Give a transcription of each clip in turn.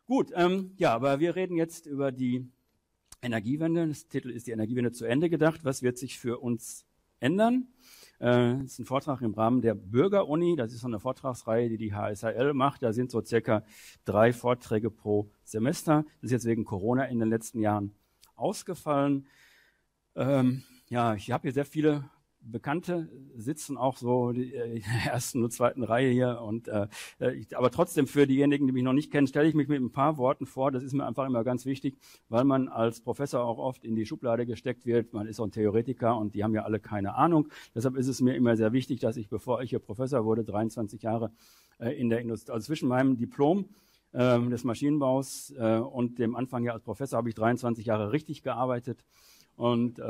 Gut, ja, aber wir reden jetzt über die Energiewende. Das Titel ist die Energiewende zu Ende gedacht. Was wird sich für uns ändern? Das ist ein Vortrag im Rahmen der Bürgeruni. Das ist so eine Vortragsreihe, die die HSHL macht. Da sind so circa 3 Vorträge pro Semester. Das ist jetzt wegen Corona in den letzten Jahren ausgefallen. Ja, ich habe hier sehr viele Bekannte sitzen, auch so die ersten und zweiten Reihe hier. Und aber trotzdem für diejenigen, die mich noch nicht kennen, stelle ich mich mit ein paar Worten vor. Das ist mir einfach immer ganz wichtig, weil man als Professor auch oft in die Schublade gesteckt wird. Man ist so ein Theoretiker und die haben ja alle keine Ahnung. Deshalb ist es mir immer sehr wichtig, dass ich, bevor ich hier Professor wurde, 23 Jahre in der Industrie, also zwischen meinem Diplom des Maschinenbaus und dem Anfang hier als Professor habe ich 23 Jahre richtig gearbeitet. Und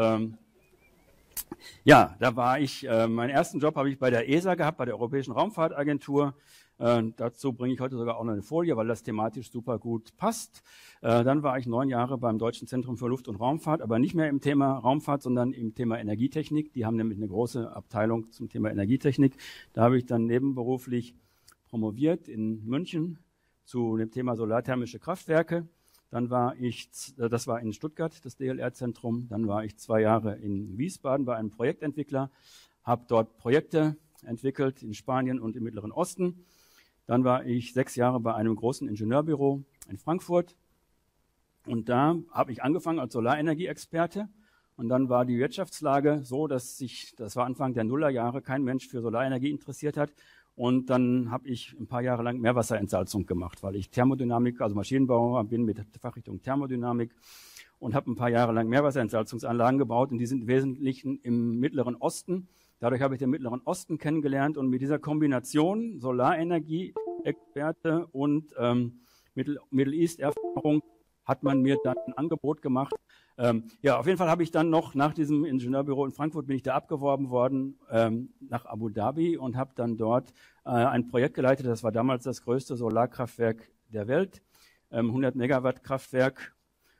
ja, da war ich, meinen ersten Job habe ich bei der ESA gehabt, bei der Europäischen Raumfahrtagentur. Dazu bringe ich heute sogar auch noch eine Folie, weil das thematisch super gut passt. Dann war ich 9 Jahre beim Deutschen Zentrum für Luft- und Raumfahrt, aber nicht mehr im Thema Raumfahrt, sondern im Thema Energietechnik. Die haben nämlich eine große Abteilung zum Thema Energietechnik. Da habe ich dann nebenberuflich promoviert in München zu dem Thema solarthermische Kraftwerke. Dann war ich, das war in Stuttgart, das DLR-Zentrum. Dann war ich 2 Jahre in Wiesbaden bei einem Projektentwickler, habe dort Projekte entwickelt in Spanien und im Mittleren Osten. Dann war ich 6 Jahre bei einem großen Ingenieurbüro in Frankfurt. Und da habe ich angefangen als Solarenergie-Experte. Und dann war die Wirtschaftslage so, das war Anfang der Nullerjahre, kein Mensch für Solarenergie interessiert hat. Und dann habe ich ein paar Jahre lang Meerwasserentsalzung gemacht, weil ich Thermodynamik, also Maschinenbauer bin mit der Fachrichtung Thermodynamik und habe ein paar Jahre lang Meerwasserentsalzungsanlagen gebaut. Und die sind im Wesentlichen im Mittleren Osten. Dadurch habe ich den Mittleren Osten kennengelernt und mit dieser Kombination Solarenergie-Experte und Middle East-Erfahrung hat man mir dann ein Angebot gemacht. Ja, auf jeden Fall habe ich dann noch nach diesem Ingenieurbüro in Frankfurt bin ich da abgeworben worden nach Abu Dhabi und habe dann dort ein Projekt geleitet. Das war damals das größte Solarkraftwerk der Welt, 100 Megawatt Kraftwerk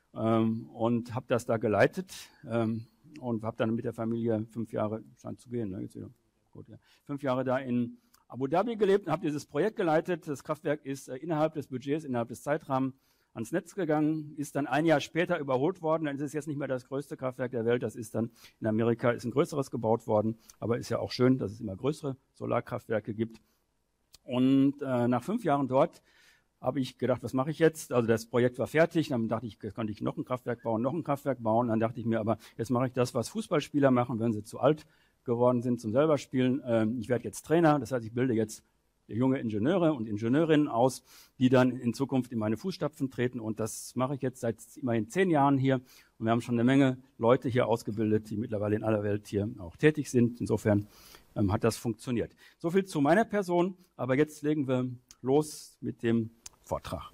und habe das da geleitet und habe dann mit der Familie 5 Jahre, scheint zu gehen, ne? Jetzt wieder. Gut, ja. 5 Jahre da in Abu Dhabi gelebt und habe dieses Projekt geleitet. Das Kraftwerk ist innerhalb des Budgets, innerhalb des Zeitrahmens ans Netz gegangen, ist dann 1 Jahr später überholt worden. Dann ist es jetzt nicht mehr das größte Kraftwerk der Welt. Das ist dann in Amerika ist ein größeres gebaut worden. Aber ist ja auch schön, dass es immer größere Solarkraftwerke gibt. Und nach 5 Jahren dort habe ich gedacht, was mache ich jetzt? Also das Projekt war fertig. Dann dachte ich, könnte ich noch ein Kraftwerk bauen, noch ein Kraftwerk bauen. Dann dachte ich mir, aber jetzt mache ich das, was Fußballspieler machen, wenn sie zu alt geworden sind zum selber spielen. Ich werde jetzt Trainer. Das heißt, ich bilde jetzt junge Ingenieure und Ingenieurinnen aus, die dann in Zukunft in meine Fußstapfen treten. Und das mache ich jetzt seit immerhin 10 Jahren hier. Und wir haben schon eine Menge Leute hier ausgebildet, die mittlerweile in aller Welt hier auch tätig sind. Insofern hat das funktioniert. So viel zu meiner Person. Aber jetzt legen wir los mit dem Vortrag.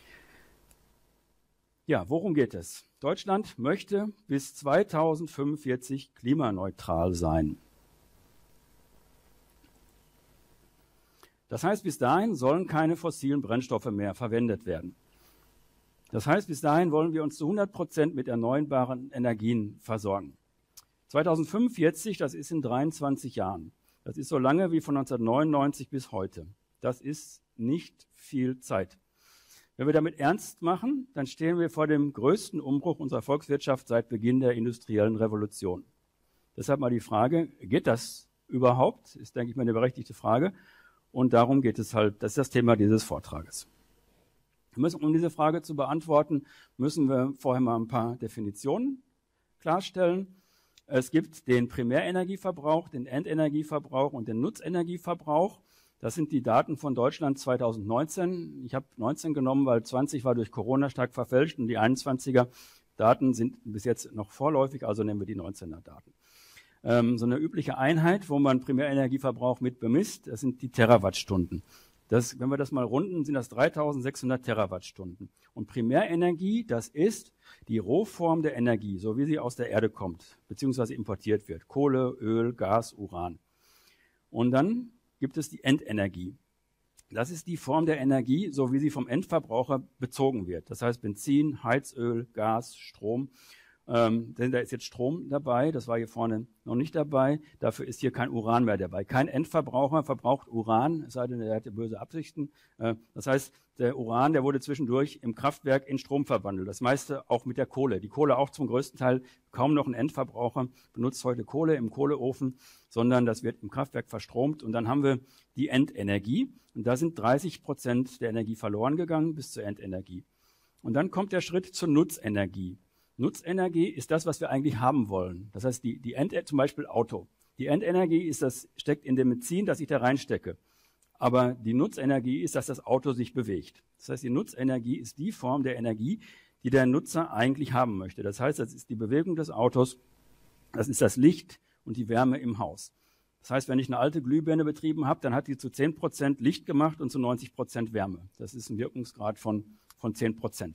Ja, worum geht es? Deutschland möchte bis 2045 klimaneutral sein. Das heißt, bis dahin sollen keine fossilen Brennstoffe mehr verwendet werden. Das heißt, bis dahin wollen wir uns zu 100% mit erneuerbaren Energien versorgen. 2045, das ist in 23 Jahren. Das ist so lange wie von 1999 bis heute. Das ist nicht viel Zeit. Wenn wir damit ernst machen, dann stehen wir vor dem größten Umbruch unserer Volkswirtschaft seit Beginn der industriellen Revolution. Deshalb mal die Frage, geht das überhaupt? Ist, denke ich mal, eine berechtigte Frage. Und darum geht es halt, das ist das Thema dieses Vortrages. Um diese Frage zu beantworten, müssen wir vorher mal ein paar Definitionen klarstellen. Es gibt den Primärenergieverbrauch, den Endenergieverbrauch und den Nutzenergieverbrauch. Das sind die Daten von Deutschland 2019. Ich habe 19 genommen, weil 20 war durch Corona stark verfälscht und die 21er Daten sind bis jetzt noch vorläufig, also nehmen wir die 19er Daten. So eine übliche Einheit, wo man Primärenergieverbrauch mit bemisst, das sind die Terawattstunden. Wenn wir das mal runden, sind das 3600 Terawattstunden. Und Primärenergie, das ist die Rohform der Energie, so wie sie aus der Erde kommt, beziehungsweise importiert wird. Kohle, Öl, Gas, Uran. Und dann gibt es die Endenergie. Das ist die Form der Energie, so wie sie vom Endverbraucher bezogen wird. Das heißt Benzin, Heizöl, Gas, Strom. denn da ist jetzt Strom dabei, das war hier vorne noch nicht dabei. Dafür ist hier kein Uran mehr dabei. Kein Endverbraucher verbraucht Uran, es sei denn, er hatte böse Absichten. Das heißt, der Uran, der wurde zwischendurch im Kraftwerk in Strom verwandelt. Das meiste auch mit der Kohle. Die Kohle auch zum größten Teil kaum noch ein Endverbraucher, benutzt heute Kohle im Kohleofen, sondern das wird im Kraftwerk verstromt. Und dann haben wir die Endenergie. Und da sind 30% der Energie verloren gegangen bis zur Endenergie. Und dann kommt der Schritt zur Nutzenergie. Nutzenergie ist das, was wir eigentlich haben wollen. Das heißt, zum Beispiel Auto. Die Endenergie steckt in dem Benzin, das ich da reinstecke. Aber die Nutzenergie ist, dass das Auto sich bewegt. Das heißt, die Nutzenergie ist die Form der Energie, die der Nutzer eigentlich haben möchte. Das heißt, das ist die Bewegung des Autos, das ist das Licht und die Wärme im Haus. Das heißt, wenn ich eine alte Glühbirne betrieben habe, dann hat die zu 10% Licht gemacht und zu 90% Wärme. Das ist ein Wirkungsgrad von 10%.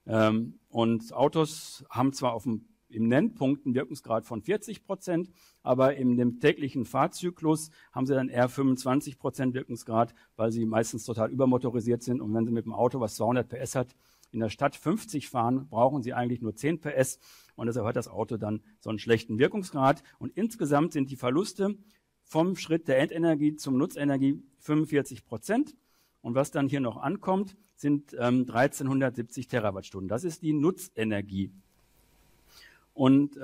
Und Autos haben zwar im Nennpunkt einen Wirkungsgrad von 40%, aber in dem täglichen Fahrzyklus haben sie dann eher 25% Wirkungsgrad, weil sie meistens total übermotorisiert sind. Und wenn sie mit dem Auto, was 200 PS hat, in der Stadt 50 fahren, brauchen sie eigentlich nur 10 PS. Und deshalb hat das Auto dann so einen schlechten Wirkungsgrad. Und insgesamt sind die Verluste vom Schritt der Endenergie zum Nutzenergie 45%. Und was dann hier noch ankommt, sind 1370 Terawattstunden. Das ist die Nutzenergie. Und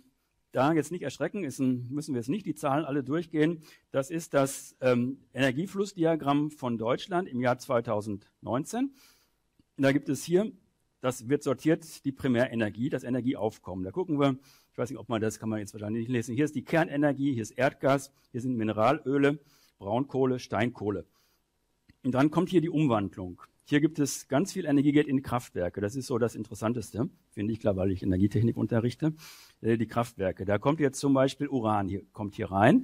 da jetzt nicht erschrecken, müssen wir jetzt nicht die Zahlen alle durchgehen. Das ist das Energieflussdiagramm von Deutschland im Jahr 2019. Und da gibt es hier, das wird sortiert, die Primärenergie, das Energieaufkommen. Da gucken wir, ich weiß nicht, ob man das, kann man jetzt wahrscheinlich nicht lesen. Hier ist die Kernenergie, hier ist Erdgas, hier sind Mineralöle, Braunkohle, Steinkohle. Und dann kommt hier die Umwandlung. Hier gibt es ganz viel Energie, geht in die Kraftwerke. Das ist so das Interessanteste, finde ich, klar, weil ich Energietechnik unterrichte. Die Kraftwerke. Da kommt jetzt zum Beispiel Uran, kommt hier rein.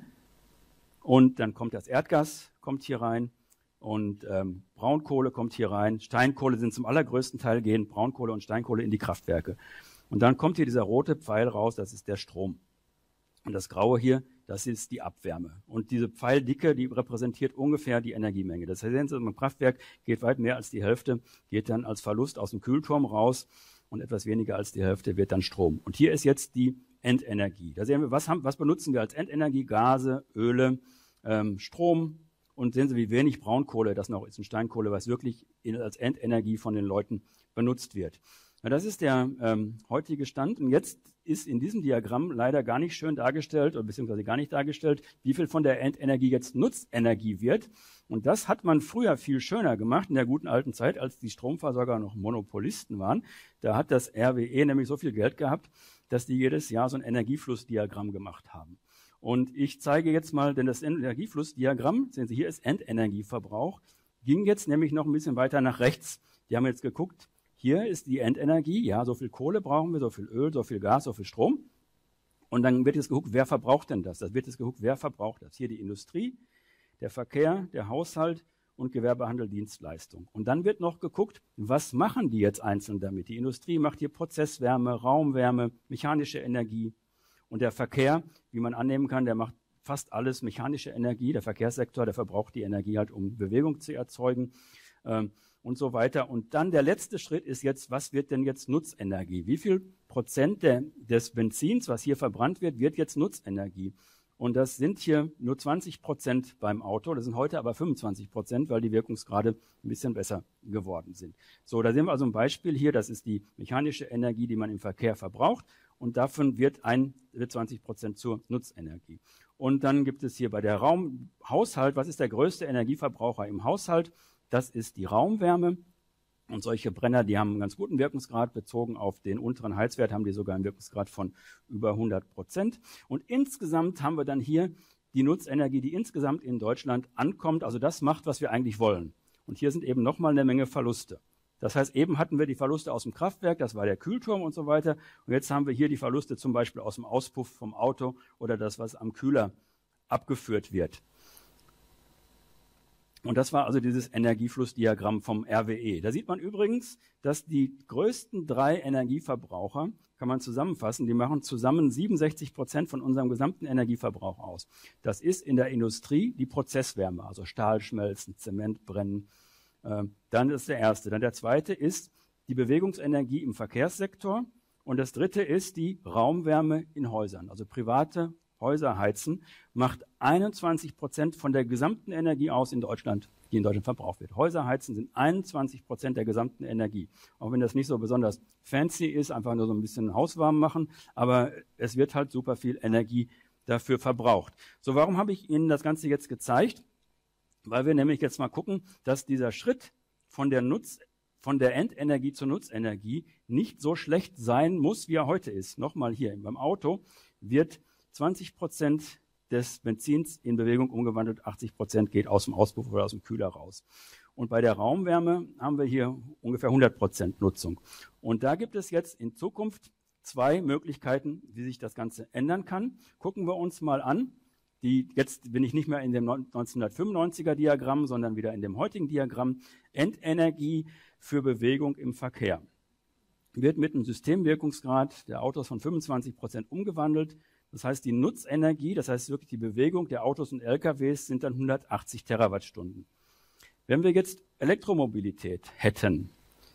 Und dann kommt das Erdgas, kommt hier rein. Und Braunkohle kommt hier rein. Steinkohle sind zum allergrößten Teil, gehen Braunkohle und Steinkohle in die Kraftwerke. Und dann kommt hier dieser rote Pfeil raus, das ist der Strom. Und das Graue hier, das ist die Abwärme. Und diese Pfeildicke, die repräsentiert ungefähr die Energiemenge. Das heißt, im Kraftwerk geht weit mehr als die Hälfte, geht dann als Verlust aus dem Kühlturm raus und etwas weniger als die Hälfte wird dann Strom. Und hier ist jetzt die Endenergie. Da sehen wir, was benutzen wir als Endenergie? Gase, Öle, Strom. Und sehen Sie, wie wenig Braunkohle das noch ist und Steinkohle, was wirklich als Endenergie von den Leuten benutzt wird. Ja, das ist der heutige Stand. Und jetzt ist in diesem Diagramm leider gar nicht schön dargestellt, oder beziehungsweise gar nicht dargestellt, wie viel von der Endenergie jetzt Nutzenergie wird. Und das hat man früher viel schöner gemacht, in der guten alten Zeit, als die Stromversorger noch Monopolisten waren. Da hat das RWE nämlich so viel Geld gehabt, dass die jedes Jahr so ein Energieflussdiagramm gemacht haben. Und ich zeige jetzt mal, denn das Energieflussdiagramm, sehen Sie, hier ist Endenergieverbrauch, ging jetzt nämlich noch ein bisschen weiter nach rechts. Die haben jetzt geguckt, hier ist die Endenergie, ja, so viel Kohle brauchen wir, so viel Öl, so viel Gas, so viel Strom. Und dann wird jetzt geguckt, wer verbraucht denn das? Das wird jetzt geguckt, wer verbraucht das? Hier die Industrie, der Verkehr, der Haushalt und Gewerbehandel, Dienstleistung. Und dann wird noch geguckt, was machen die jetzt einzeln damit? Die Industrie macht hier Prozesswärme, Raumwärme, mechanische Energie. Und der Verkehr, wie man annehmen kann, der macht fast alles mechanische Energie. Der Verkehrssektor, der verbraucht die Energie halt, um Bewegung zu erzeugen. Und so weiter. Und dann der letzte Schritt ist jetzt, was wird denn jetzt Nutzenergie? Wie viel Prozent des Benzins, was hier verbrannt wird, wird jetzt Nutzenergie? Und das sind hier nur 20% beim Auto, das sind heute aber 25%, weil die Wirkungsgrade ein bisschen besser geworden sind. So, da sehen wir also ein Beispiel hier, das ist die mechanische Energie, die man im Verkehr verbraucht und davon wird 20% zur Nutzenergie. Und dann gibt es hier bei der Haushalt, was ist der größte Energieverbraucher im Haushalt? Das ist die Raumwärme. Und solche Brenner, die haben einen ganz guten Wirkungsgrad. Bezogen auf den unteren Heizwert haben die sogar einen Wirkungsgrad von über 100%. Und insgesamt haben wir dann hier die Nutzenergie, die insgesamt in Deutschland ankommt. Also das macht, was wir eigentlich wollen. Und hier sind eben nochmal eine Menge Verluste. Das heißt, eben hatten wir die Verluste aus dem Kraftwerk, das war der Kühlturm und so weiter. Und jetzt haben wir hier die Verluste zum Beispiel aus dem Auspuff vom Auto oder das, was am Kühler abgeführt wird. Und das war also dieses Energieflussdiagramm vom RWE. Da sieht man übrigens, dass die größten 3 Energieverbraucher, kann man zusammenfassen, die machen zusammen 67% von unserem gesamten Energieverbrauch aus. Das ist in der Industrie die Prozesswärme, also Stahl schmelzen, Zement brennen. Dann ist der erste. Dann der zweite ist die Bewegungsenergie im Verkehrssektor. Und das dritte ist die Raumwärme in Häusern. Also private Häuser heizen macht 21% von der gesamten Energie aus in Deutschland, die in Deutschland verbraucht wird. Häuser heizen sind 21% der gesamten Energie. Auch wenn das nicht so besonders fancy ist, einfach nur so ein bisschen hauswarm machen, aber es wird halt super viel Energie dafür verbraucht. So, warum habe ich Ihnen das Ganze jetzt gezeigt? Weil wir nämlich jetzt mal gucken, dass dieser Schritt von der Endenergie zur Nutzenergie nicht so schlecht sein muss, wie er heute ist. Nochmal hier, beim Auto wird 20% des Benzins in Bewegung umgewandelt, 80% geht aus dem Auspuff oder aus dem Kühler raus. Und bei der Raumwärme haben wir hier ungefähr 100% Nutzung. Und da gibt es jetzt in Zukunft zwei Möglichkeiten, wie sich das Ganze ändern kann. Gucken wir uns mal an. Jetzt bin ich nicht mehr in dem 1995er Diagramm, sondern wieder in dem heutigen Diagramm. Endenergie für Bewegung im Verkehr wird mit einem Systemwirkungsgrad der Autos von 25% umgewandelt. Das heißt, die Nutzenergie, das heißt wirklich die Bewegung der Autos und LKWs, sind dann 180 Terawattstunden. Wenn wir jetzt Elektromobilität hätten,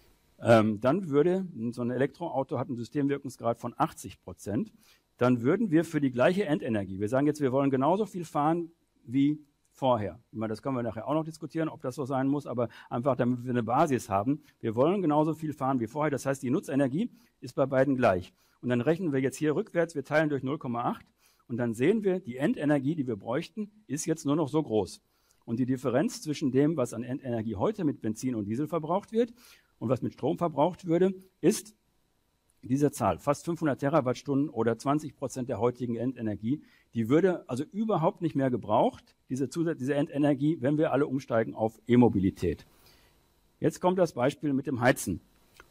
dann würde, so ein Elektroauto hat einen Systemwirkungsgrad von 80%, dann würden wir für die gleiche Endenergie, wir sagen jetzt, wir wollen genauso viel fahren wie vorher. Ich meine, das können wir nachher auch noch diskutieren, ob das so sein muss, aber einfach, damit wir eine Basis haben. Wir wollen genauso viel fahren wie vorher, das heißt, die Nutzenergie ist bei beiden gleich. Und dann rechnen wir jetzt hier rückwärts, wir teilen durch 0,8 und dann sehen wir, die Endenergie, die wir bräuchten, ist jetzt nur noch so groß. Und die Differenz zwischen dem, was an Endenergie heute mit Benzin und Diesel verbraucht wird und was mit Strom verbraucht würde, ist diese Zahl, fast 500 Terawattstunden oder 20% der heutigen Endenergie. Die würde also überhaupt nicht mehr gebraucht, diese Endenergie, wenn wir alle umsteigen auf E-Mobilität. Jetzt kommt das Beispiel mit dem Heizen.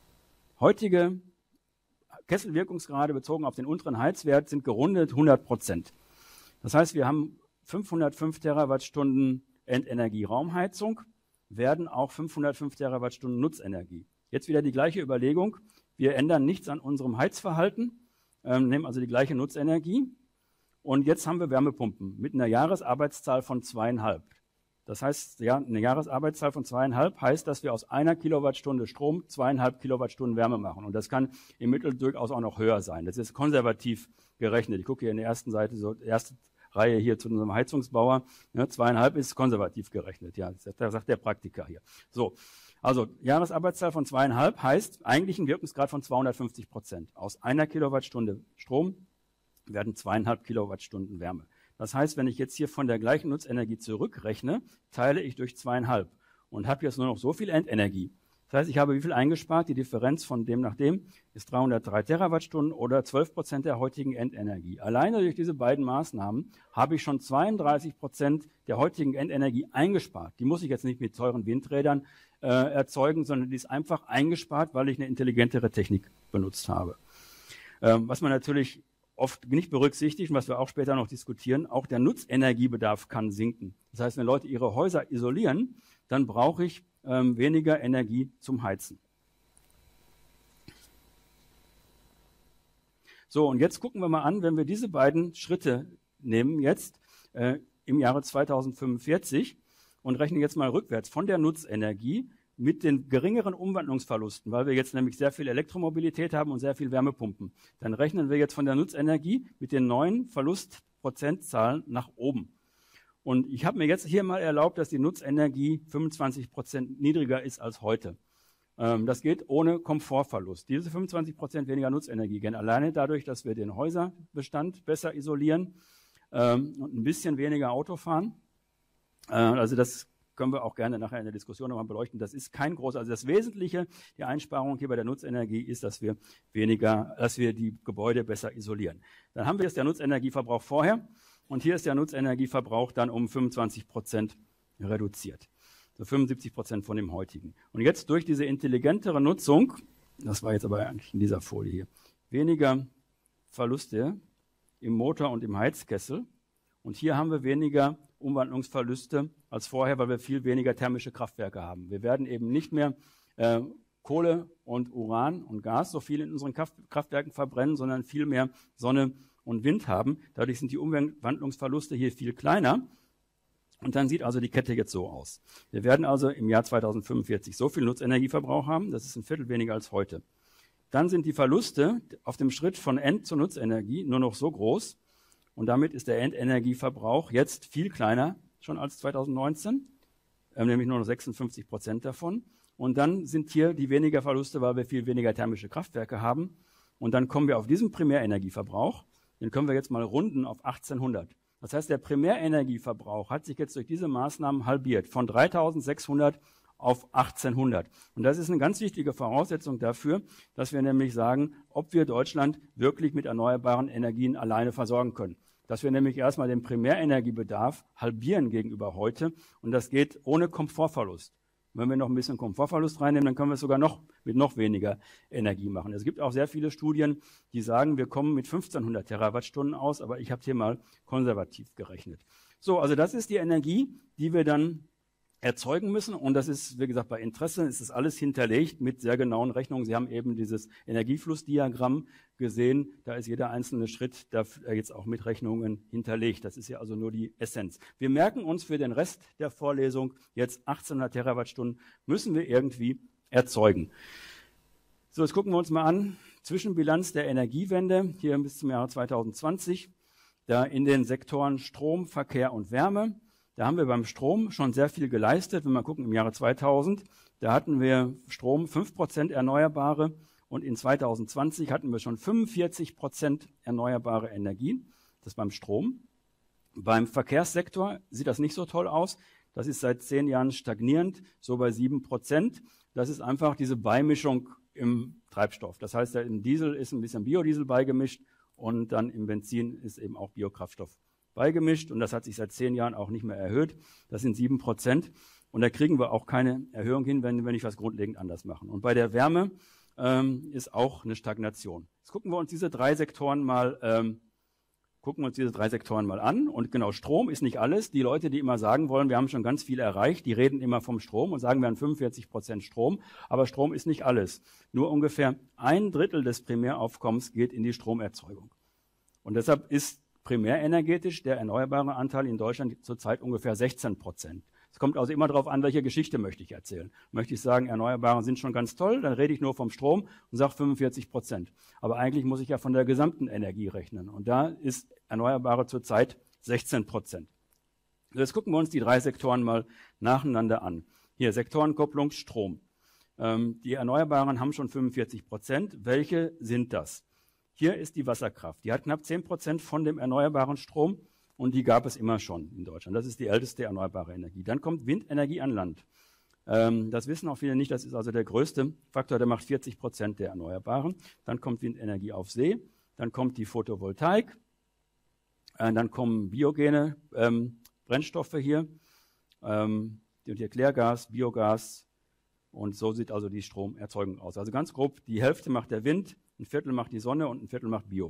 Heutige Kesselwirkungsgrade bezogen auf den unteren Heizwert sind gerundet 100%. Das heißt, wir haben 505 Terawattstunden Endenergie Raumheizung, werden auch 505 Terawattstunden Nutzenergie. Jetzt wieder die gleiche Überlegung. Wir ändern nichts an unserem Heizverhalten, nehmen also die gleiche Nutzenergie. Und jetzt haben wir Wärmepumpen mit einer Jahresarbeitszahl von 2,5. Das heißt, ja, eine Jahresarbeitszahl von 2,5 heißt, dass wir aus einer Kilowattstunde Strom 2,5 Kilowattstunden Wärme machen. Und das kann im Mittel durchaus auch noch höher sein. Das ist konservativ gerechnet. Ich gucke hier in der ersten Seite, so erste Reihe hier zu unserem Heizungsbauer. Ja, 2,5 ist konservativ gerechnet. Ja, das sagt der Praktiker hier. So. Also Jahresarbeitszahl von 2,5 heißt eigentlich ein Wirkungsgrad von 250%. Aus einer Kilowattstunde Strom werden 2,5 Kilowattstunden Wärme. Das heißt, wenn ich jetzt hier von der gleichen Nutzenergie zurückrechne, teile ich durch 2,5 und habe jetzt nur noch so viel Endenergie. Das heißt, ich habe wie viel eingespart? Die Differenz von dem nach dem ist 303 Terawattstunden oder 12% der heutigen Endenergie. Alleine durch diese beiden Maßnahmen habe ich schon 32% der heutigen Endenergie eingespart. Die muss ich jetzt nicht mit teuren Windrädern erzeugen, sondern die ist einfach eingespart, weil ich eine intelligentere Technik benutzt habe. Was man natürlich oft nicht berücksichtigt und was wir auch später noch diskutieren, auch der Nutzenergiebedarf kann sinken. Das heißt, wenn Leute ihre Häuser isolieren, dann brauche ich weniger Energie zum Heizen. So, und jetzt gucken wir mal an, wenn wir diese beiden Schritte nehmen jetzt im Jahre 2045 und rechnen jetzt mal rückwärts von der Nutzenergie mit den geringeren Umwandlungsverlusten, weil wir jetzt nämlich sehr viel Elektromobilität haben und sehr viel Wärmepumpen. Dann rechnen wir jetzt von der Nutzenergie mit den neuen Verlustprozentzahlen nach oben. Und ich habe mir jetzt hier mal erlaubt, dass die Nutzenergie 25% niedriger ist als heute. Das geht ohne Komfortverlust. Diese 25% weniger Nutzenergie gehen alleine dadurch, dass wir den Häuserbestand besser isolieren und ein bisschen weniger Auto fahren. Also das können wir auch gerne nachher in der Diskussion nochmal beleuchten. Das ist kein großes, also das Wesentliche der Einsparung hier bei der Nutzenergie ist, dass wir die Gebäude besser isolieren. Dann haben wir jetzt der Nutzenergieverbrauch vorher und hier ist der Nutzenergieverbrauch dann um 25% reduziert. So 75% von dem heutigen. Und jetzt durch diese intelligentere Nutzung, das war jetzt aber eigentlich in dieser Folie hier, weniger Verluste im Motor und im Heizkessel. Und hier haben wir weniger Umwandlungsverluste als vorher, weil wir viel weniger thermische Kraftwerke haben. Wir werden eben nicht mehr Kohle und Uran und Gas so viel in unseren Kraftwerken verbrennen, sondern viel mehr Sonne und Wind haben. Dadurch sind die Umwandlungsverluste hier viel kleiner. Und dann sieht also die Kette jetzt so aus. Wir werden also im Jahr 2045 so viel Nutzenergieverbrauch haben, das ist ein Viertel weniger als heute. dann sind die Verluste auf dem Schritt von End- zu Nutzenergie nur noch so groß und damit ist der Endenergieverbrauch jetzt viel kleiner schon als 2019, nämlich nur noch 56% davon. Und dann sind hier die weniger Verluste, weil wir viel weniger thermische Kraftwerke haben. Und dann kommen wir auf diesen Primärenergieverbrauch, den können wir jetzt mal runden auf 1800. Das heißt, der Primärenergieverbrauch hat sich jetzt durch diese Maßnahmen halbiert, von 3600 auf 1800. Und das ist eine ganz wichtige Voraussetzung dafür, dass wir nämlich sagen, ob wir Deutschland wirklich mit erneuerbaren Energien alleine versorgen können. Dass wir nämlich erstmal den Primärenergiebedarf halbieren gegenüber heute. Und das geht ohne Komfortverlust. Wenn wir noch ein bisschen Komfortverlust reinnehmen, dann können wir es sogar mit noch weniger Energie machen. Es gibt auch sehr viele Studien, die sagen, wir kommen mit 1500 Terawattstunden aus, aber ich habe hier mal konservativ gerechnet. So, also das ist die Energie, die wir dann erzeugen müssen. Und das ist, wie gesagt, bei Interesse ist das alles hinterlegt mit sehr genauen Rechnungen. Sie haben eben dieses Energieflussdiagramm gesehen. Da ist jeder einzelne Schritt da jetzt auch mit Rechnungen hinterlegt. Das ist ja also nur die Essenz. Wir merken uns für den Rest der Vorlesung jetzt 1800 Terawattstunden müssen wir irgendwie erzeugen. So, jetzt gucken wir uns mal an. Zwischenbilanz der Energiewende hier bis zum Jahre 2020. Da in den Sektoren Strom, Verkehr und Wärme. Da haben wir beim Strom schon sehr viel geleistet. Wenn wir gucken, im Jahre 2000, da hatten wir Strom 5% Erneuerbare und in 2020 hatten wir schon 45% erneuerbare Energien. Das beim Strom. Beim Verkehrssektor sieht das nicht so toll aus. Das ist seit 10 Jahren stagnierend, so bei 7%. Das ist einfach diese Beimischung im Treibstoff. Das heißt, im Diesel ist ein bisschen Biodiesel beigemischt und dann im Benzin ist eben auch Biokraftstoff beigemischt und das hat sich seit 10 Jahren auch nicht mehr erhöht. Das sind 7% und da kriegen wir auch keine Erhöhung hin, wenn wir nicht was grundlegend anders machen. Und bei der Wärme ist auch eine Stagnation. Jetzt gucken wir uns diese drei Sektoren mal an. Und genau, Strom ist nicht alles. Die Leute, die immer sagen wollen, wir haben schon ganz viel erreicht, die reden immer vom Strom und sagen, wir haben 45% Strom. Aber Strom ist nicht alles. Nur ungefähr 1/3 des Primäraufkommens geht in die Stromerzeugung. Und deshalb ist primärenergetisch der erneuerbare Anteil in Deutschland zurzeit ungefähr 16%. Es kommt also immer darauf an, welche Geschichte möchte ich erzählen. Möchte ich sagen, Erneuerbare sind schon ganz toll, dann rede ich nur vom Strom und sage 45%. Aber eigentlich muss ich ja von der gesamten Energie rechnen. Und da ist Erneuerbare zurzeit 16%. Jetzt gucken wir uns die drei Sektoren mal nacheinander an. Hier, Sektorenkopplung Strom. Die Erneuerbaren haben schon 45%. Welche sind das? Hier ist die Wasserkraft. Die hat knapp 10% von dem erneuerbaren Strom und die gab es immer schon in Deutschland. Das ist die älteste erneuerbare Energie. Dann kommt Windenergie an Land. Das wissen auch viele nicht, das ist also der größte Faktor, der macht 40% der Erneuerbaren. Dann kommt Windenergie auf See, dann kommt die Photovoltaik, dann kommen biogene Brennstoffe hier, und hier Klärgas, Biogas und so sieht also die Stromerzeugung aus. Also ganz grob, die Hälfte macht der Wind, 1/4 macht die Sonne und 1/4 macht Bio.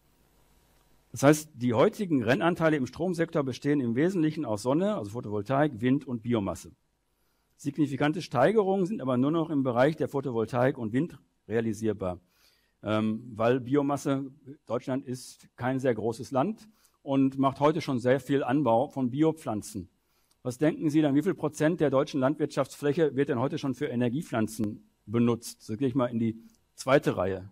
Das heißt, die heutigen Rennanteile im Stromsektor bestehen im Wesentlichen aus Sonne, also Photovoltaik, Wind und Biomasse. Signifikante Steigerungen sind aber nur noch im Bereich der Photovoltaik und Wind realisierbar, weil Biomasse, Deutschland ist kein sehr großes Land und macht heute schon sehr viel Anbau von Biopflanzen. Was denken Sie dann, wie viel Prozent der deutschen Landwirtschaftsfläche wird denn heute schon für Energiepflanzen benutzt? So gehe ich mal in die zweite Reihe.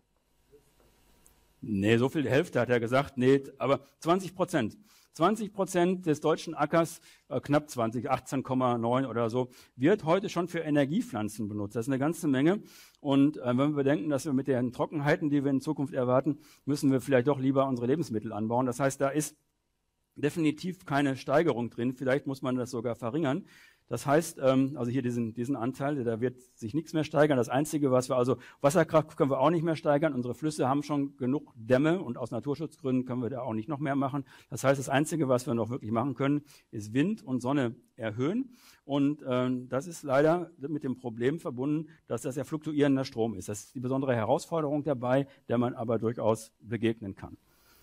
Nee, so viel die Hälfte hat er gesagt. Nee, aber 20%. 20% des deutschen Ackers, knapp 20, 18,9 oder so, wird heute schon für Energiepflanzen benutzt. Das ist eine ganze Menge. Und wenn wir bedenken, dass wir mit den Trockenheiten, die wir in Zukunft erwarten, müssen wir vielleicht doch lieber unsere Lebensmittel anbauen. Das heißt, da ist definitiv keine Steigerung drin. Vielleicht muss man das sogar verringern. Das heißt, also hier diesen Anteil, da wird sich nichts mehr steigern. Das Einzige, was wir also, Wasserkraft können wir auch nicht mehr steigern. Unsere Flüsse haben schon genug Dämme und aus Naturschutzgründen können wir da auch nicht noch mehr machen. Das heißt, das Einzige, was wir noch wirklich machen können, ist Wind und Sonne erhöhen. Und das ist leider mit dem Problem verbunden, dass das ja fluktuierender Strom ist. Das ist die besondere Herausforderung dabei, der man aber durchaus begegnen kann.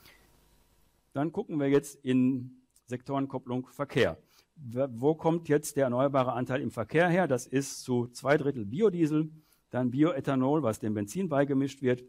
Dann gucken wir jetzt in Sektorenkopplung Verkehr. Wo kommt jetzt der erneuerbare Anteil im Verkehr her? Das ist zu 2/3 Biodiesel, dann Bioethanol, was dem Benzin beigemischt wird,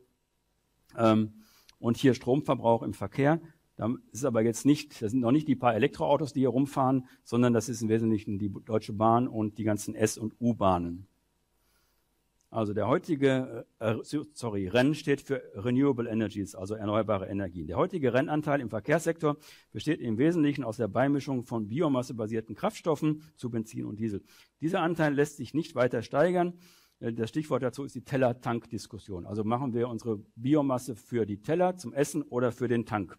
und hier Stromverbrauch im Verkehr. Da ist aber jetzt nicht, das sind noch nicht die paar Elektroautos, die hier rumfahren, sondern das ist im Wesentlichen die Deutsche Bahn und die ganzen S- und U-Bahnen. Also der heutige, REN steht für Renewable Energies, also erneuerbare Energien. Der heutige REN-Anteil im Verkehrssektor besteht im Wesentlichen aus der Beimischung von biomassebasierten Kraftstoffen zu Benzin und Diesel. Dieser Anteil lässt sich nicht weiter steigern. Das Stichwort dazu ist die Teller-Tank-Diskussion. Also machen wir unsere Biomasse für die Teller zum Essen oder für den Tank.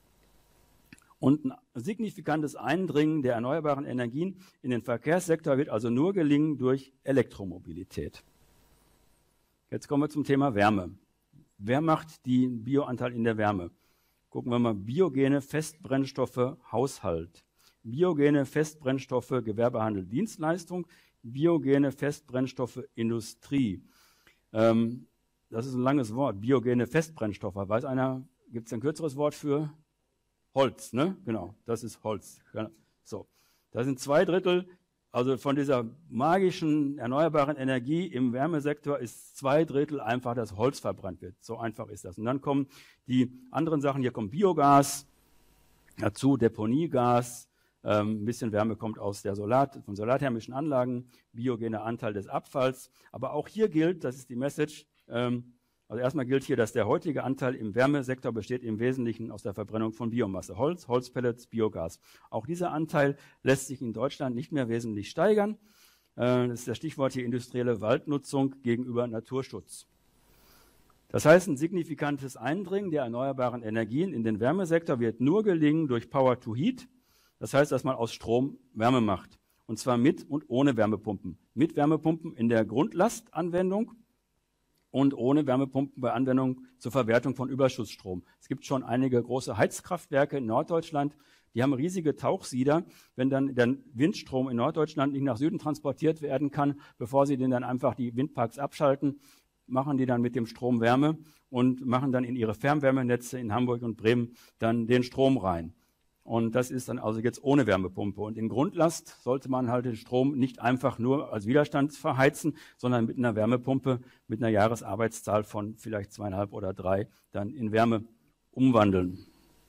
Und ein signifikantes Eindringen der erneuerbaren Energien in den Verkehrssektor wird also nur gelingen durch Elektromobilität. Jetzt kommen wir zum Thema Wärme. Wer macht den Bioanteil in der Wärme? Gucken wir mal, biogene Festbrennstoffe, Haushalt, biogene Festbrennstoffe, Gewerbehandel, Dienstleistung, biogene Festbrennstoffe, Industrie. Das ist ein langes Wort, biogene Festbrennstoffe. Weiß einer, gibt es ein kürzeres Wort für? Holz, ne? Genau, das ist Holz. So, da sind 2/3. Also von dieser magischen erneuerbaren Energie im Wärmesektor ist 2/3 einfach, dass Holz verbrannt wird. So einfach ist das. Und dann kommen die anderen Sachen, hier kommt Biogas, dazu Deponiegas, ein bisschen Wärme kommt aus der von solarthermischen Anlagen, biogener Anteil des Abfalls. Aber auch hier gilt, das ist die Message, also erstmal gilt hier, dass der heutige Anteil im Wärmesektor besteht im Wesentlichen aus der Verbrennung von Biomasse, Holz, Holzpellets, Biogas. Auch dieser Anteil lässt sich in Deutschland nicht mehr wesentlich steigern. Das ist das Stichwort hier industrielle Waldnutzung gegenüber Naturschutz. Das heißt, ein signifikantes Eindringen der erneuerbaren Energien in den Wärmesektor wird nur gelingen durch Power to Heat. Das heißt, dass man aus Strom Wärme macht. Und zwar mit und ohne Wärmepumpen. Mit Wärmepumpen in der Grundlastanwendung und ohne Wärmepumpen bei Anwendung zur Verwertung von Überschussstrom. Es gibt schon einige große Heizkraftwerke in Norddeutschland, die haben riesige Tauchsieder. Wenn dann der Windstrom in Norddeutschland nicht nach Süden transportiert werden kann, bevor sie den dann einfach die Windparks abschalten, machen die dann mit dem Strom Wärme und machen dann in ihre Fernwärmenetze in Hamburg und Bremen dann den Strom rein. Und das ist dann also jetzt ohne Wärmepumpe. Und in Grundlast sollte man halt den Strom nicht einfach nur als Widerstand verheizen, sondern mit einer Wärmepumpe mit einer Jahresarbeitszahl von vielleicht 2,5 oder 3 dann in Wärme umwandeln.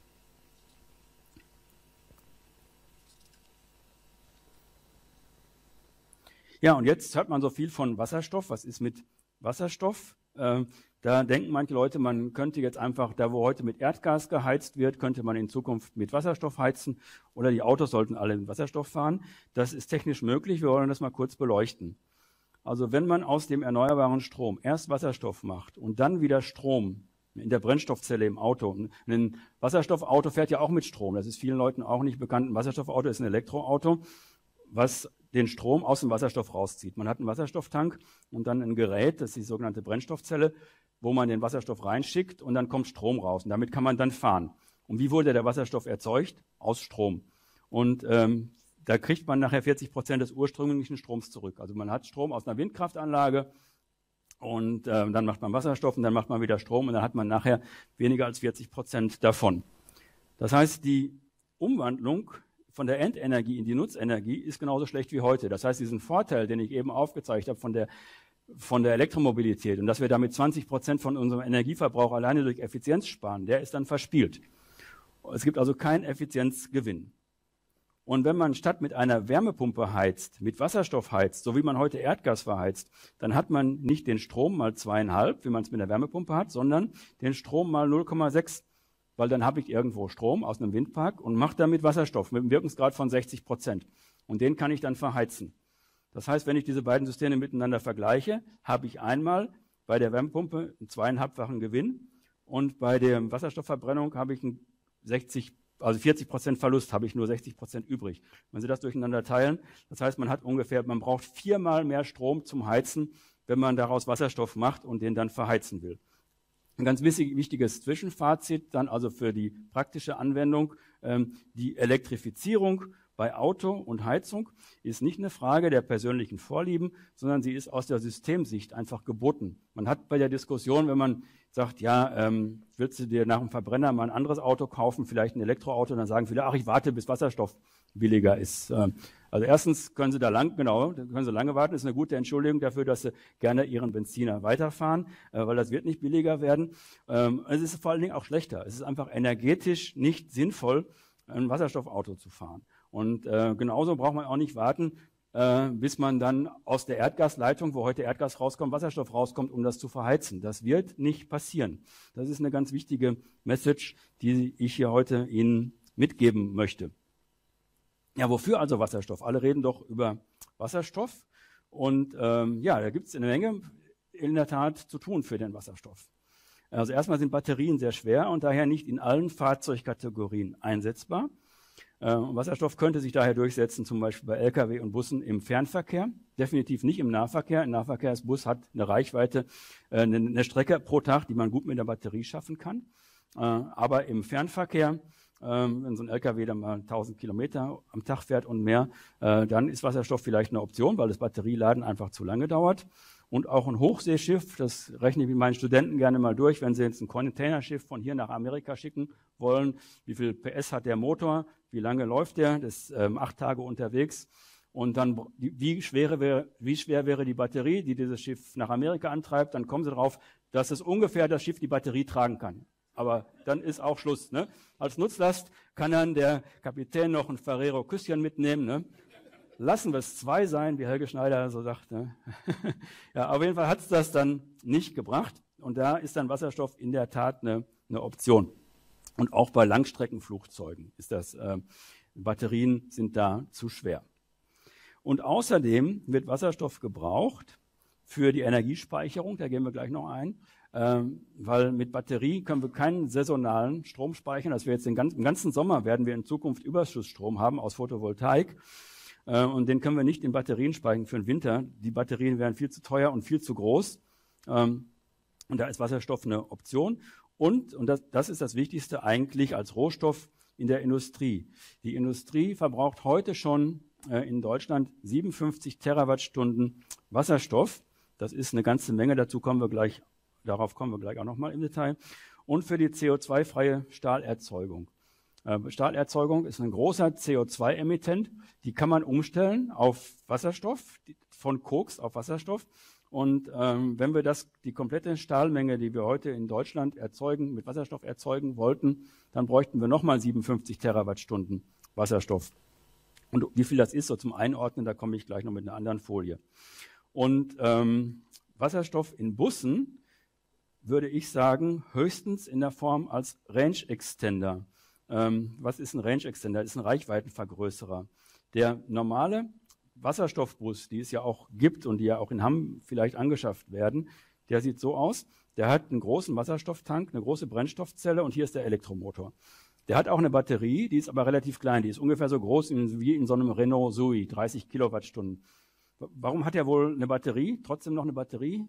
Ja, und jetzt hört man so viel von Wasserstoff. Was ist mit Wasserstoff? Da denken manche Leute, man könnte jetzt einfach, da wo heute mit Erdgas geheizt wird, könnte man in Zukunft mit Wasserstoff heizen oder die Autos sollten alle mit Wasserstoff fahren. Das ist technisch möglich, wir wollen das mal kurz beleuchten. Also wenn man aus dem erneuerbaren Strom erst Wasserstoff macht und dann wieder Strom in der Brennstoffzelle im Auto. Ein Wasserstoffauto fährt ja auch mit Strom, das ist vielen Leuten auch nicht bekannt. Ein Wasserstoffauto ist ein Elektroauto, was den Strom aus dem Wasserstoff rauszieht. Man hat einen Wasserstofftank und dann ein Gerät, das ist die sogenannte Brennstoffzelle, wo man den Wasserstoff reinschickt und dann kommt Strom raus. Und damit kann man dann fahren. Und wie wurde der Wasserstoff erzeugt? Aus Strom. Und da kriegt man nachher 40% des ursprünglichen Stroms zurück. Also man hat Strom aus einer Windkraftanlage und dann macht man Wasserstoff und dann macht man wieder Strom und dann hat man nachher weniger als 40% davon. Das heißt, die Umwandlung von der Endenergie in die Nutzenergie ist genauso schlecht wie heute. Das heißt, diesen Vorteil, den ich eben aufgezeigt habe von der Elektromobilität und dass wir damit 20% von unserem Energieverbrauch alleine durch Effizienz sparen, der ist dann verspielt. Es gibt also keinen Effizienzgewinn. Und wenn man statt mit einer Wärmepumpe heizt, mit Wasserstoff heizt, so wie man heute Erdgas verheizt, dann hat man nicht den Strom mal 2,5, wie man es mit einer Wärmepumpe hat, sondern den Strom mal 0,6. Weil dann habe ich irgendwo Strom aus einem Windpark und mache damit Wasserstoff mit einem Wirkungsgrad von 60%. Und den kann ich dann verheizen. Das heißt, wenn ich diese beiden Systeme miteinander vergleiche, habe ich einmal bei der Wärmepumpe einen 2,5-fachen Gewinn und bei der Wasserstoffverbrennung habe ich einen 40% Verlust, habe ich nur 60% übrig. Wenn Sie das durcheinander teilen, das heißt, man braucht 4-mal mehr Strom zum Heizen, wenn man daraus Wasserstoff macht und den dann verheizen will. Ein ganz wichtiges Zwischenfazit dann also für die praktische Anwendung. Die Elektrifizierung bei Auto und Heizung ist nicht eine Frage der persönlichen Vorlieben, sondern sie ist aus der Systemsicht einfach geboten. Man hat bei der Diskussion, wenn man sagt, ja, willst du dir nach dem Verbrenner mal ein anderes Auto kaufen, vielleicht ein Elektroauto, dann sagen viele, ach, ich warte, bis Wasserstoff billiger ist. Also erstens können Sie lange warten, das ist eine gute Entschuldigung dafür, dass Sie gerne Ihren Benziner weiterfahren, weil das wird nicht billiger werden. Es ist vor allen Dingen auch schlechter. Es ist einfach energetisch nicht sinnvoll, ein Wasserstoffauto zu fahren. Und genauso braucht man auch nicht warten, bis man dann aus der Erdgasleitung, wo heute Erdgas rauskommt, Wasserstoff rauskommt, um das zu verheizen. Das wird nicht passieren. Das ist eine ganz wichtige Message, die ich hier heute Ihnen mitgeben möchte. Ja, wofür also Wasserstoff? Alle reden doch über Wasserstoff. Und ja, da gibt es eine Menge in der Tat zu tun für den Wasserstoff. Also erstmal sind Batterien sehr schwer und daher nicht in allen Fahrzeugkategorien einsetzbar. Wasserstoff könnte sich daher durchsetzen, zum Beispiel bei Lkw und Bussen im Fernverkehr, definitiv nicht im Nahverkehr. Im Nahverkehrsbus hat eine Reichweite, eine Strecke pro Tag, die man gut mit der Batterie schaffen kann. Aber im Fernverkehr, wenn so ein Lkw dann mal 1000 Kilometer am Tag fährt und mehr, dann ist Wasserstoff vielleicht eine Option, weil das Batterieladen einfach zu lange dauert. Und auch ein Hochseeschiff, das rechne ich mit meinen Studenten gerne mal durch, wenn sie jetzt ein Containerschiff von hier nach Amerika schicken wollen, wie viel PS hat der Motor, wie lange läuft der, das ist 8 Tage unterwegs. Und dann, wie schwer wäre die Batterie, die dieses Schiff nach Amerika antreibt, dann kommen sie darauf, dass es ungefähr das Schiff die Batterie tragen kann. Aber dann ist auch Schluss. Ne? Als Nutzlast kann dann der Kapitän noch ein Ferrero-Küsschen mitnehmen. Ne? Lassen wir es 2 sein, wie Helge Schneider so sagt. Ne? Ja, auf jeden Fall hat es das dann nicht gebracht. Und da ist dann Wasserstoff in der Tat eine Option. Und auch bei Langstreckenflugzeugen ist das, Batterien sind da zu schwer. Und außerdem wird Wasserstoff gebraucht für die Energiespeicherung, da gehen wir gleich noch ein, weil mit Batterie können wir keinen saisonalen Strom speichern. Also im ganzen Sommer werden wir in Zukunft Überschussstrom haben aus Photovoltaik. Und den können wir nicht in Batterien speichern für den Winter. Die Batterien wären viel zu teuer und viel zu groß. Und da ist Wasserstoff eine Option. Und das ist das Wichtigste eigentlich als Rohstoff in der Industrie. Die Industrie verbraucht heute schon in Deutschland 57 Terawattstunden Wasserstoff. Das ist eine ganze Menge, darauf kommen wir gleich auch nochmal im Detail. Und für die CO2-freie Stahlerzeugung. Stahlerzeugung ist ein großer CO2-Emittent, die kann man umstellen auf Wasserstoff, von Koks auf Wasserstoff. Und wenn wir die komplette Stahlmenge, die wir heute in Deutschland mit Wasserstoff erzeugen wollten, dann bräuchten wir nochmal 57 Terawattstunden Wasserstoff. Und wie viel das ist, so zum Einordnen, da komme ich gleich noch mit einer anderen Folie. Und Wasserstoff in Bussen würde ich sagen, höchstens in der Form als Range Extender. Was ist ein Range Extender? Das ist ein Reichweitenvergrößerer. Der normale Wasserstoffbus, die es ja auch gibt und die ja auch in Hamm vielleicht angeschafft werden, der sieht so aus. Der hat einen großen Wasserstofftank, eine große Brennstoffzelle und hier ist der Elektromotor. Der hat auch eine Batterie, die ist aber relativ klein. Die ist ungefähr so groß wie in so einem Renault Zoe, 30 Kilowattstunden. Warum hat er wohl eine Batterie? Trotzdem noch eine Batterie?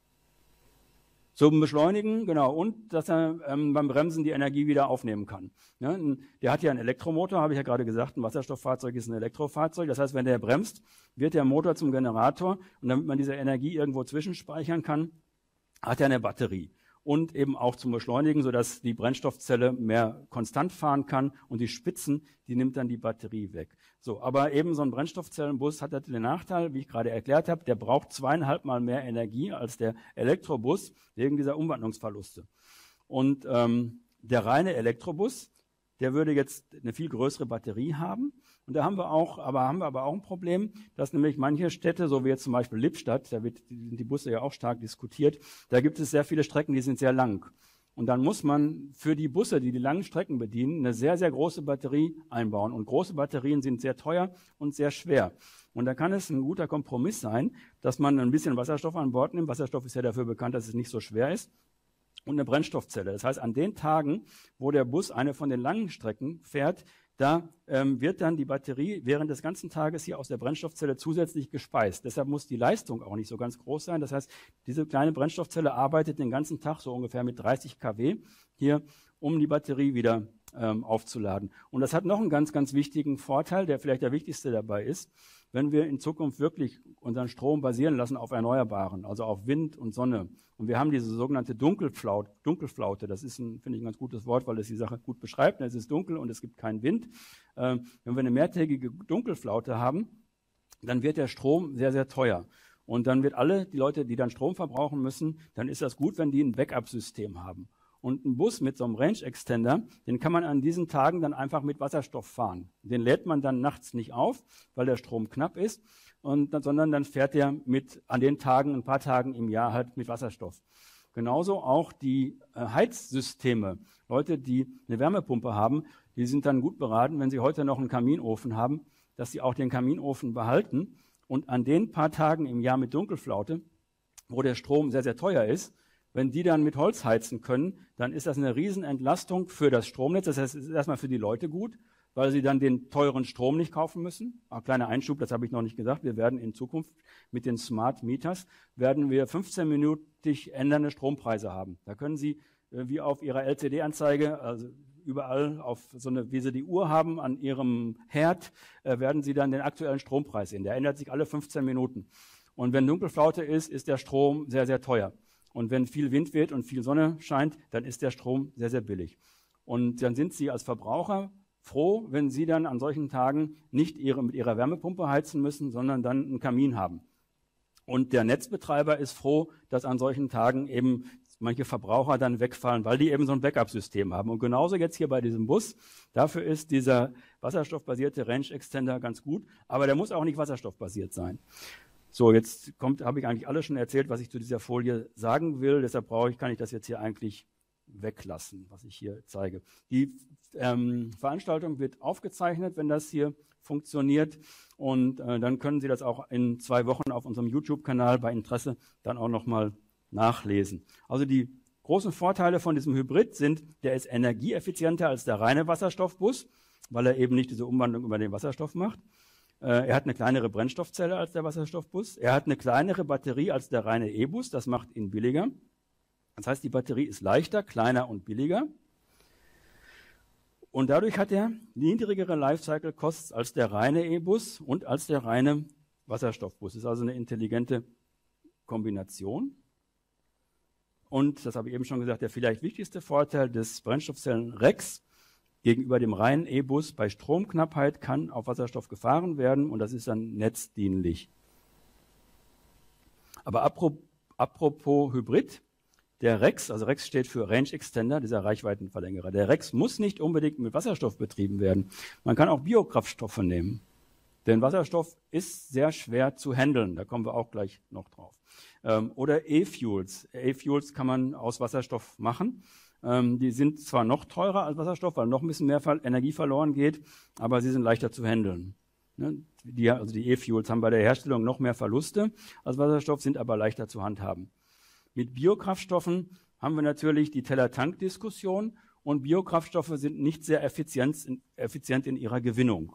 Zum Beschleunigen, genau, und dass er beim Bremsen die Energie wieder aufnehmen kann. Ja, der hat ja einen Elektromotor, habe ich ja gerade gesagt, ein Wasserstofffahrzeug ist ein Elektrofahrzeug. Das heißt, wenn der bremst, wird der Motor zum Generator und damit man diese Energie irgendwo zwischenspeichern kann, hat er eine Batterie. Und eben auch zum Beschleunigen, sodass die Brennstoffzelle mehr konstant fahren kann und die Spitzen, die nimmt dann die Batterie weg. So, aber eben so ein Brennstoffzellenbus hat den Nachteil, wie ich gerade erklärt habe, der braucht 2,5 Mal mehr Energie als der Elektrobus wegen dieser Umwandlungsverluste. Und der reine Elektrobus, der würde jetzt eine viel größere Batterie haben. Und da haben wir aber auch ein Problem, dass nämlich manche Städte, so wie jetzt zum Beispiel Lippstadt, sind die Busse ja auch stark diskutiert, da gibt es sehr viele Strecken, die sind sehr lang. Und dann muss man für die Busse, die langen Strecken bedienen, eine sehr, sehr große Batterie einbauen. Und große Batterien sind sehr teuer und sehr schwer. Und da kann es ein guter Kompromiss sein, dass man ein bisschen Wasserstoff an Bord nimmt. Wasserstoff ist ja dafür bekannt, dass es nicht so schwer ist. Und eine Brennstoffzelle. Das heißt, an den Tagen, wo der Bus eine von den langen Strecken fährt, da wird dann die Batterie während des ganzen Tages hier aus der Brennstoffzelle zusätzlich gespeist. Deshalb muss die Leistung auch nicht so ganz groß sein. Das heißt, diese kleine Brennstoffzelle arbeitet den ganzen Tag so ungefähr mit 30 kW hier, um die Batterie wieder aufzuladen. Und das hat noch einen ganz, ganz wichtigen Vorteil, der vielleicht der wichtigste dabei ist. Wenn wir in Zukunft wirklich unseren Strom basieren lassen auf Erneuerbaren, also auf Wind und Sonne. Und wir haben diese sogenannte Dunkelflaute. Das ist, finde ich, ein ganz gutes Wort, weil es die Sache gut beschreibt. Es ist dunkel und es gibt keinen Wind. Wenn wir eine mehrtägige Dunkelflaute haben, dann wird der Strom sehr, sehr teuer. Und dann wird die Leute, die dann Strom verbrauchen müssen, dann ist das gut, wenn die ein Backup-System haben. Und ein Bus mit so einem Range Extender, den kann man an diesen Tagen dann einfach mit Wasserstoff fahren. Den lädt man dann nachts nicht auf, weil der Strom knapp ist, sondern dann fährt er an den Tagen, ein paar Tagen im Jahr halt mit Wasserstoff. Genauso auch die Heizsysteme. Leute, die eine Wärmepumpe haben, die sind dann gut beraten, wenn sie heute noch einen Kaminofen haben, dass sie auch den Kaminofen behalten und an den paar Tagen im Jahr mit Dunkelflaute, wo der Strom sehr, sehr teuer ist, wenn die dann mit Holz heizen können, dann ist das eine Riesenentlastung für das Stromnetz. Das heißt, es ist erstmal für die Leute gut, weil sie dann den teuren Strom nicht kaufen müssen. Ein kleiner Einschub, das habe ich noch nicht gesagt. Wir werden in Zukunft mit den Smart Meters, werden wir 15-minütig ändernde Strompreise haben. Da können Sie, wie auf Ihrer LCD-Anzeige, also überall auf so eine, wie Sie die Uhr haben an Ihrem Herd, werden Sie dann den aktuellen Strompreis sehen. Der ändert sich alle 15 Minuten. Und wenn Dunkelflaute ist, ist der Strom sehr, sehr teuer. Und wenn viel Wind weht und viel Sonne scheint, dann ist der Strom sehr, sehr billig. Und dann sind Sie als Verbraucher froh, wenn Sie dann an solchen Tagen nicht mit Ihrer Wärmepumpe heizen müssen, sondern dann einen Kamin haben. Und der Netzbetreiber ist froh, dass an solchen Tagen eben manche Verbraucher dann wegfallen, weil die eben so ein Backup-System haben. Und genauso jetzt hier bei diesem Bus, dafür ist dieser wasserstoffbasierte Range Extender ganz gut, aber der muss auch nicht wasserstoffbasiert sein. So, jetzt habe ich eigentlich alles schon erzählt, was ich zu dieser Folie sagen will. Deshalb kann ich das jetzt hier eigentlich weglassen, was ich hier zeige. Die Veranstaltung wird aufgezeichnet, wenn das hier funktioniert. Und dann können Sie das auch in 2 Wochen auf unserem YouTube-Kanal bei Interesse dann auch nochmal nachlesen. Also die großen Vorteile von diesem Hybrid sind, der ist energieeffizienter als der reine Wasserstoffbus, weil er eben nicht diese Umwandlung über den Wasserstoff macht. Er hat eine kleinere Brennstoffzelle als der Wasserstoffbus. Er hat eine kleinere Batterie als der reine E-Bus. Das macht ihn billiger. Das heißt, die Batterie ist leichter, kleiner und billiger. Und dadurch hat er niedrigere Lifecycle Costs als der reine E-Bus und als der reine Wasserstoffbus. Das ist also eine intelligente Kombination. Und, das habe ich eben schon gesagt, der vielleicht wichtigste Vorteil des Brennstoffzellen-Rex gegenüber dem reinen E-Bus: bei Stromknappheit kann auf Wasserstoff gefahren werden und das ist dann netzdienlich. Aber apropos Hybrid, der Rex, also Rex steht für Range Extender, dieser Reichweitenverlängerer. Der Rex muss nicht unbedingt mit Wasserstoff betrieben werden. Man kann auch Biokraftstoffe nehmen. Denn Wasserstoff ist sehr schwer zu handeln, da kommen wir auch gleich noch drauf. Oder E-Fuels. E-Fuels kann man aus Wasserstoff machen. Die sind zwar noch teurer als Wasserstoff, weil noch ein bisschen mehr Energie verloren geht, aber sie sind leichter zu handeln. Die E-Fuels haben bei der Herstellung noch mehr Verluste als Wasserstoff, sind aber leichter zu handhaben. Mit Biokraftstoffen haben wir natürlich die Teller-Tank-Diskussion und Biokraftstoffe sind nicht sehr effizient in ihrer Gewinnung.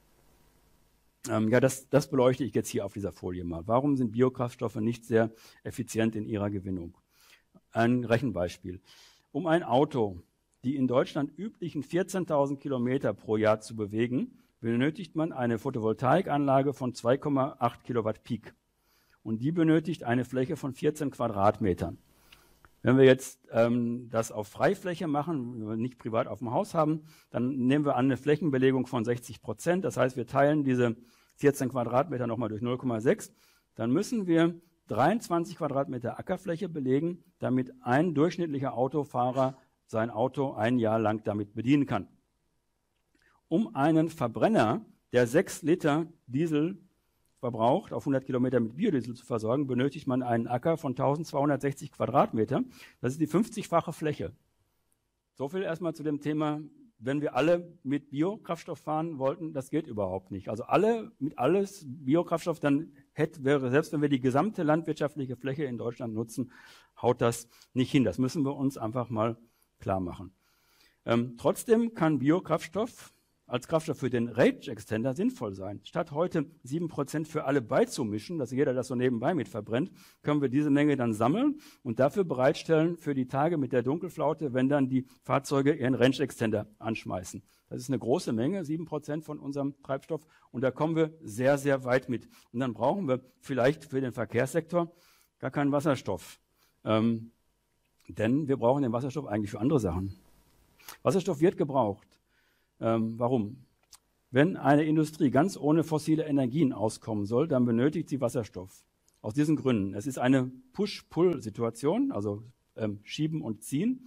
Das beleuchte ich jetzt hier auf dieser Folie mal. Warum sind Biokraftstoffe nicht sehr effizient in ihrer Gewinnung? Ein Rechenbeispiel. Um ein Auto, die in Deutschland üblichen 14.000 Kilometer pro Jahr zu bewegen, benötigt man eine Photovoltaikanlage von 2,8 Kilowatt Peak. Und die benötigt eine Fläche von 14 Quadratmetern. Wenn wir jetzt das auf Freifläche machen, wenn wir nicht privat auf dem Haus haben, dann nehmen wir an eine Flächenbelegung von 60%. Das heißt, wir teilen diese 14 Quadratmeter nochmal durch 0,6. Dann müssen wir 23 Quadratmeter Ackerfläche belegen, damit ein durchschnittlicher Autofahrer sein Auto ein Jahr lang damit bedienen kann. Um einen Verbrenner, der 6 Liter Diesel verbraucht, auf 100 Kilometer mit Biodiesel zu versorgen, benötigt man einen Acker von 1260 Quadratmeter. Das ist die 50-fache Fläche. So viel erstmal zu dem Thema, wenn wir alle mit Biokraftstoff fahren wollten, das geht überhaupt nicht. Also alles Biokraftstoff, dann wäre, selbst wenn wir die gesamte landwirtschaftliche Fläche in Deutschland nutzen, haut das nicht hin. Das müssen wir uns einfach mal klar machen. Trotzdem kann Biokraftstoff als Kraftstoff für den Range Extender sinnvoll sein. Statt heute 7% für alle beizumischen, dass jeder das so nebenbei mit verbrennt, können wir diese Menge dann sammeln und dafür bereitstellen für die Tage mit der Dunkelflaute, wenn dann die Fahrzeuge ihren Range Extender anschmeißen. Das ist eine große Menge, 7% von unserem Treibstoff, und da kommen wir sehr, sehr weit mit. Und dann brauchen wir vielleicht für den Verkehrssektor gar keinen Wasserstoff. Denn wir brauchen den Wasserstoff eigentlich für andere Sachen. Wasserstoff wird gebraucht. Warum? Wenn eine Industrie ganz ohne fossile Energien auskommen soll, dann benötigt sie Wasserstoff. Aus diesen Gründen. Es ist eine Push-Pull-Situation, also schieben und ziehen.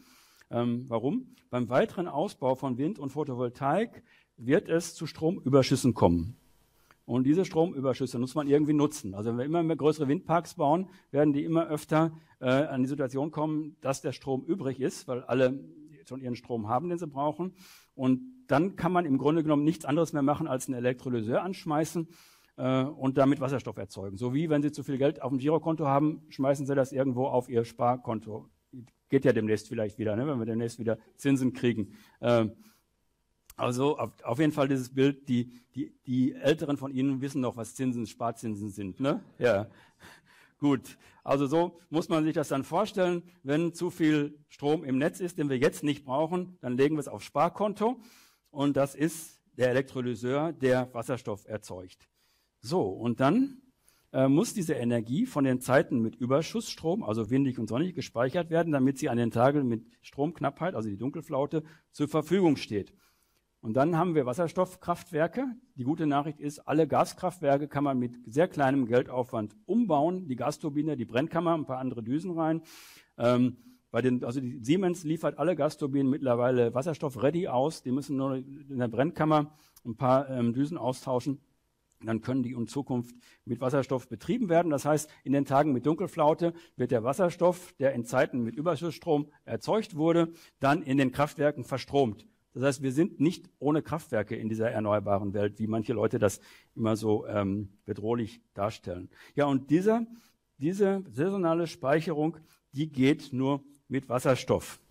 Warum? Beim weiteren Ausbau von Wind und Photovoltaik wird es zu Stromüberschüssen kommen. Und diese Stromüberschüsse muss man irgendwie nutzen. Also wenn wir immer mehr größere Windparks bauen, werden die immer öfter an die Situation kommen, dass der Strom übrig ist, weil alle schon ihren Strom haben, den sie brauchen. Und dann kann man im Grunde genommen nichts anderes mehr machen, als einen Elektrolyseur anschmeißen und damit Wasserstoff erzeugen. So wie wenn Sie zu viel Geld auf dem Girokonto haben, schmeißen Sie das irgendwo auf Ihr Sparkonto. Geht ja demnächst vielleicht wieder, ne, wenn wir demnächst wieder Zinsen kriegen. Also auf jeden Fall dieses Bild, die Älteren von Ihnen wissen noch, was Zinsen, Sparzinsen sind. Ne? Ja, gut. Also so muss man sich das dann vorstellen, wenn zu viel Strom im Netz ist, den wir jetzt nicht brauchen, dann legen wir es aufs Sparkonto und das ist der Elektrolyseur, der Wasserstoff erzeugt. So, und dann muss diese Energie von den Zeiten mit Überschussstrom, also windig und sonnig, gespeichert werden, damit sie an den Tagen mit Stromknappheit, also die Dunkelflaute, zur Verfügung steht. Und dann haben wir Wasserstoffkraftwerke. Die gute Nachricht ist, alle Gaskraftwerke kann man mit sehr kleinem Geldaufwand umbauen. Die Gasturbine, die Brennkammer, ein paar andere Düsen rein. Also die Siemens liefert alle Gasturbinen mittlerweile Wasserstoff-ready aus. Die müssen nur in der Brennkammer ein paar Düsen austauschen. Dann können die in Zukunft mit Wasserstoff betrieben werden. Das heißt, in den Tagen mit Dunkelflaute wird der Wasserstoff, der in Zeiten mit Überschussstrom erzeugt wurde, dann in den Kraftwerken verstromt. Das heißt, wir sind nicht ohne Kraftwerke in dieser erneuerbaren Welt, wie manche Leute das immer so bedrohlich darstellen. Ja, und diese saisonale Speicherung, die geht nur mit Wasserstoff.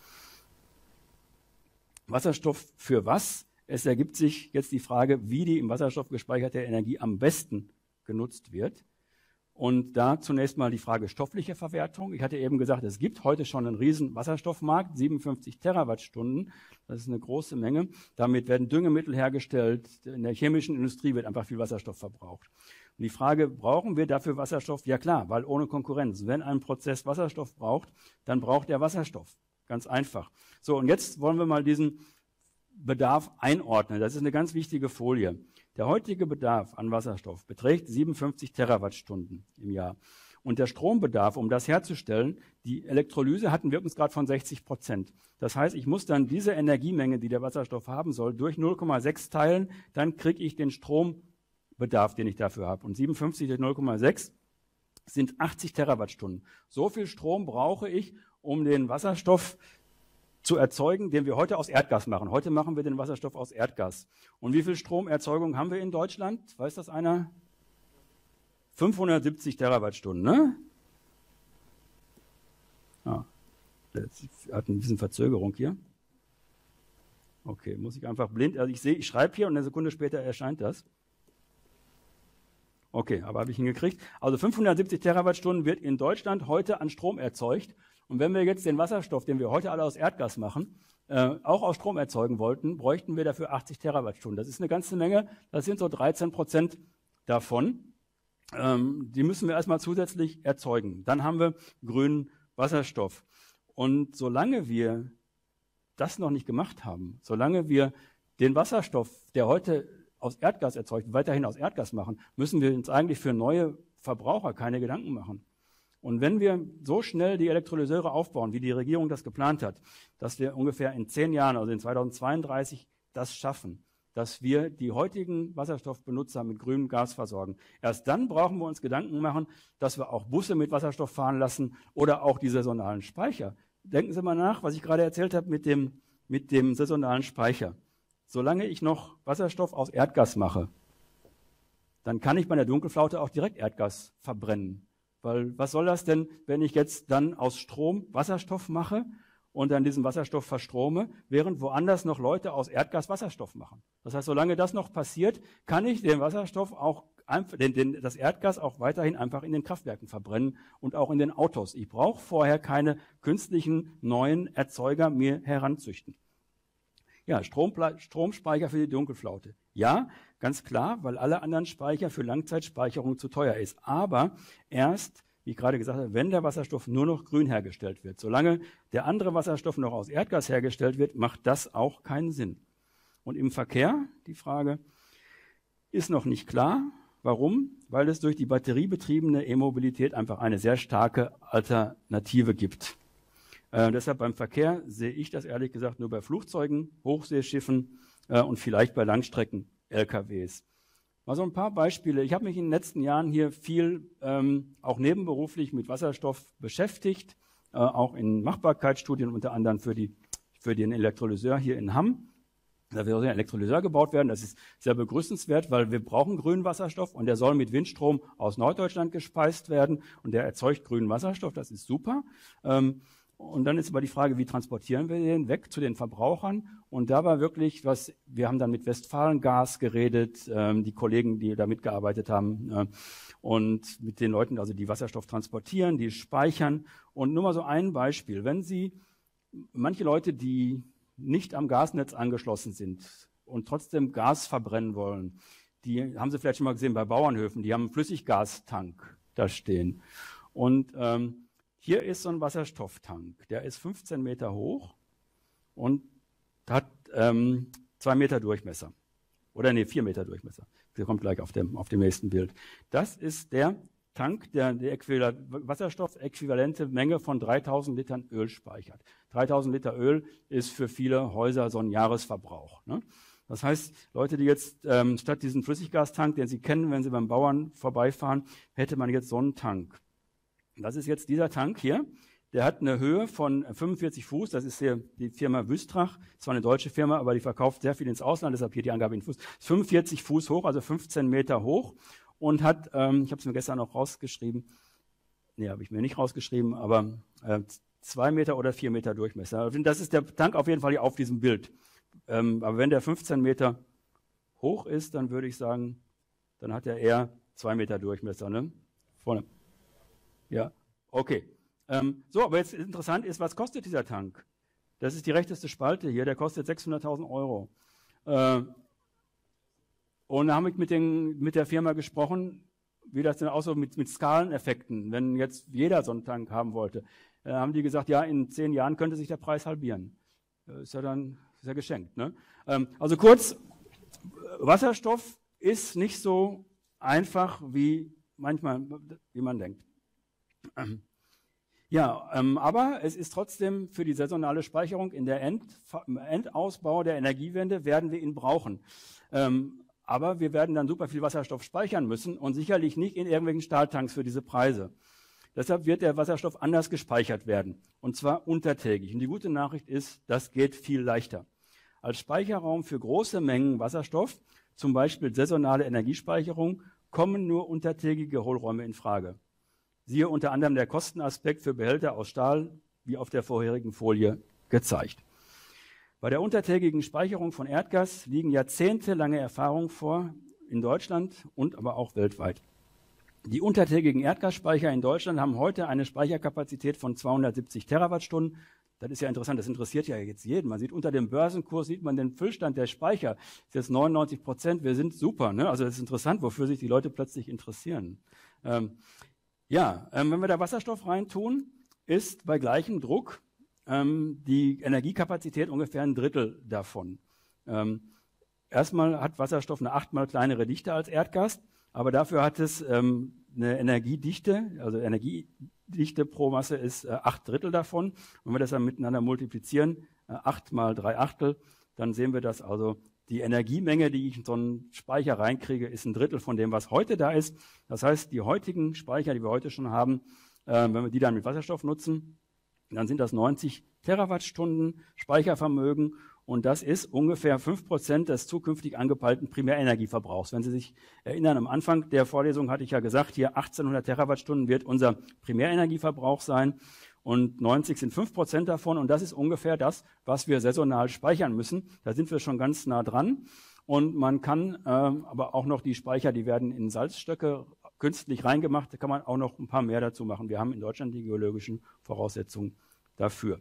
Wasserstoff für was? Es ergibt sich jetzt die Frage, wie die im Wasserstoff gespeicherte Energie am besten genutzt wird. Und da zunächst mal die Frage stoffliche Verwertung. Ich hatte eben gesagt, es gibt heute schon einen riesen Wasserstoffmarkt, 57 Terawattstunden. Das ist eine große Menge. Damit werden Düngemittel hergestellt. In der chemischen Industrie wird einfach viel Wasserstoff verbraucht. Und die Frage, brauchen wir dafür Wasserstoff? Ja klar, weil ohne Konkurrenz. Wenn ein Prozess Wasserstoff braucht, dann braucht er Wasserstoff. Ganz einfach. So, und jetzt wollen wir mal diesen Bedarf einordnen. Das ist eine ganz wichtige Folie. Der heutige Bedarf an Wasserstoff beträgt 57 Terawattstunden im Jahr. Und der Strombedarf, um das herzustellen, die Elektrolyse hat einen Wirkungsgrad von 60%. Das heißt, ich muss dann diese Energiemenge, die der Wasserstoff haben soll, durch 0,6 teilen, dann kriege ich den Strombedarf, den ich dafür habe. Und 57 durch 0,6 sind 80 Terawattstunden. So viel Strom brauche ich, um den Wasserstoff zu erzeugen, den wir heute aus Erdgas machen. Heute machen wir den Wasserstoff aus Erdgas. Und wie viel Stromerzeugung haben wir in Deutschland? Weiß das einer? 570 Terawattstunden, ne? Das hat ein bisschen Verzögerung hier. Okay, muss ich einfach blind, also ich schreibe hier und eine Sekunde später erscheint das. Okay, aber habe ich hingekriegt. Also 570 Terawattstunden wird in Deutschland heute an Strom erzeugt. Und wenn wir jetzt den Wasserstoff, den wir heute alle aus Erdgas machen, auch aus Strom erzeugen wollten, bräuchten wir dafür 80 Terawattstunden. Das ist eine ganze Menge. Das sind so 13% davon. Die müssen wir erstmal zusätzlich erzeugen. Dann haben wir grünen Wasserstoff. Und solange wir das noch nicht gemacht haben, solange wir den Wasserstoff, der heute aus Erdgas erzeugt, weiterhin aus Erdgas machen, müssen wir uns eigentlich für neue Verbraucher keine Gedanken machen. Und wenn wir so schnell die Elektrolyseure aufbauen, wie die Regierung das geplant hat, dass wir ungefähr in 10 Jahren, also in 2032, das schaffen, dass wir die heutigen Wasserstoffbenutzer mit grünem Gas versorgen. Erst dann brauchen wir uns Gedanken machen, dass wir auch Busse mit Wasserstoff fahren lassen oder auch die saisonalen Speicher. Denken Sie mal nach, was ich gerade erzählt habe mit dem saisonalen Speicher. Solange ich noch Wasserstoff aus Erdgas mache, dann kann ich bei der Dunkelflaute auch direkt Erdgas verbrennen. Weil was soll das denn, wenn ich jetzt dann aus Strom Wasserstoff mache und dann diesen Wasserstoff verstrome, während woanders noch Leute aus Erdgas Wasserstoff machen? Das heißt, solange das noch passiert, kann ich den Wasserstoff auch das Erdgas auch weiterhin einfach in den Kraftwerken verbrennen und auch in den Autos. Ich brauche vorher keine künstlichen neuen Erzeuger mir heranzüchten. Ja, Stromspeicher für die Dunkelflaute. Ja, ganz klar, weil alle anderen Speicher für Langzeitspeicherung zu teuer ist. Aber erst, wie ich gerade gesagt habe, wenn der Wasserstoff nur noch grün hergestellt wird. Solange der andere Wasserstoff noch aus Erdgas hergestellt wird, macht das auch keinen Sinn. Und im Verkehr, die Frage, ist noch nicht klar. Warum? Weil es durch die batteriebetriebene E-Mobilität einfach eine sehr starke Alternative gibt. Deshalb beim Verkehr sehe ich das ehrlich gesagt nur bei Flugzeugen, Hochseeschiffen und vielleicht bei Langstrecken-LKWs. Mal so ein paar Beispiele. Ich habe mich in den letzten Jahren hier viel auch nebenberuflich mit Wasserstoff beschäftigt, auch in Machbarkeitsstudien, unter anderem für den Elektrolyseur hier in Hamm. Da wird ein Elektrolyseur gebaut werden. Das ist sehr begrüßenswert, weil wir brauchen grünen Wasserstoff und der soll mit Windstrom aus Norddeutschland gespeist werden und der erzeugt grünen Wasserstoff. Das ist super. Und dann ist aber die Frage, wie transportieren wir den weg zu den Verbrauchern? Und da war wirklich wir haben dann mit Westfalengas geredet, die Kollegen, die da mitgearbeitet haben, und mit den Leuten, also die Wasserstoff transportieren, die speichern. Und nur mal so ein Beispiel. Wenn manche Leute, die nicht am Gasnetz angeschlossen sind und trotzdem Gas verbrennen wollen, die haben Sie vielleicht schon mal gesehen bei Bauernhöfen, die haben einen Flüssiggastank da stehen. Und hier ist so ein Wasserstofftank, der ist 15 Meter hoch und hat 2 Meter Durchmesser. Oder 4 Meter Durchmesser. Der kommt gleich auf dem nächsten Bild. Das ist der Tank, der die Wasserstoff-äquivalente Menge von 3000 Litern Öl speichert. 3000 Liter Öl ist für viele Häuser so ein Jahresverbrauch. Ne? Das heißt, Leute, die jetzt statt diesen Flüssiggastank, den Sie kennen, wenn Sie beim Bauern vorbeifahren, hätte man jetzt so einen Tank. Das ist jetzt dieser Tank hier. Der hat eine Höhe von 45 Fuß. Das ist hier die Firma Wüstrach. Zwar eine deutsche Firma, aber die verkauft sehr viel ins Ausland. Deshalb hier die Angabe in Fuß. 45 Fuß hoch, also 15 Meter hoch. Und hat, ich habe es mir gestern noch rausgeschrieben, habe ich mir nicht rausgeschrieben, aber 2 Meter oder 4 Meter Durchmesser. Das ist der Tank auf jeden Fall hier auf diesem Bild. Aber wenn der 15 Meter hoch ist, dann würde ich sagen, dann hat er eher 2 Meter Durchmesser. Ne? Vorne. Ja, okay. Aber jetzt interessant ist, was kostet dieser Tank? Das ist die rechteste Spalte hier, der kostet 600.000 Euro. Und da habe ich mit der Firma gesprochen, wie das denn aussieht mit Skaleneffekten, wenn jetzt jeder so einen Tank haben wollte. Haben die gesagt, ja, in 10 Jahren könnte sich der Preis halbieren. Ist ja geschenkt. Ne? Also kurz, Wasserstoff ist nicht so einfach, wie man denkt. Ja, aber es ist trotzdem für die saisonale Speicherung im Endausbau der Energiewende werden wir ihn brauchen. Aber wir werden dann super viel Wasserstoff speichern müssen und sicherlich nicht in irgendwelchen Stahltanks für diese Preise. Deshalb wird der Wasserstoff anders gespeichert werden, und zwar untertägig. Und die gute Nachricht ist, das geht viel leichter. Als Speicherraum für große Mengen Wasserstoff, zum Beispiel saisonale Energiespeicherung, kommen nur untertägige Hohlräume in Frage. Siehe unter anderem der Kostenaspekt für Behälter aus Stahl, wie auf der vorherigen Folie gezeigt. Bei der untertägigen Speicherung von Erdgas liegen jahrzehntelange Erfahrungen vor, in Deutschland und aber auch weltweit. Die untertägigen Erdgasspeicher in Deutschland haben heute eine Speicherkapazität von 270 Terawattstunden. Das ist ja interessant, das interessiert ja jetzt jeden. Man sieht unter dem Börsenkurs, sieht man den Füllstand der Speicher. Das ist jetzt 99%, wir sind super. Ne? Also das ist interessant, wofür sich die Leute plötzlich interessieren. Wenn wir da Wasserstoff reintun, ist bei gleichem Druck die Energiekapazität ungefähr ein Drittel davon. Erstmal hat Wasserstoff eine 8-mal kleinere Dichte als Erdgas, aber dafür hat es eine Energiedichte, also Energiedichte pro Masse ist 8 Drittel davon. Wenn wir das dann miteinander multiplizieren, 8 mal 3 Achtel, dann sehen wir, dass also die Energiemenge, die ich in so einen Speicher reinkriege, ist ein Drittel von dem, was heute da ist. Das heißt, die heutigen Speicher, die wir heute schon haben, wenn wir die dann mit Wasserstoff nutzen, dann sind das 90 Terawattstunden Speichervermögen und das ist ungefähr 5% des zukünftig angepeilten Primärenergieverbrauchs. Wenn Sie sich erinnern, am Anfang der Vorlesung hatte ich ja gesagt, hier 1800 Terawattstunden wird unser Primärenergieverbrauch sein und 90 sind 5% davon und das ist ungefähr das, was wir saisonal speichern müssen. Da sind wir schon ganz nah dran und man kann aber auch noch die Speicher, die werden in Salzstöcke künstlich reingemacht, da kann man auch noch ein paar mehr dazu machen. Wir haben in Deutschland die geologischen Voraussetzungen dafür.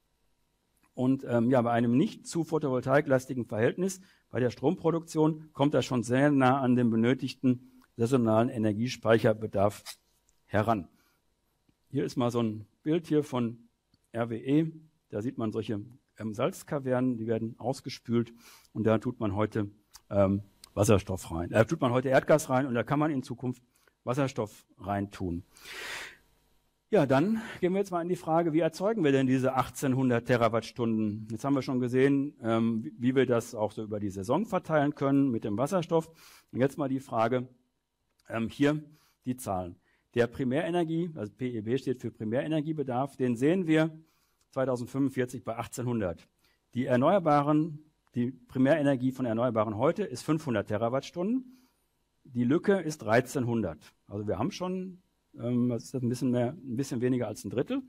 Und bei einem nicht zu photovoltaiklastigen Verhältnis bei der Stromproduktion kommt das schon sehr nah an den benötigten saisonalen Energiespeicherbedarf heran. Hier ist mal so ein Bild hier von RWE. Da sieht man solche Salzkavernen, die werden ausgespült und da tut man heute Wasserstoff rein. Da tut man heute Erdgas rein und da kann man in Zukunft Wasserstoff reintun. Ja, dann gehen wir jetzt mal in die Frage, wie erzeugen wir denn diese 1800 Terawattstunden? Jetzt haben wir schon gesehen, wie wir das auch so über die Saison verteilen können mit dem Wasserstoff. Und jetzt mal die Frage, hier die Zahlen. Der Primärenergie, also PEB steht für Primärenergiebedarf, den sehen wir 2045 bei 1800. Die Primärenergie von Erneuerbaren heute ist 500 Terawattstunden. Die Lücke ist 1300. Also wir haben schon, das ist ein bisschen weniger als ein Drittel.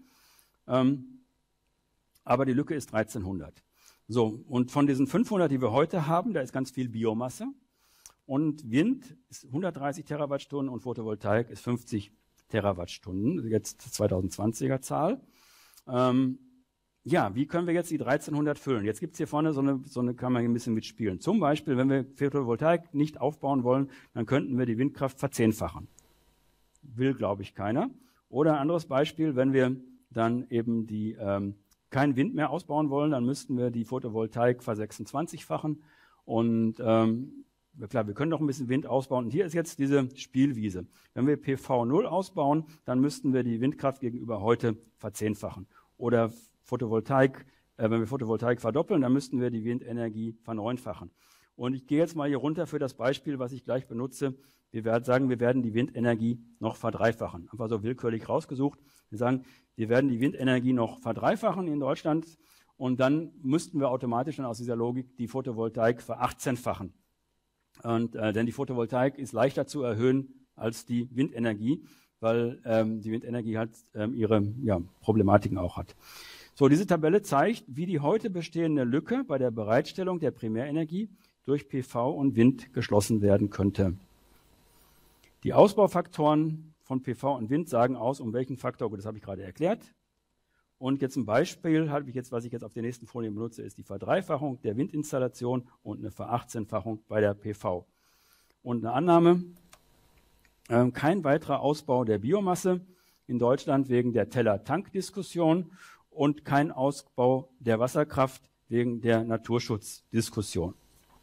Aber die Lücke ist 1300. So, und von diesen 500, die wir heute haben, da ist ganz viel Biomasse. Und Wind ist 130 Terawattstunden und Photovoltaik ist 50 Terawattstunden, jetzt 2020er Zahl. Ja, wie können wir jetzt die 1300 füllen? Jetzt gibt es hier vorne so eine kann man ein bisschen mitspielen. Zum Beispiel, wenn wir Photovoltaik nicht aufbauen wollen, dann könnten wir die Windkraft verzehnfachen. Will, glaube ich, keiner. Oder ein anderes Beispiel, wenn wir dann eben keinen Wind mehr ausbauen wollen, dann müssten wir die Photovoltaik ver26-fachen. Und klar, wir können noch ein bisschen Wind ausbauen. Und hier ist jetzt diese Spielwiese. Wenn wir PV 0 ausbauen, dann müssten wir die Windkraft gegenüber heute verzehnfachen. Oder Photovoltaik, wenn wir Photovoltaik verdoppeln, dann müssten wir die Windenergie verneunfachen. Und ich gehe jetzt mal hier runter für das Beispiel, was ich gleich benutze. Wir werden sagen, wir werden die Windenergie noch verdreifachen. Einfach so willkürlich rausgesucht. Wir sagen, wir werden die Windenergie noch verdreifachen in Deutschland und dann müssten wir automatisch dann aus dieser Logik die Photovoltaik ver18-fachen. Denn die Photovoltaik ist leichter zu erhöhen als die Windenergie, weil die Windenergie halt ihre Problematiken auch hat. So, diese Tabelle zeigt, wie die heute bestehende Lücke bei der Bereitstellung der Primärenergie durch PV und Wind geschlossen werden könnte. Die Ausbaufaktoren von PV und Wind sagen aus, um welchen Faktor, gut, das habe ich gerade erklärt. Und jetzt ein Beispiel, was ich jetzt auf der nächsten Folie benutze, ist die Verdreifachung der Windinstallation und eine Ver18-fachung bei der PV. Und eine Annahme, kein weiterer Ausbau der Biomasse in Deutschland wegen der Teller-Tank-Diskussion und kein Ausbau der Wasserkraft wegen der Naturschutzdiskussion.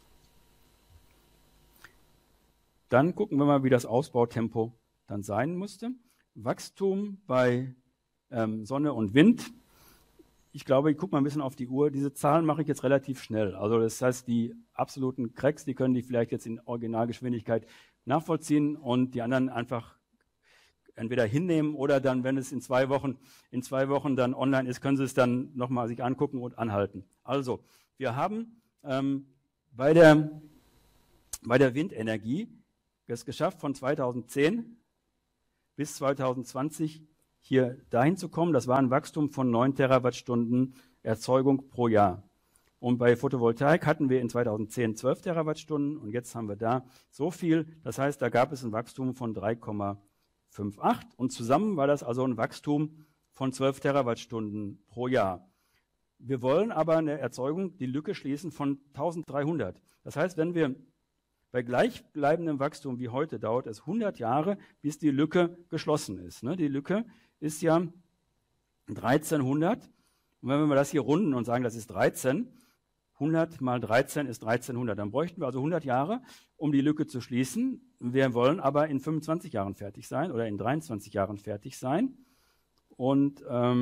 Dann gucken wir mal, wie das Ausbautempo dann sein müsste. Wachstum bei Sonne und Wind. Ich glaube, ich gucke mal ein bisschen auf die Uhr. Diese Zahlen mache ich jetzt relativ schnell. Also das heißt, die absoluten Cracks, die können die vielleicht jetzt in Originalgeschwindigkeit nachvollziehen und die anderen einfach entweder hinnehmen oder dann, wenn es in zwei Wochen dann online ist, können Sie es dann nochmal sich angucken und anhalten. Also, wir haben bei der Windenergie es geschafft, von 2010 bis 2020 hier dahin zu kommen. Das war ein Wachstum von 9 Terawattstunden Erzeugung pro Jahr. Und bei Photovoltaik hatten wir in 2010 12 Terawattstunden und jetzt haben wir da so viel. Das heißt, da gab es ein Wachstum von 3,58 und zusammen war das also ein Wachstum von 12 Terawattstunden pro Jahr. Wir wollen aber eine Erzeugung, die Lücke schließen von 1300. Das heißt, wenn wir bei gleichbleibendem Wachstum wie heute dauert es 100 Jahre, bis die Lücke geschlossen ist. Die Lücke ist ja 1300. Und wenn wir das hier runden und sagen, das ist 13, 100 mal 13 ist 1300, dann bräuchten wir also 100 Jahre, um die Lücke zu schließen. Wir wollen aber in 25 Jahren fertig sein oder in 23 Jahren fertig sein. Und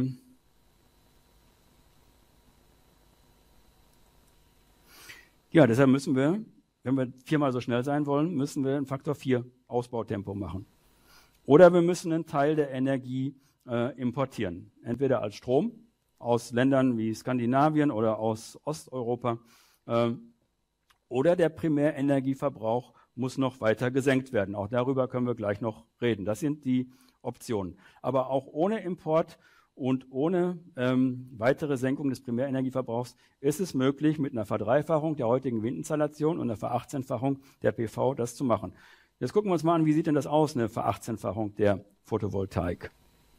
deshalb müssen wir, wenn wir 4-mal so schnell sein wollen, müssen wir einen Faktor 4 Ausbautempo machen. Oder wir müssen einen Teil der Energie importieren, entweder als Strom aus Ländern wie Skandinavien oder aus Osteuropa. Oder der Primärenergieverbrauch muss noch weiter gesenkt werden. Auch darüber können wir gleich noch reden. Das sind die Optionen. Aber auch ohne Import und ohne weitere Senkung des Primärenergieverbrauchs ist es möglich, mit einer Verdreifachung der heutigen Windinstallation und einer Ver18-fachung der PV das zu machen. Jetzt gucken wir uns mal an, wie sieht denn das aus, eine Ver18-fachung der Photovoltaik.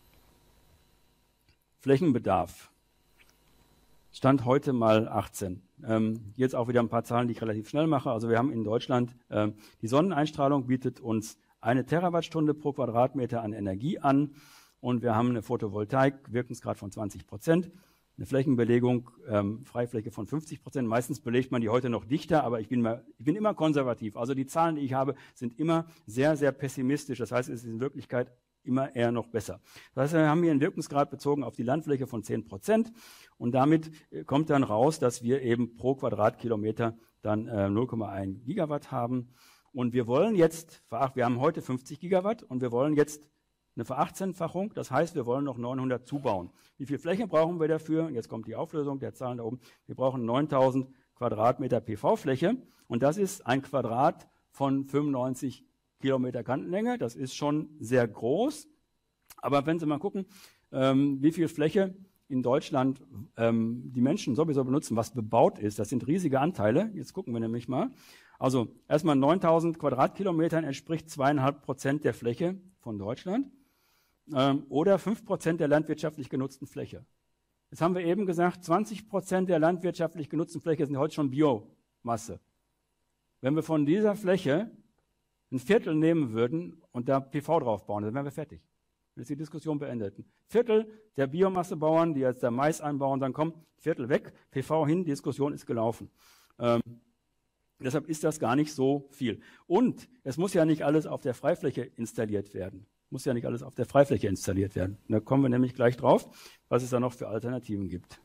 Flächenbedarf. Stand heute mal 18. Jetzt auch wieder ein paar Zahlen, die ich relativ schnell mache. Also wir haben in Deutschland, die Sonneneinstrahlung bietet uns 1 Terawattstunde pro Quadratmeter an Energie an. Und wir haben eine Photovoltaik, Wirkungsgrad von 20%, eine Flächenbelegung, Freifläche von 50%. Meistens belegt man die heute noch dichter, aber ich bin immer konservativ. Also die Zahlen, die ich habe, sind immer sehr, sehr pessimistisch. Das heißt, es ist in Wirklichkeit immer eher noch besser. Das heißt, wir haben hier einen Wirkungsgrad bezogen auf die Landfläche von 10% und damit kommt dann raus, dass wir eben pro Quadratkilometer dann 0,1 Gigawatt haben. Und wir wollen jetzt, wir haben heute 50 Gigawatt und wir wollen jetzt eine Ver-18-fachung, das heißt, wir wollen noch 900 zubauen. Wie viel Fläche brauchen wir dafür? Jetzt kommt die Auflösung der Zahlen da oben. Wir brauchen 9000 Quadratmeter PV-Fläche und das ist ein Quadrat von 95 Kilometer Kantenlänge. Das ist schon sehr groß, aber wenn Sie mal gucken, wie viel Fläche in Deutschland die Menschen sowieso benutzen, was bebaut ist, das sind riesige Anteile. Jetzt gucken wir nämlich mal. Also erstmal 9000 Quadratkilometern entspricht 2,5% der Fläche von Deutschland. Oder 5% der landwirtschaftlich genutzten Fläche. Jetzt haben wir eben gesagt, 20% der landwirtschaftlich genutzten Fläche sind heute schon Biomasse. Wenn wir von dieser Fläche ein Viertel nehmen würden und da PV drauf bauen, dann wären wir fertig. Dann ist die Diskussion beendet. Ein Viertel der Biomassebauern, die jetzt da Mais einbauen, dann kommt Viertel weg, PV hin, die Diskussion ist gelaufen. Deshalb ist das gar nicht so viel. Und es muss ja nicht alles auf der Freifläche installiert werden. Muss ja nicht alles auf der Freifläche installiert werden. Da kommen wir nämlich gleich drauf, was es da noch für Alternativen gibt.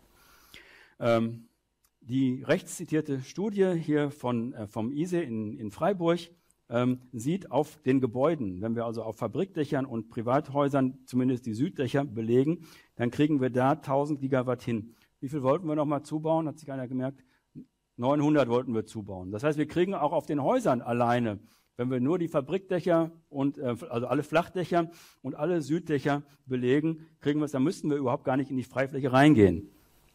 Die rechts zitierte Studie hier vom ISE in Freiburg sieht auf den Gebäuden, wenn wir also auf Fabrikdächern und Privathäusern zumindest die Süddächer belegen, dann kriegen wir da 1000 Gigawatt hin. Wie viel wollten wir nochmal zubauen? Hat sich einer gemerkt? 900 wollten wir zubauen. Das heißt, wir kriegen auch auf den Häusern alleine, wenn wir nur die Fabrikdächer und also alle Flachdächer und alle Süddächer belegen, kriegen wir es, dann müssten wir überhaupt gar nicht in die Freifläche reingehen.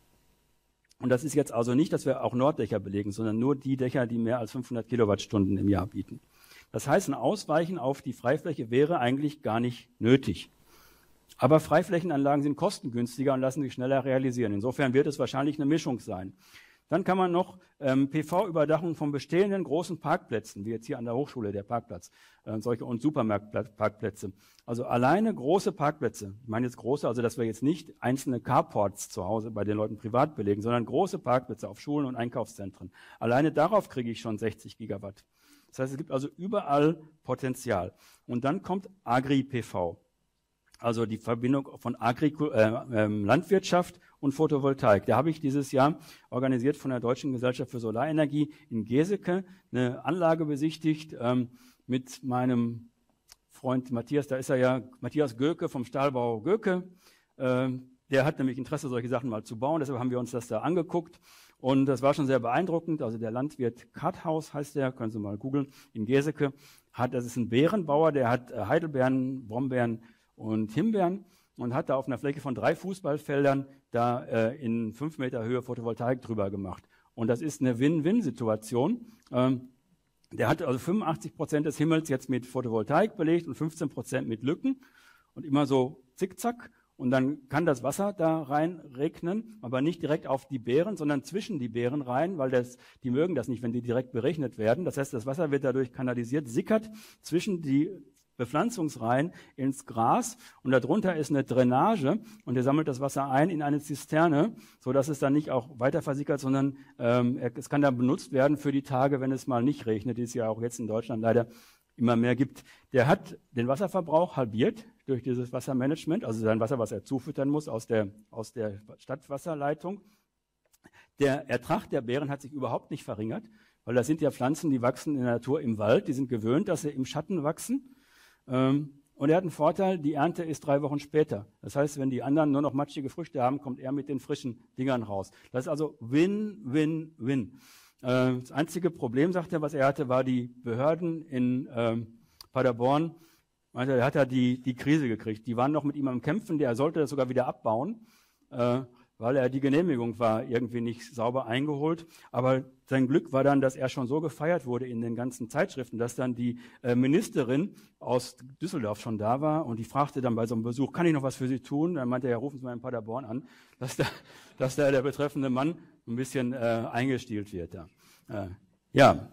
Und das ist jetzt also nicht, dass wir auch Norddächer belegen, sondern nur die Dächer, die mehr als 500 Kilowattstunden im Jahr bieten. Das heißt, ein Ausweichen auf die Freifläche wäre eigentlich gar nicht nötig. Aber Freiflächenanlagen sind kostengünstiger und lassen sich schneller realisieren. Insofern wird es wahrscheinlich eine Mischung sein. Dann kann man noch PV-Überdachung von bestehenden großen Parkplätzen, wie jetzt hier an der Hochschule der Parkplatz, solche und Supermarktparkplätze. Also alleine große Parkplätze, ich meine jetzt große, also dass wir jetzt nicht einzelne Carports zu Hause bei den Leuten privat belegen, sondern große Parkplätze auf Schulen und Einkaufszentren. Alleine darauf kriege ich schon 60 Gigawatt. Das heißt, es gibt also überall Potenzial. Und dann kommt Agri-PV. Also die Verbindung von Landwirtschaft und Photovoltaik. Da habe ich dieses Jahr organisiert von der Deutschen Gesellschaft für Solarenergie in Geseke eine Anlage besichtigt mit meinem Freund Matthias, da ist er ja, Matthias Göke vom Stahlbau Göke. Der hat nämlich Interesse, solche Sachen mal zu bauen, deshalb haben wir uns das da angeguckt. Und das war schon sehr beeindruckend. Also der Landwirt Karthaus heißt der, können Sie mal googeln, in Geseke. Das ist ein Beerenbauer, der hat Heidelbeeren, Brombeeren und Himbeeren und hat da auf einer Fläche von 3 Fußballfeldern da in 5 Meter Höhe Photovoltaik drüber gemacht. Und das ist eine Win-Win-Situation. Der hat also 85% des Himmels jetzt mit Photovoltaik belegt und 15% mit Lücken und immer so zickzack. Und dann kann das Wasser da rein regnen, aber nicht direkt auf die Beeren, sondern zwischen die Beeren rein, weil die mögen das nicht, wenn die direkt berechnet werden. Das heißt, das Wasser wird dadurch kanalisiert, sickert zwischen die Bepflanzungsreihen ins Gras und darunter ist eine Drainage und der sammelt das Wasser ein in eine Zisterne, sodass es dann nicht auch weiter versickert, sondern es kann dann benutzt werden für die Tage, wenn es mal nicht regnet, die es ja auch jetzt in Deutschland leider immer mehr gibt. Der hat den Wasserverbrauch halbiert durch dieses Wassermanagement, also sein Wasser, was er zufüttern muss aus der Stadtwasserleitung. Der Ertrag der Beeren hat sich überhaupt nicht verringert, weil das sind ja Pflanzen, die wachsen in der Natur im Wald, die sind gewöhnt, dass sie im Schatten wachsen. Und er hat einen Vorteil, die Ernte ist 3 Wochen später. Das heißt, wenn die anderen nur noch matschige Früchte haben, kommt er mit den frischen Dingern raus. Das ist also Win, Win, Win. Das einzige Problem, sagt er, was er hatte, war die Behörden in Paderborn. Er hat da die Krise gekriegt. Die waren noch mit ihm am Kämpfen, der sollte das sogar wieder abbauen, weil die Genehmigung war irgendwie nicht sauber eingeholt. Aber sein Glück war dann, dass er schon so gefeiert wurde in den ganzen Zeitschriften, dass dann die Ministerin aus Düsseldorf schon da war und die fragte dann bei so einem Besuch, kann ich noch was für Sie tun? Dann meinte er, ja, rufen Sie mal in Paderborn an, dass da der betreffende Mann ein bisschen eingestielt wird. Ja,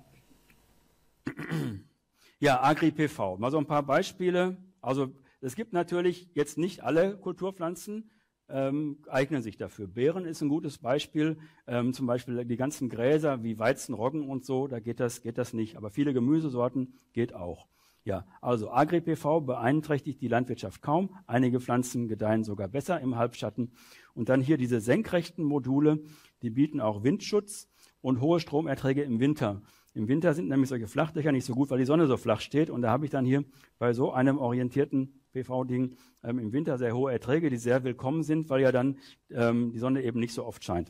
Agri-PV. Mal so ein paar Beispiele. Also es gibt natürlich jetzt nicht alle Kulturpflanzen, eignen sich dafür. Beeren ist ein gutes Beispiel, zum Beispiel die ganzen Gräser wie Weizen, Roggen und so, da geht das nicht, aber viele Gemüsesorten geht auch. Ja, also Agri-PV beeinträchtigt die Landwirtschaft kaum. Einige Pflanzen gedeihen sogar besser im Halbschatten. Und dann hier diese senkrechten Module, die bieten auch Windschutz und hohe Stromerträge im Winter. Im Winter sind nämlich solche Flachdächer nicht so gut, weil die Sonne so flach steht. Und da habe ich dann hier bei so einem orientierten PV-Ding im Winter sehr hohe Erträge, die sehr willkommen sind, weil ja dann die Sonne eben nicht so oft scheint.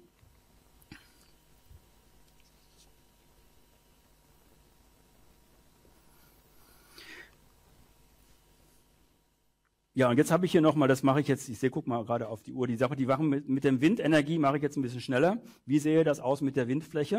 Ja, und jetzt habe ich hier nochmal, das mache ich jetzt, ich guck mal gerade auf die Uhr, die Sache, die Sachen mit der Windenergie mache ich jetzt ein bisschen schneller. Wie sehe das aus mit der Windfläche?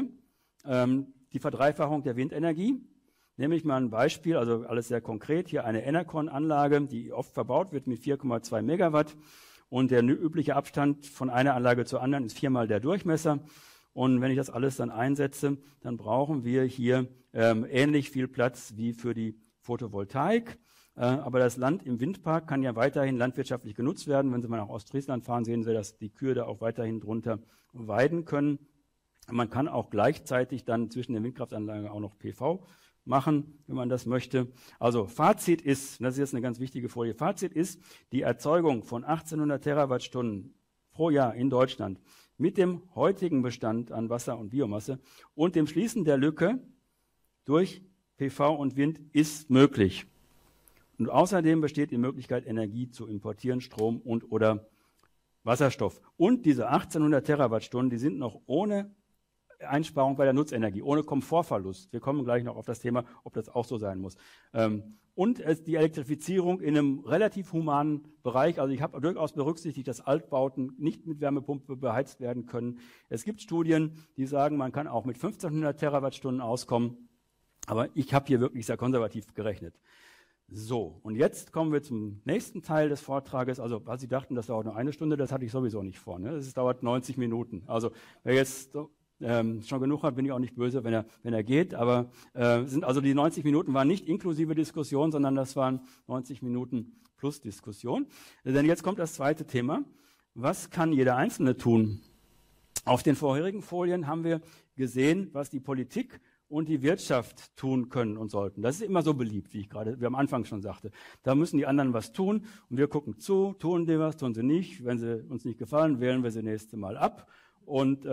Die Verdreifachung der Windenergie. Nehme ich mal ein Beispiel, also alles sehr konkret. Hier eine Enercon-Anlage, die oft verbaut wird mit 4,2 Megawatt. Und der übliche Abstand von einer Anlage zur anderen ist 4-mal der Durchmesser. Und wenn ich das alles dann einsetze, dann brauchen wir hier ähnlich viel Platz wie für die Photovoltaik. Aber das Land im Windpark kann ja weiterhin landwirtschaftlich genutzt werden. Wenn Sie mal nach Ostfriesland fahren, sehen Sie, dass die Kühe da auch weiterhin drunter weiden können. Man kann auch gleichzeitig dann zwischen den Windkraftanlagen auch noch PV machen, wenn man das möchte. Also Fazit ist, das ist jetzt eine ganz wichtige Folie, Fazit ist, die Erzeugung von 1800 Terawattstunden pro Jahr in Deutschland mit dem heutigen Bestand an Wasser und Biomasse und dem Schließen der Lücke durch PV und Wind ist möglich. Und außerdem besteht die Möglichkeit, Energie zu importieren, Strom und oder Wasserstoff. Und diese 1800 Terawattstunden, die sind noch ohne Einsparung bei der Nutzenergie, ohne Komfortverlust. Wir kommen gleich noch auf das Thema, ob das auch so sein muss. Und die Elektrifizierung in einem relativ humanen Bereich. Also ich habe durchaus berücksichtigt, dass Altbauten nicht mit Wärmepumpe beheizt werden können. Es gibt Studien, die sagen, man kann auch mit 1500 Terawattstunden auskommen. Aber ich habe hier wirklich sehr konservativ gerechnet. So, und jetzt kommen wir zum nächsten Teil des Vortrages. Also, was Sie dachten, das dauert nur eine Stunde, das hatte ich sowieso nicht vor. Ne? Das dauert 90 Minuten. Also, wer jetzt schon genug hat, bin ich auch nicht böse, wenn er geht. Aber die 90 Minuten waren nicht inklusive Diskussion, sondern das waren 90 Minuten plus Diskussion. Denn jetzt kommt das zweite Thema. Was kann jeder Einzelne tun? Auf den vorherigen Folien haben wir gesehen, was die Politik und die Wirtschaft tun können und sollten. Das ist immer so beliebt, wie wir am Anfang schon sagte. Da müssen die anderen was tun und wir gucken zu, tun die was, tun sie nicht. Wenn sie uns nicht gefallen, wählen wir sie nächste Mal ab. Und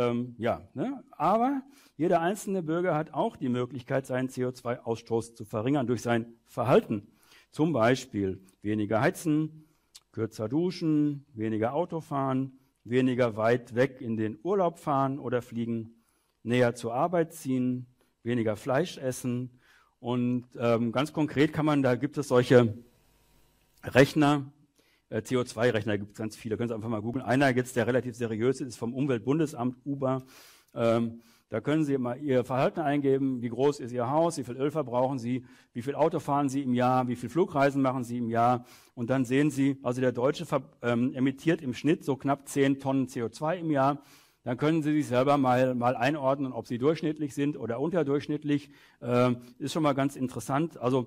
aber jeder einzelne Bürger hat auch die Möglichkeit, seinen CO2-Ausstoß zu verringern durch sein Verhalten. Zum Beispiel weniger heizen, kürzer duschen, weniger Auto fahren, weniger weit weg in den Urlaub fahren oder fliegen, näher zur Arbeit ziehen, weniger Fleisch essen und ganz konkret gibt es solche Rechner, CO2-Rechner gibt es ganz viele, können Sie einfach mal googeln. Einer jetzt, der relativ seriös ist vom Umweltbundesamt, UBA. Da können Sie mal Ihr Verhalten eingeben, wie groß ist Ihr Haus, wie viel Öl verbrauchen Sie, wie viel Auto fahren Sie im Jahr, wie viel Flugreisen machen Sie im Jahr. Und dann sehen Sie, also der Deutsche emittiert im Schnitt so knapp 10 Tonnen CO2 im Jahr. Dann können Sie sich selber mal einordnen, ob Sie durchschnittlich sind oder unterdurchschnittlich. Ist schon mal ganz interessant. Also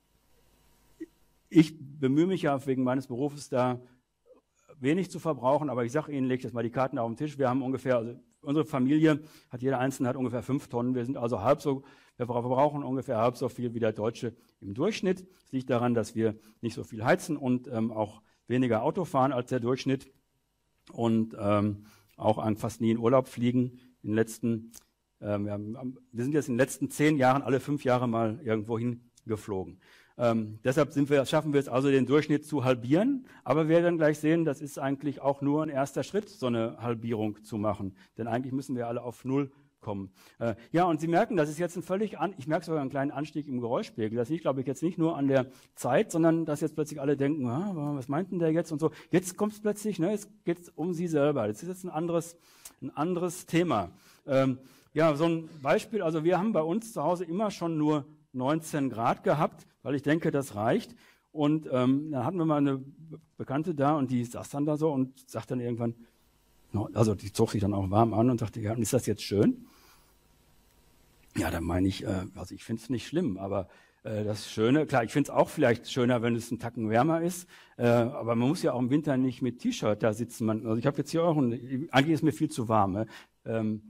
ich bemühe mich ja wegen meines Berufes da wenig zu verbrauchen, aber ich sage Ihnen, legt jetzt mal die Karten auf den Tisch. Wir haben ungefähr, also unsere Familie jeder Einzelne hat ungefähr 5 Tonnen. Wir sind also wir verbrauchen ungefähr halb so viel wie der Deutsche im Durchschnitt. Das liegt daran, dass wir nicht so viel heizen und auch weniger Auto fahren als der Durchschnitt und auch fast nie in Urlaub fliegen. Wir sind jetzt in den letzten 10 Jahren alle 5 Jahre mal irgendwo hingeflogen. Deshalb schaffen wir es also, den Durchschnitt zu halbieren. Aber wir werden gleich sehen, das ist eigentlich auch nur ein erster Schritt, so eine Halbierung zu machen. Denn eigentlich müssen wir alle auf 0 kommen. Ja, und Sie merken, das ist jetzt ich merke sogar einen kleinen Anstieg im Geräuschpegel. Das liegt, glaube ich, jetzt nicht nur an der Zeit, sondern dass jetzt plötzlich alle denken, was meint denn der jetzt und so. Jetzt kommt es plötzlich, jetzt geht es um Sie selber. Das ist jetzt ein anderes Thema. Ja, so ein Beispiel, also wir haben bei uns zu Hause immer schon nur 19 Grad gehabt, weil ich denke, das reicht. Und dann hatten wir mal eine Bekannte da und die saß dann da so und sagt dann irgendwann, also die zog sich dann auch warm an und sagte, ja, ist das jetzt schön? Ja, dann meine ich, also ich finde es nicht schlimm, aber das Schöne, klar, ich finde es auch vielleicht schöner, wenn es einen Tacken wärmer ist, aber man muss ja auch im Winter nicht mit T-Shirt da sitzen. Also ich habe jetzt hier auch, eigentlich ist mir viel zu warm.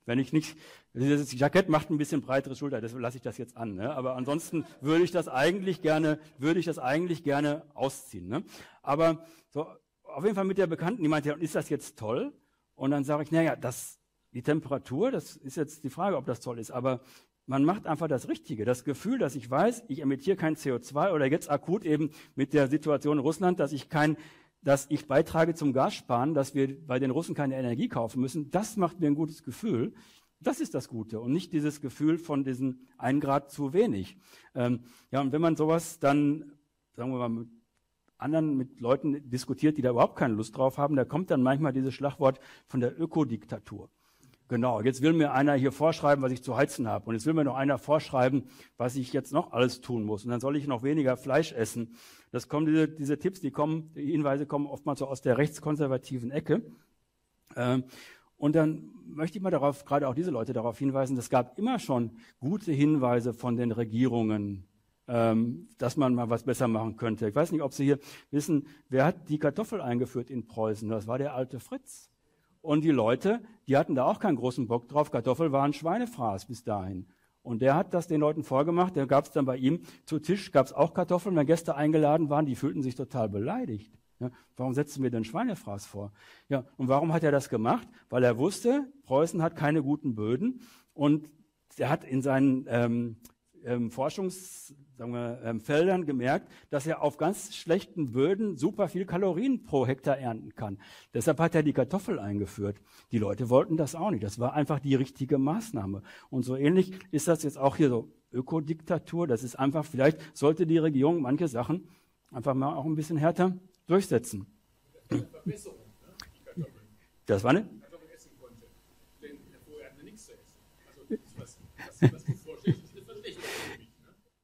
Wenn ich nicht, dieses Jackett macht ein bisschen breitere Schulter, deswegen lasse ich das jetzt an. Ne? Aber ansonsten würde ich das eigentlich gerne ausziehen. Ne? Aber so, auf jeden Fall mit der Bekannten, die meinte, ist das jetzt toll? Und dann sage ich, naja, die Temperatur, das ist jetzt die Frage, ob das toll ist, aber man macht einfach das Richtige. Das Gefühl, dass ich weiß, ich emittiere kein CO2 oder jetzt akut eben mit der Situation in Russland, dass ich beitrage zum Gassparen, dass wir bei den Russen keine Energie kaufen müssen, das macht mir ein gutes Gefühl. Das ist das Gute und nicht dieses Gefühl von diesen 1 Grad zu wenig. Und wenn man sowas dann, sagen wir mal, mit Leuten diskutiert, die da überhaupt keine Lust drauf haben, da kommt dann manchmal dieses Schlagwort von der Ökodiktatur. Genau, jetzt will mir einer hier vorschreiben, was ich zu heizen habe. Und jetzt will mir noch einer vorschreiben, was ich jetzt noch alles tun muss. Und dann soll ich noch weniger Fleisch essen. Das kommen diese Tipps, die Hinweise kommen oftmals so aus der rechtskonservativen Ecke. Und dann möchte ich mal gerade auch diese Leute darauf hinweisen, es gab immer schon gute Hinweise von den Regierungen, dass man mal was besser machen könnte. Ich weiß nicht, ob Sie hier wissen, wer hat die Kartoffel eingeführt in Preußen? Das war der alte Fritz. Und die Leute, die hatten da auch keinen großen Bock drauf. Kartoffel war ein Schweinefraß bis dahin. Und der hat das den Leuten vorgemacht. Da gab es dann bei ihm zu Tisch, gab es auch Kartoffeln. Wenn Gäste eingeladen waren, die fühlten sich total beleidigt. Ja, warum setzen wir denn Schweinefraß vor? Ja, und warum hat er das gemacht? Weil er wusste, Preußen hat keine guten Böden. Und er hat in seinen Feldern gemerkt, dass er auf ganz schlechten Böden super viel Kalorien pro Hektar ernten kann. Deshalb hat er die Kartoffel eingeführt. Die Leute wollten das auch nicht. Das war einfach die richtige Maßnahme. Und so ähnlich ist das jetzt auch hier so Ökodiktatur. Das ist einfach, vielleicht sollte die Regierung manche Sachen einfach mal auch ein bisschen härter durchsetzen. Das ist eine Verbesserung, ne? Die Kartoffeln. Das war eine? Kartoffeln essen konnte. Denn vorher hatten wir nichts zu essen. Also das, was du vorstellst, ist eine Verschlechterung für mich.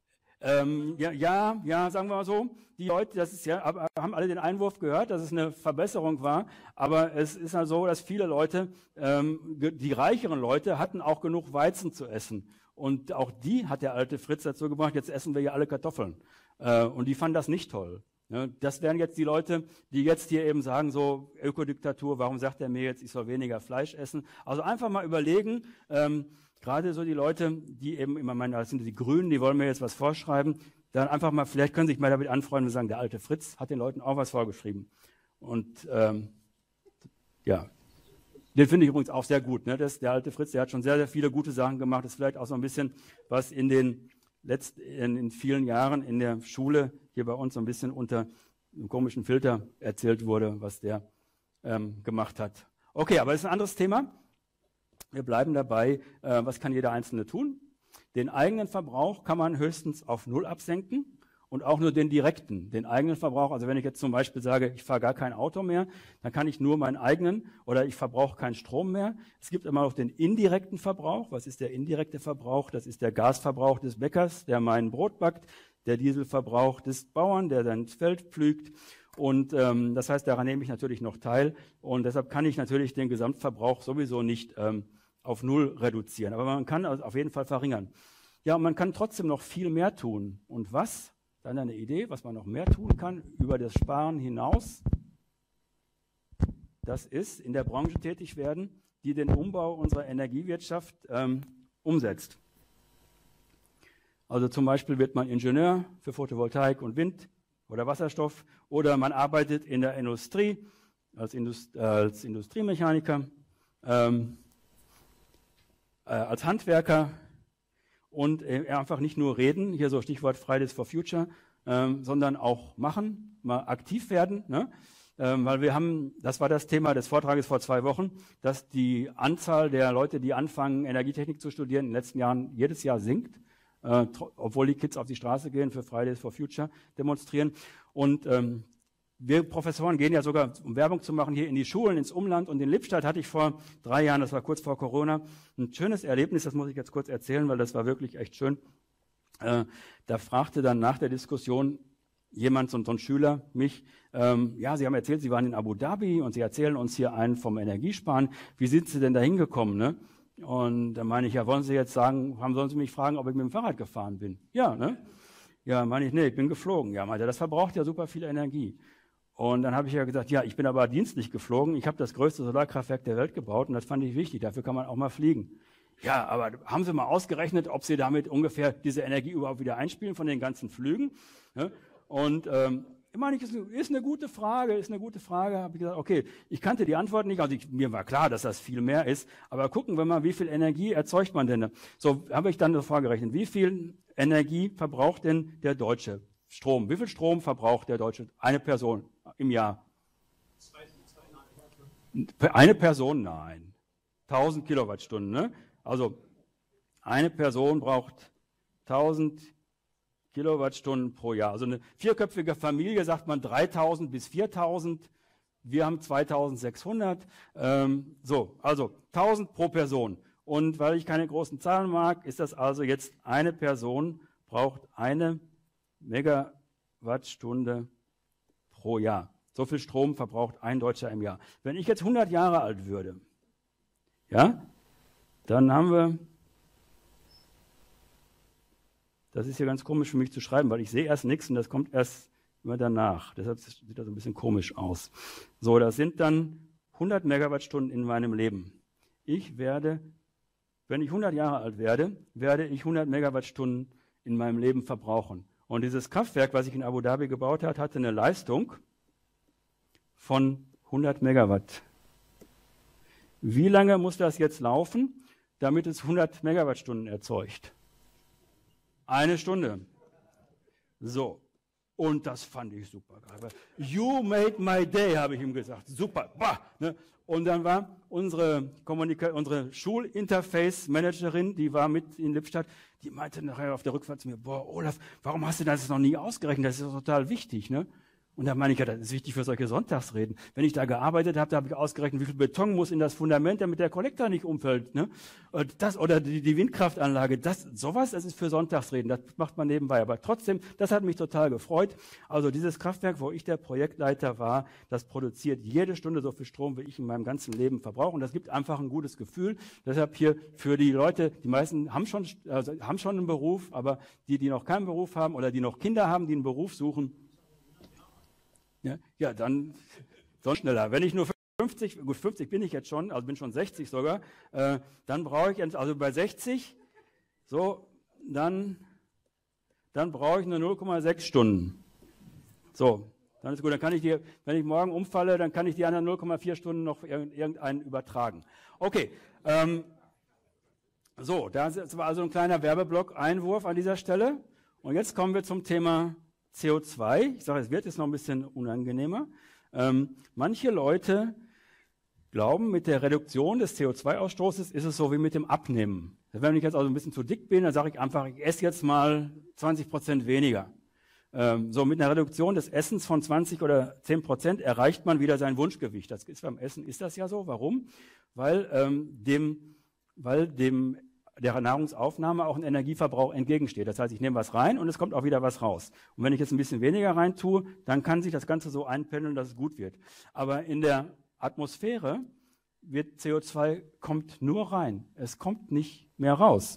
Sagen wir mal so, die Leute, haben alle den Einwurf gehört, dass es eine Verbesserung war, aber es ist halt so, dass viele Leute, die reicheren Leute, hatten auch genug Weizen zu essen. Und auch die hat der alte Fritz dazu gebracht, jetzt essen wir ja alle Kartoffeln. Und die fanden das nicht toll. Das wären jetzt die Leute, die jetzt hier eben sagen, so Ökodiktatur, warum sagt er mir jetzt, ich soll weniger Fleisch essen? Also einfach mal überlegen, gerade so die Leute, die eben immer meinen, das sind die Grünen, die wollen mir jetzt was vorschreiben, dann einfach mal, vielleicht können Sie sich mal damit anfreunden und sagen, der alte Fritz hat den Leuten auch was vorgeschrieben. Und den finde ich übrigens auch sehr gut. Ne? Der alte Fritz, der hat schon sehr, sehr viele gute Sachen gemacht. Das ist vielleicht auch so ein bisschen, was in vielen Jahren in der Schule hier bei uns so ein bisschen unter einem komischen Filter erzählt wurde, was der gemacht hat. Okay, aber das ist ein anderes Thema. Wir bleiben dabei, was kann jeder Einzelne tun? Den eigenen Verbrauch kann man höchstens auf 0 absenken und auch nur den direkten. Den eigenen Verbrauch, also wenn ich jetzt zum Beispiel sage, ich fahre gar kein Auto mehr, dann kann ich nur meinen eigenen oder ich verbrauche keinen Strom mehr. Es gibt immer noch den indirekten Verbrauch. Was ist der indirekte Verbrauch? Das ist der Gasverbrauch des Bäckers, der mein Brot backt, der Dieselverbrauch des Bauern, der sein Feld pflügt. Und das heißt, daran nehme ich natürlich noch teil. Und deshalb kann ich natürlich den Gesamtverbrauch sowieso nicht auf 0 reduzieren. Aber man kann also auf jeden Fall verringern. Ja, und man kann trotzdem noch viel mehr tun. Und was? Dann eine Idee, was man noch mehr tun kann über das Sparen hinaus. Das ist in der Branche tätig werden, die den Umbau unserer Energiewirtschaft umsetzt. Also zum Beispiel wird man Ingenieur für Photovoltaik und Wind oder Wasserstoff oder man arbeitet in der Industrie als Industriemechaniker, als Handwerker und einfach nicht nur reden, hier so Stichwort Fridays for Future, sondern auch machen, mal aktiv werden, ne? Weil das war das Thema des Vortrages vor 2 Wochen, dass die Anzahl der Leute, die anfangen, Energietechnik zu studieren, in den letzten Jahren jedes Jahr sinkt, obwohl die Kids auf die Straße gehen, für Fridays for Future demonstrieren. Und wir Professoren gehen ja sogar, um Werbung zu machen, hier in die Schulen, ins Umland. Und in Lippstadt hatte ich vor 3 Jahren, das war kurz vor Corona, ein schönes Erlebnis, das muss ich jetzt kurz erzählen, weil das war wirklich echt schön. Da fragte dann nach der Diskussion jemand, so ein Schüler, mich, Sie haben erzählt, Sie waren in Abu Dhabi und Sie erzählen uns hier einen vom Energiesparen. Wie sind Sie denn da hingekommen? Ne? Und da meine ich, ja, wollen Sie jetzt sagen, sollen Sie mich fragen, ob ich mit dem Fahrrad gefahren bin? Ja, ne? Ja, meine ich, nee, ich bin geflogen. Ja, meinte, das verbraucht ja super viel Energie. Und dann habe ich ja gesagt, ja, ich bin aber dienstlich geflogen, ich habe das größte Solarkraftwerk der Welt gebaut und das fand ich wichtig, dafür kann man auch mal fliegen. Ja, aber haben Sie mal ausgerechnet, ob Sie damit ungefähr diese Energie überhaupt wieder einspielen von den ganzen Flügen? Ja? Und ich meine, ist eine gute Frage, habe ich gesagt, okay, ich kannte die Antwort nicht, also mir war klar, dass das viel mehr ist, aber gucken wir mal, wie viel Energie erzeugt man denn? So habe ich dann so vorgerechnet, wie viel Energie verbraucht denn der Deutsche? Strom, wie viel Strom verbraucht der Deutsche, eine Person im Jahr? Eine Person, nein. 1000 Kilowattstunden, ne? Also eine Person braucht 1000 Kilowattstunden pro Jahr. Also eine vierköpfige Familie sagt man 3000 bis 4000. Wir haben 2600. So, also 1000 pro Person. Und weil ich keine großen Zahlen mag, ist das also jetzt eine Person braucht eine Megawattstunde pro Jahr. So viel Strom verbraucht ein Deutscher im Jahr. Wenn ich jetzt 100 Jahre alt würde, ja, dann haben wir, das ist hier ganz komisch für mich zu schreiben, weil ich sehe erst nichts und das kommt erst immer danach. Deshalb sieht das ein bisschen komisch aus. So, das sind dann 100 Megawattstunden in meinem Leben. Ich werde, wenn ich 100 Jahre alt werde, werde ich 100 Megawattstunden in meinem Leben verbrauchen. Und dieses Kraftwerk, was ich in Abu Dhabi gebaut habe, hatte eine Leistung von 100 Megawatt. Wie lange muss das jetzt laufen, damit es 100 Megawattstunden erzeugt? Eine Stunde. So. Und das fand ich super. You made my day, habe ich ihm gesagt. Super. Bah, ne? Und dann war unsere Schulinterface-Managerin, die war mit in Lippstadt, die meinte nachher auf der Rückfahrt zu mir, boah, Olaf, warum hast du das noch nie ausgerechnet? Das ist doch total wichtig, ne? Und da meine ich, ja, das ist wichtig für solche Sonntagsreden. Wenn ich da gearbeitet habe, da habe ich ausgerechnet, wie viel Beton muss in das Fundament, damit der Kollektor nicht umfällt. Ne? Das, oder die Windkraftanlage, das ist für Sonntagsreden, das macht man nebenbei. Aber trotzdem, das hat mich total gefreut. Also dieses Kraftwerk, wo ich der Projektleiter war, das produziert jede Stunde so viel Strom, wie ich in meinem ganzen Leben verbrauche. Und das gibt einfach ein gutes Gefühl. Deshalb hier für die Leute, die meisten haben schon einen Beruf, aber die noch keinen Beruf haben oder die noch Kinder haben, die einen Beruf suchen, ja, dann sonst schneller. Wenn ich nur 50, gut 50 bin ich jetzt schon, also bin schon 60 sogar, dann brauche ich, also bei 60, so, dann brauche ich nur 0,6 Stunden. So, dann ist gut, dann kann ich wenn ich morgen umfalle, dann kann ich die anderen 0,4 Stunden noch irgendeinen übertragen. Okay, so, das war also ein kleiner Werbeblock-Einwurf an dieser Stelle. Und jetzt kommen wir zum Thema CO2, ich sage, es wird jetzt noch ein bisschen unangenehmer. Manche Leute glauben, mit der Reduktion des CO2-Ausstoßes ist es so wie mit dem Abnehmen. Wenn ich jetzt also ein bisschen zu dick bin, dann sage ich einfach, ich esse jetzt mal 20% weniger. So mit einer Reduktion des Essens von 20 oder 10% erreicht man wieder sein Wunschgewicht. Das ist beim Essen ist das ja so. Warum? Weil der Nahrungsaufnahme auch ein Energieverbrauch entgegensteht. Das heißt, ich nehme was rein und es kommt auch wieder was raus. Und wenn ich jetzt ein bisschen weniger rein tue, dann kann sich das Ganze so einpendeln, dass es gut wird. Aber in der Atmosphäre wird CO2 kommt nur rein. Es kommt nicht mehr raus.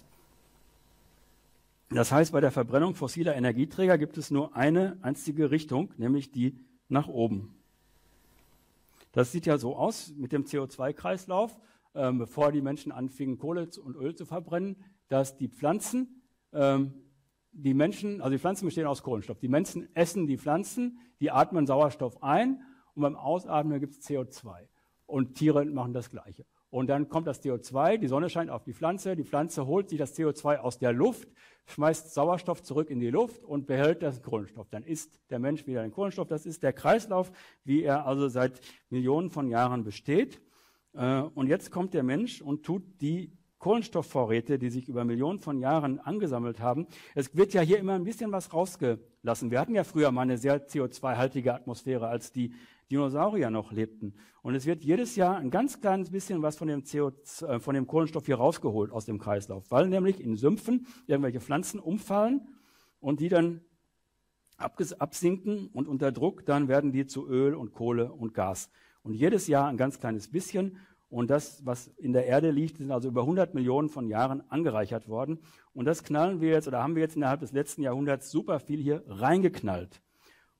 Das heißt, bei der Verbrennung fossiler Energieträger gibt es nur eine einzige Richtung, nämlich die nach oben. Das sieht ja so aus mit dem CO2-Kreislauf. Bevor die Menschen anfingen, Kohle und Öl zu verbrennen, dass die Pflanzen, also die Pflanzen bestehen aus Kohlenstoff. Die Menschen essen die Pflanzen, die atmen Sauerstoff ein und beim Ausatmen gibt es CO2. Und Tiere machen das Gleiche. Und dann kommt das CO2, die Sonne scheint auf die Pflanze holt sich das CO2 aus der Luft, schmeißt Sauerstoff zurück in die Luft und behält das Kohlenstoff. Dann isst der Mensch wieder den Kohlenstoff. Das ist der Kreislauf, wie er also seit Millionen von Jahren besteht. Und jetzt kommt der Mensch und tut die Kohlenstoffvorräte, die sich über Millionen von Jahren angesammelt haben. Es wird ja hier immer ein bisschen was rausgelassen. Wir hatten ja früher mal eine sehr CO2-haltige Atmosphäre, als die Dinosaurier noch lebten. Und es wird jedes Jahr ein ganz kleines bisschen was von dem Kohlenstoff hier rausgeholt aus dem Kreislauf, weil nämlich in Sümpfen irgendwelche Pflanzen umfallen und die dann absinken und unter Druck dann werden die zu Öl und Kohle und Gas. Und jedes Jahr ein ganz kleines bisschen. Und das, was in der Erde liegt, sind also über 100 Millionen von Jahren angereichert worden. Und das knallen wir jetzt oder haben wir jetzt innerhalb des letzten Jahrhunderts super viel hier reingeknallt.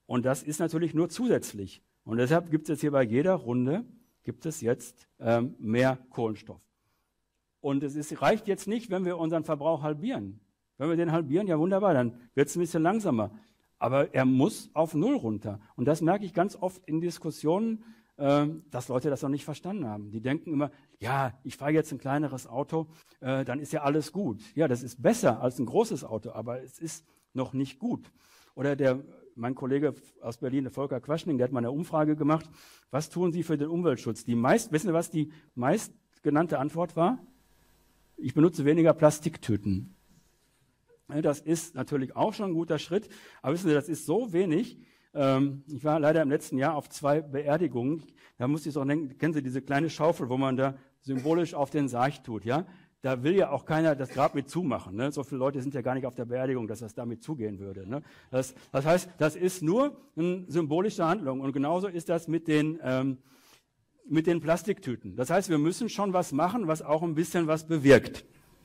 Und das ist natürlich nur zusätzlich. Und deshalb gibt es jetzt hier bei jeder Runde, gibt es jetzt mehr Kohlenstoff. Und reicht jetzt nicht, wenn wir unseren Verbrauch halbieren. Wenn wir den halbieren, ja wunderbar, dann wird es ein bisschen langsamer. Aber er muss auf Null runter. Und das merke ich ganz oft in Diskussionen, dass Leute das noch nicht verstanden haben. Die denken immer, ja, ich fahre jetzt ein kleineres Auto, dann ist ja alles gut. Ja, das ist besser als ein großes Auto, aber es ist noch nicht gut. Oder mein Kollege aus Berlin, der Volker Quaschning, der hat mal eine Umfrage gemacht, was tun Sie für den Umweltschutz? Wissen Sie, was die meistgenannte Antwort war? Ich benutze weniger Plastiktüten. Das ist natürlich auch schon ein guter Schritt, aber wissen Sie, das ist so wenig. Ich war leider im letzten Jahr auf 2 Beerdigungen. Da musste ich so denken, kennen Sie diese kleine Schaufel, wo man da symbolisch auf den Sarg tut, ja? Da will ja auch keiner das Grab mit zumachen. Ne? So viele Leute sind ja gar nicht auf der Beerdigung, dass das damit zugehen würde. Ne? Das heißt, das ist nur eine symbolische Handlung. Und genauso ist das mit den Plastiktüten. Das heißt, wir müssen schon was machen, was auch ein bisschen was bewirkt.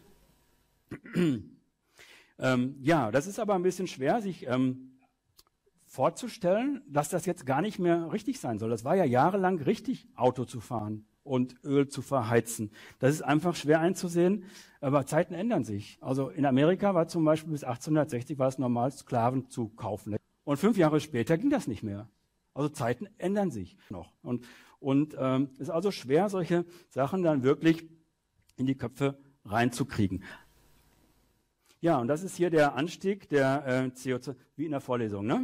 Ja, das ist aber ein bisschen schwer, sich vorzustellen, dass das jetzt gar nicht mehr richtig sein soll. Das war ja jahrelang richtig, Auto zu fahren und Öl zu verheizen. Das ist einfach schwer einzusehen, aber Zeiten ändern sich. Also in Amerika war zum Beispiel bis 1860 war es normal, Sklaven zu kaufen. Und 5 Jahre später ging das nicht mehr. Also Zeiten ändern sich noch. Und es ist also schwer, solche Sachen dann wirklich in die Köpfe reinzukriegen. Ja, und das ist hier der Anstieg der CO2, wie in der Vorlesung, ne?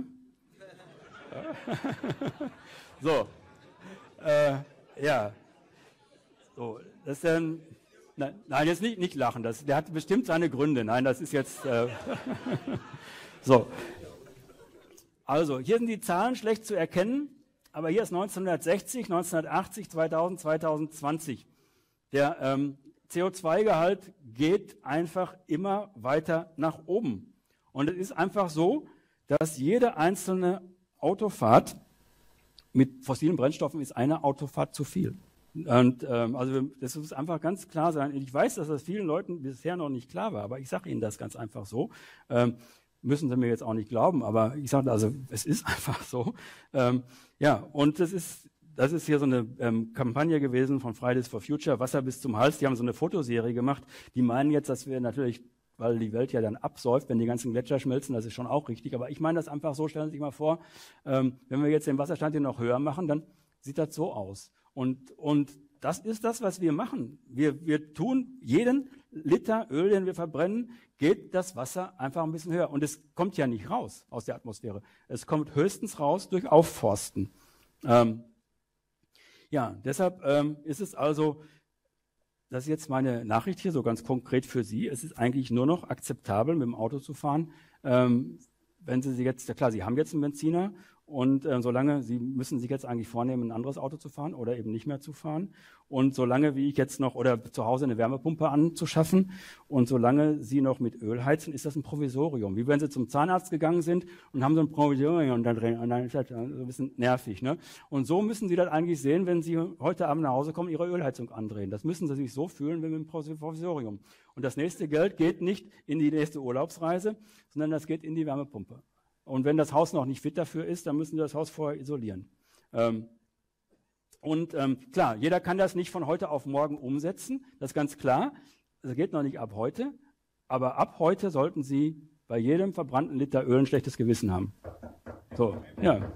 So, ja. So, das ist dann, nein, jetzt nicht lachen, der hat bestimmt seine Gründe. Nein, das ist jetzt, so. Also, hier sind die Zahlen schlecht zu erkennen, aber hier ist 1960, 1980, 2000, 2020. Der CO2-Gehalt geht einfach immer weiter nach oben. Und es ist einfach so, dass jede einzelne Autofahrt mit fossilen Brennstoffen ist eine Autofahrt zu viel. Und also das muss einfach ganz klar sein. Ich weiß, dass das vielen Leuten bisher noch nicht klar war, aber ich sage Ihnen das ganz einfach so. Müssen Sie mir jetzt auch nicht glauben, aber ich sage, also es ist einfach so. Ja, und das ist hier so eine Kampagne gewesen von Fridays for Future, Wasser bis zum Hals. Die haben so eine Fotoserie gemacht. Die meinen jetzt, dass wir natürlich, weil die Welt ja dann absäuft, wenn die ganzen Gletscher schmelzen, das ist schon auch richtig. Aber ich meine das einfach so, stellen Sie sich mal vor, wenn wir jetzt den Wasserstand hier noch höher machen, dann sieht das so aus. Und das ist das, was wir machen. Wir tun jeden Liter Öl, den wir verbrennen, geht das Wasser einfach ein bisschen höher. Und es kommt ja nicht raus aus der Atmosphäre. Es kommt höchstens raus durch Aufforsten. Ja, deshalb ist es also, das ist jetzt meine Nachricht hier, so ganz konkret für Sie. Es ist eigentlich nur noch akzeptabel, mit dem Auto zu fahren, wenn Sie jetzt, ja klar, Sie haben jetzt einen Benziner und solange, Sie müssen sich jetzt eigentlich vornehmen, ein anderes Auto zu fahren oder eben nicht mehr zu fahren. Und solange wie ich jetzt noch, oder zu Hause eine Wärmepumpe anzuschaffen und solange Sie noch mit Öl heizen, ist das ein Provisorium. Wie wenn Sie zum Zahnarzt gegangen sind und haben so ein Provisorium da drin, und dann ist das so ein bisschen nervig. Ne? Und so müssen Sie das eigentlich sehen, wenn Sie heute Abend nach Hause kommen, Ihre Ölheizung andrehen. Das müssen Sie sich so fühlen wie mit dem Provisorium. Und das nächste Geld geht nicht in die nächste Urlaubsreise, sondern das geht in die Wärmepumpe. Und wenn das Haus noch nicht fit dafür ist, dann müssen Sie das Haus vorher isolieren. Klar, jeder kann das nicht von heute auf morgen umsetzen, das ist ganz klar. Das geht noch nicht ab heute, aber ab heute sollten Sie bei jedem verbrannten Liter Öl ein schlechtes Gewissen haben. So, ja.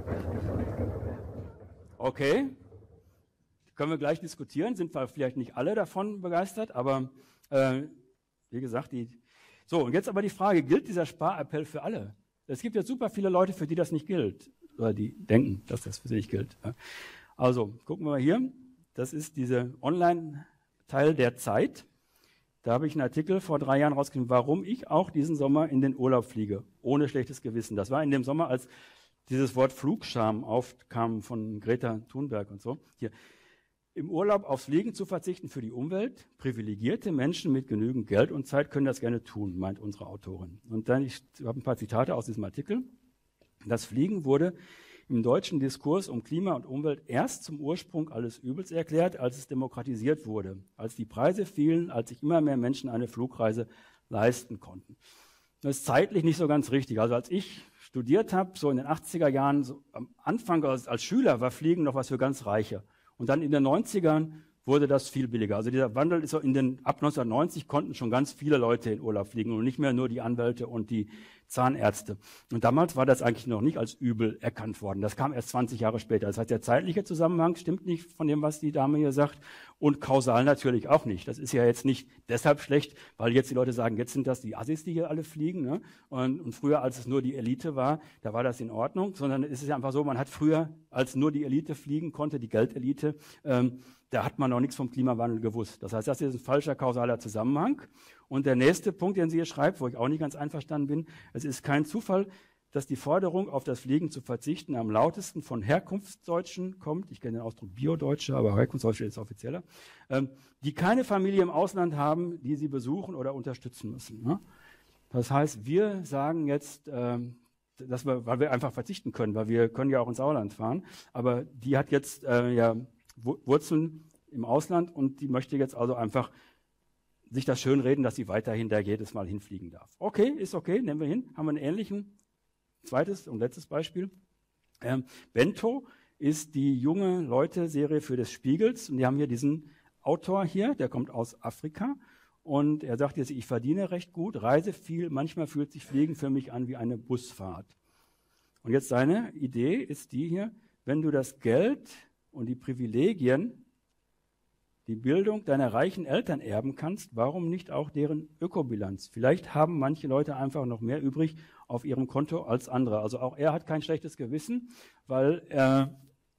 Okay, können wir gleich diskutieren, sind wir vielleicht nicht alle davon begeistert, aber wie gesagt, so, und jetzt aber die Frage, gilt dieser Sparappell für alle? Es gibt jetzt super viele Leute, für die das nicht gilt, oder die denken, dass das für sie nicht gilt. Also, gucken wir mal hier. Das ist dieser Online-Teil der Zeit. Da habe ich einen Artikel vor 3 Jahren rausgegeben, warum ich auch diesen Sommer in den Urlaub fliege, ohne schlechtes Gewissen. Das war in dem Sommer, als dieses Wort Flugscham aufkam von Greta Thunberg und so. Hier. Im Urlaub aufs Fliegen zu verzichten für die Umwelt. Privilegierte Menschen mit genügend Geld und Zeit können das gerne tun, meint unsere Autorin. Und dann, ich habe ein paar Zitate aus diesem Artikel. Das Fliegen wurde im deutschen Diskurs um Klima und Umwelt erst zum Ursprung alles Übels erklärt, als es demokratisiert wurde, als die Preise fielen, als sich immer mehr Menschen eine Flugreise leisten konnten. Das ist zeitlich nicht so ganz richtig. Also als ich studiert habe, so in den 80er Jahren, so am Anfang als Schüler war Fliegen noch was für ganz Reiche. Und dann in den 90ern wurde das viel billiger. Also dieser Wandel ist so ab 1990 konnten schon ganz viele Leute in Urlaub fliegen und nicht mehr nur die Anwälte und die Zahnärzte. Und damals war das eigentlich noch nicht als übel erkannt worden. Das kam erst 20 Jahre später. Das heißt, der zeitliche Zusammenhang stimmt nicht von dem, was die Dame hier sagt, und kausal natürlich auch nicht. Das ist ja jetzt nicht deshalb schlecht, weil jetzt die Leute sagen, jetzt sind das die Assis, die hier alle fliegen, ne? Und früher, als es nur die Elite war, da war das in Ordnung, sondern es ist ja einfach so, man hat früher, als nur die Elite fliegen konnte, die Geldelite, da hat man noch nichts vom Klimawandel gewusst. Das heißt, das ist ein falscher kausaler Zusammenhang. Und der nächste Punkt, den sie hier schreibt, wo ich auch nicht ganz einverstanden bin, es ist kein Zufall, dass die Forderung, auf das Fliegen zu verzichten, am lautesten von Herkunftsdeutschen kommt. Ich kenne den Ausdruck Biodeutsche, aber Herkunftsdeutsche ist offizieller. Die keine Familie im Ausland haben, die sie besuchen oder unterstützen müssen. Ne? Das heißt, wir sagen jetzt, weil wir einfach verzichten können, weil wir können ja auch ins Sauerland fahren, aber die hat jetzt Wurzeln im Ausland und die möchte jetzt also einfach sich das schönreden, dass sie weiterhin da jedes Mal hinfliegen darf. Okay, ist okay, nehmen wir hin. Haben wir einen ähnlichen, zweites und letztes Beispiel. Bento ist die junge Leute-Serie für des Spiegels und die haben hier diesen Autor hier, der kommt aus Afrika und er sagt jetzt, ich verdiene recht gut, reise viel, manchmal fühlt sich Fliegen für mich an wie eine Busfahrt. Und jetzt seine Idee ist die hier, wenn du das Geld und die Privilegien, die Bildung deiner reichen Eltern erben kannst, warum nicht auch deren Ökobilanz? Vielleicht haben manche Leute einfach noch mehr übrig auf ihrem Konto als andere. Also auch er hat kein schlechtes Gewissen, weil er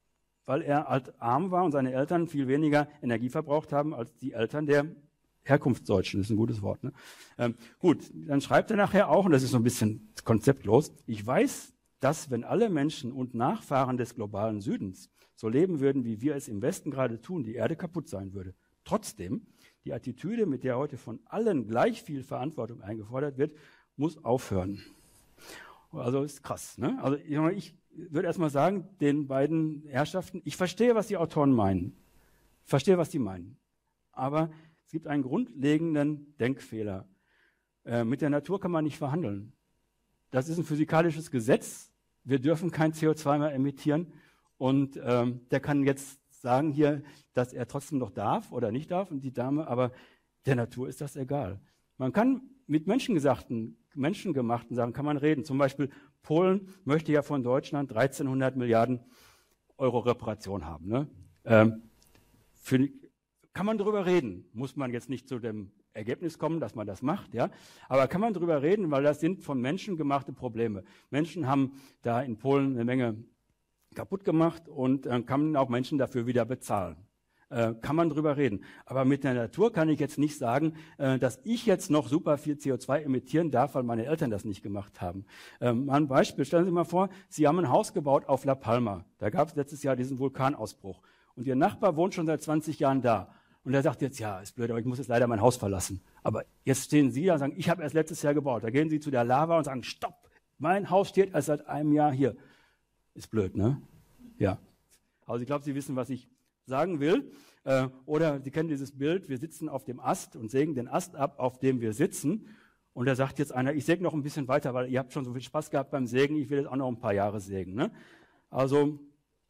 halt arm war und seine Eltern viel weniger Energie verbraucht haben als die Eltern der Herkunftsdeutschen. Das ist ein gutes Wort. Ne? Gut, dann schreibt er nachher auch, und das ist so ein bisschen konzeptlos, ich weiß, dass wenn alle Menschen und Nachfahren des globalen Südens so leben würden, wie wir es im Westen gerade tun, die Erde kaputt sein würde. Trotzdem, die Attitüde, mit der heute von allen gleich viel Verantwortung eingefordert wird, muss aufhören. Also ist krass. Ne? Also ich würde erstmal sagen, den beiden Herrschaften, ich verstehe, was die Autoren meinen. Ich verstehe, was die meinen. Aber es gibt einen grundlegenden Denkfehler. Mit der Natur kann man nicht verhandeln. Das ist ein physikalisches Gesetz. Wir dürfen kein CO2 mehr emittieren. Und der kann jetzt sagen hier, dass er trotzdem noch darf oder nicht darf, und die Dame, aber der Natur ist das egal. Man kann mit menschengemachten Sachen kann man reden. Zum Beispiel Polen möchte ja von Deutschland 1300 Milliarden Euro Reparation haben. Ne? Kann man darüber reden, muss man jetzt nicht zu dem Ergebnis kommen, dass man das macht, ja. Aber kann man darüber reden, weil das sind von Menschen gemachte Probleme. Menschen haben da in Polen eine Menge kaputt gemacht und kann auch Menschen dafür wieder bezahlen. Kann man drüber reden. Aber mit der Natur kann ich jetzt nicht sagen, dass ich jetzt noch super viel CO2 emittieren darf, weil meine Eltern das nicht gemacht haben. Mal ein Beispiel. Stellen Sie sich mal vor, Sie haben ein Haus gebaut auf La Palma. Da gab es letztes Jahr diesen Vulkanausbruch. Und Ihr Nachbar wohnt schon seit 20 Jahren da. Und er sagt jetzt, ja, ist blöd, aber ich muss jetzt leider mein Haus verlassen. Aber jetzt stehen Sie da und sagen, ich habe erst letztes Jahr gebaut. Da gehen Sie zu der Lava und sagen, stopp, mein Haus steht erst seit einem Jahr hier. Ist blöd, ne? Ja. Also ich glaube, Sie wissen, was ich sagen will. Oder Sie kennen dieses Bild, wir sitzen auf dem Ast und sägen den Ast ab, auf dem wir sitzen. Und da sagt jetzt einer, ich säge noch ein bisschen weiter, weil ihr habt schon so viel Spaß gehabt beim Sägen, ich will jetzt auch noch ein paar Jahre sägen. Ne? Also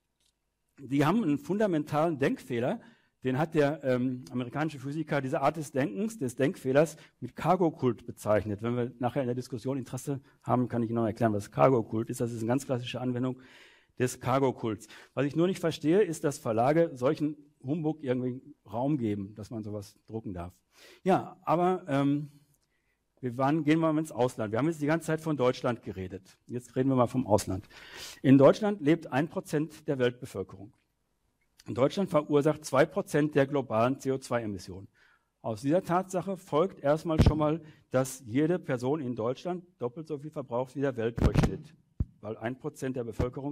die haben einen fundamentalen Denkfehler, den hat der amerikanische Physiker, diese Art des Denkens, des Denkfehlers, mit Cargo-Kult bezeichnet. Wenn wir nachher in der Diskussion Interesse haben, kann ich Ihnen noch erklären, was Cargo-Kult ist. Das ist eine ganz klassische Anwendung des Cargo-Kults. Was ich nur nicht verstehe, ist, dass Verlage solchen Humbug irgendwie Raum geben, dass man sowas drucken darf. Ja, aber gehen wir mal ins Ausland. Wir haben jetzt die ganze Zeit von Deutschland geredet. Jetzt reden wir mal vom Ausland. In Deutschland lebt 1% der Weltbevölkerung. In Deutschland verursacht 2% der globalen CO2-Emissionen. Aus dieser Tatsache folgt erstmal schon mal, dass jede Person in Deutschland doppelt so viel verbraucht wie der Weltdurchschnitt, weil 1% der Bevölkerung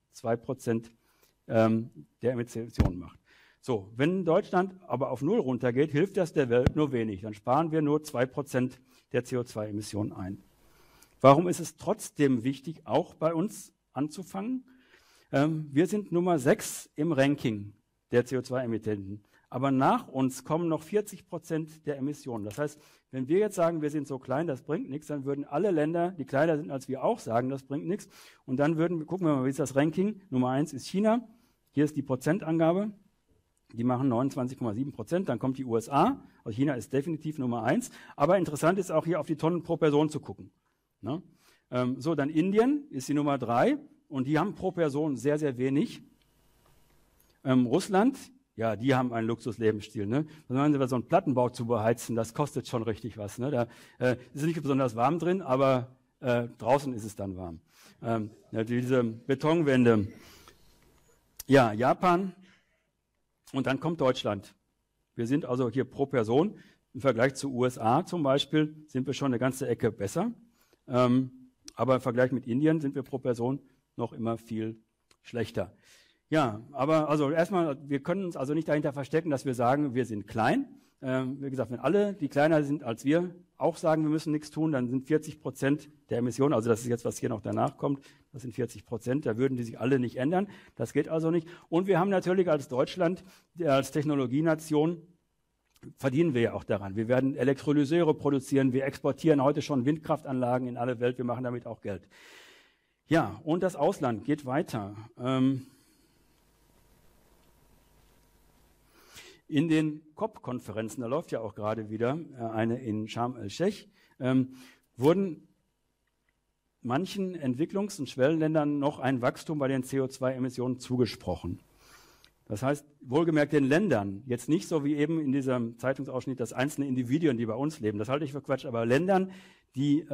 2% der Emissionen macht. So, wenn Deutschland aber auf 0 runtergeht, hilft das der Welt nur wenig. Dann sparen wir nur 2% der CO2-Emissionen ein. Warum ist es trotzdem wichtig, auch bei uns anzufangen? Wir sind Nummer 6 im Ranking der CO2-Emittenten. Aber nach uns kommen noch 40% der Emissionen. Das heißt, wenn wir jetzt sagen, wir sind so klein, das bringt nichts, dann würden alle Länder, die kleiner sind als wir, auch sagen, das bringt nichts. Und dann gucken wir mal, wie ist das Ranking? Nummer 1 ist China. Hier ist die Prozentangabe. Die machen 29,7%. Dann kommt die USA. Also China ist definitiv Nummer 1. Aber interessant ist auch hier auf die Tonnen pro Person zu gucken. Ne? So, dann Indien ist die Nummer 3. Und die haben pro Person sehr, sehr wenig. Russland, ja, die haben einen Luxuslebensstil. Ne? Wenn man so einen Plattenbau zu beheizen, das kostet schon richtig was. Ne? Da ist nicht besonders warm drin, aber draußen ist es dann warm. Ja, diese Betonwände. Ja, Japan und dann kommt Deutschland. Wir sind also hier pro Person im Vergleich zu USA zum Beispiel sind wir schon eine ganze Ecke besser. Aber im Vergleich mit Indien sind wir pro Person noch immer viel schlechter. Ja, aber also erstmal, wir können uns also nicht dahinter verstecken, dass wir sagen, wir sind klein. Wie gesagt, wenn alle, die kleiner sind als wir, auch sagen, wir müssen nichts tun, dann sind 40% der Emissionen, also das ist jetzt, was hier noch danach kommt, das sind 40%, da würden die sich alle nicht ändern. Das geht also nicht. Und wir haben natürlich als Deutschland, als Technologienation, verdienen wir ja auch daran. Wir werden Elektrolyseure produzieren, wir exportieren heute schon Windkraftanlagen in alle Welt, wir machen damit auch Geld. Ja, und das Ausland geht weiter. In den COP-Konferenzen, da läuft ja auch gerade wieder eine in Sharm el-Sheikh, wurden manchen Entwicklungs- und Schwellenländern noch ein Wachstum bei den CO2-Emissionen zugesprochen. Das heißt, wohlgemerkt den Ländern, jetzt nicht so wie eben in diesem Zeitungsausschnitt, dass einzelne Individuen, die bei uns leben, das halte ich für Quatsch, aber Ländern, die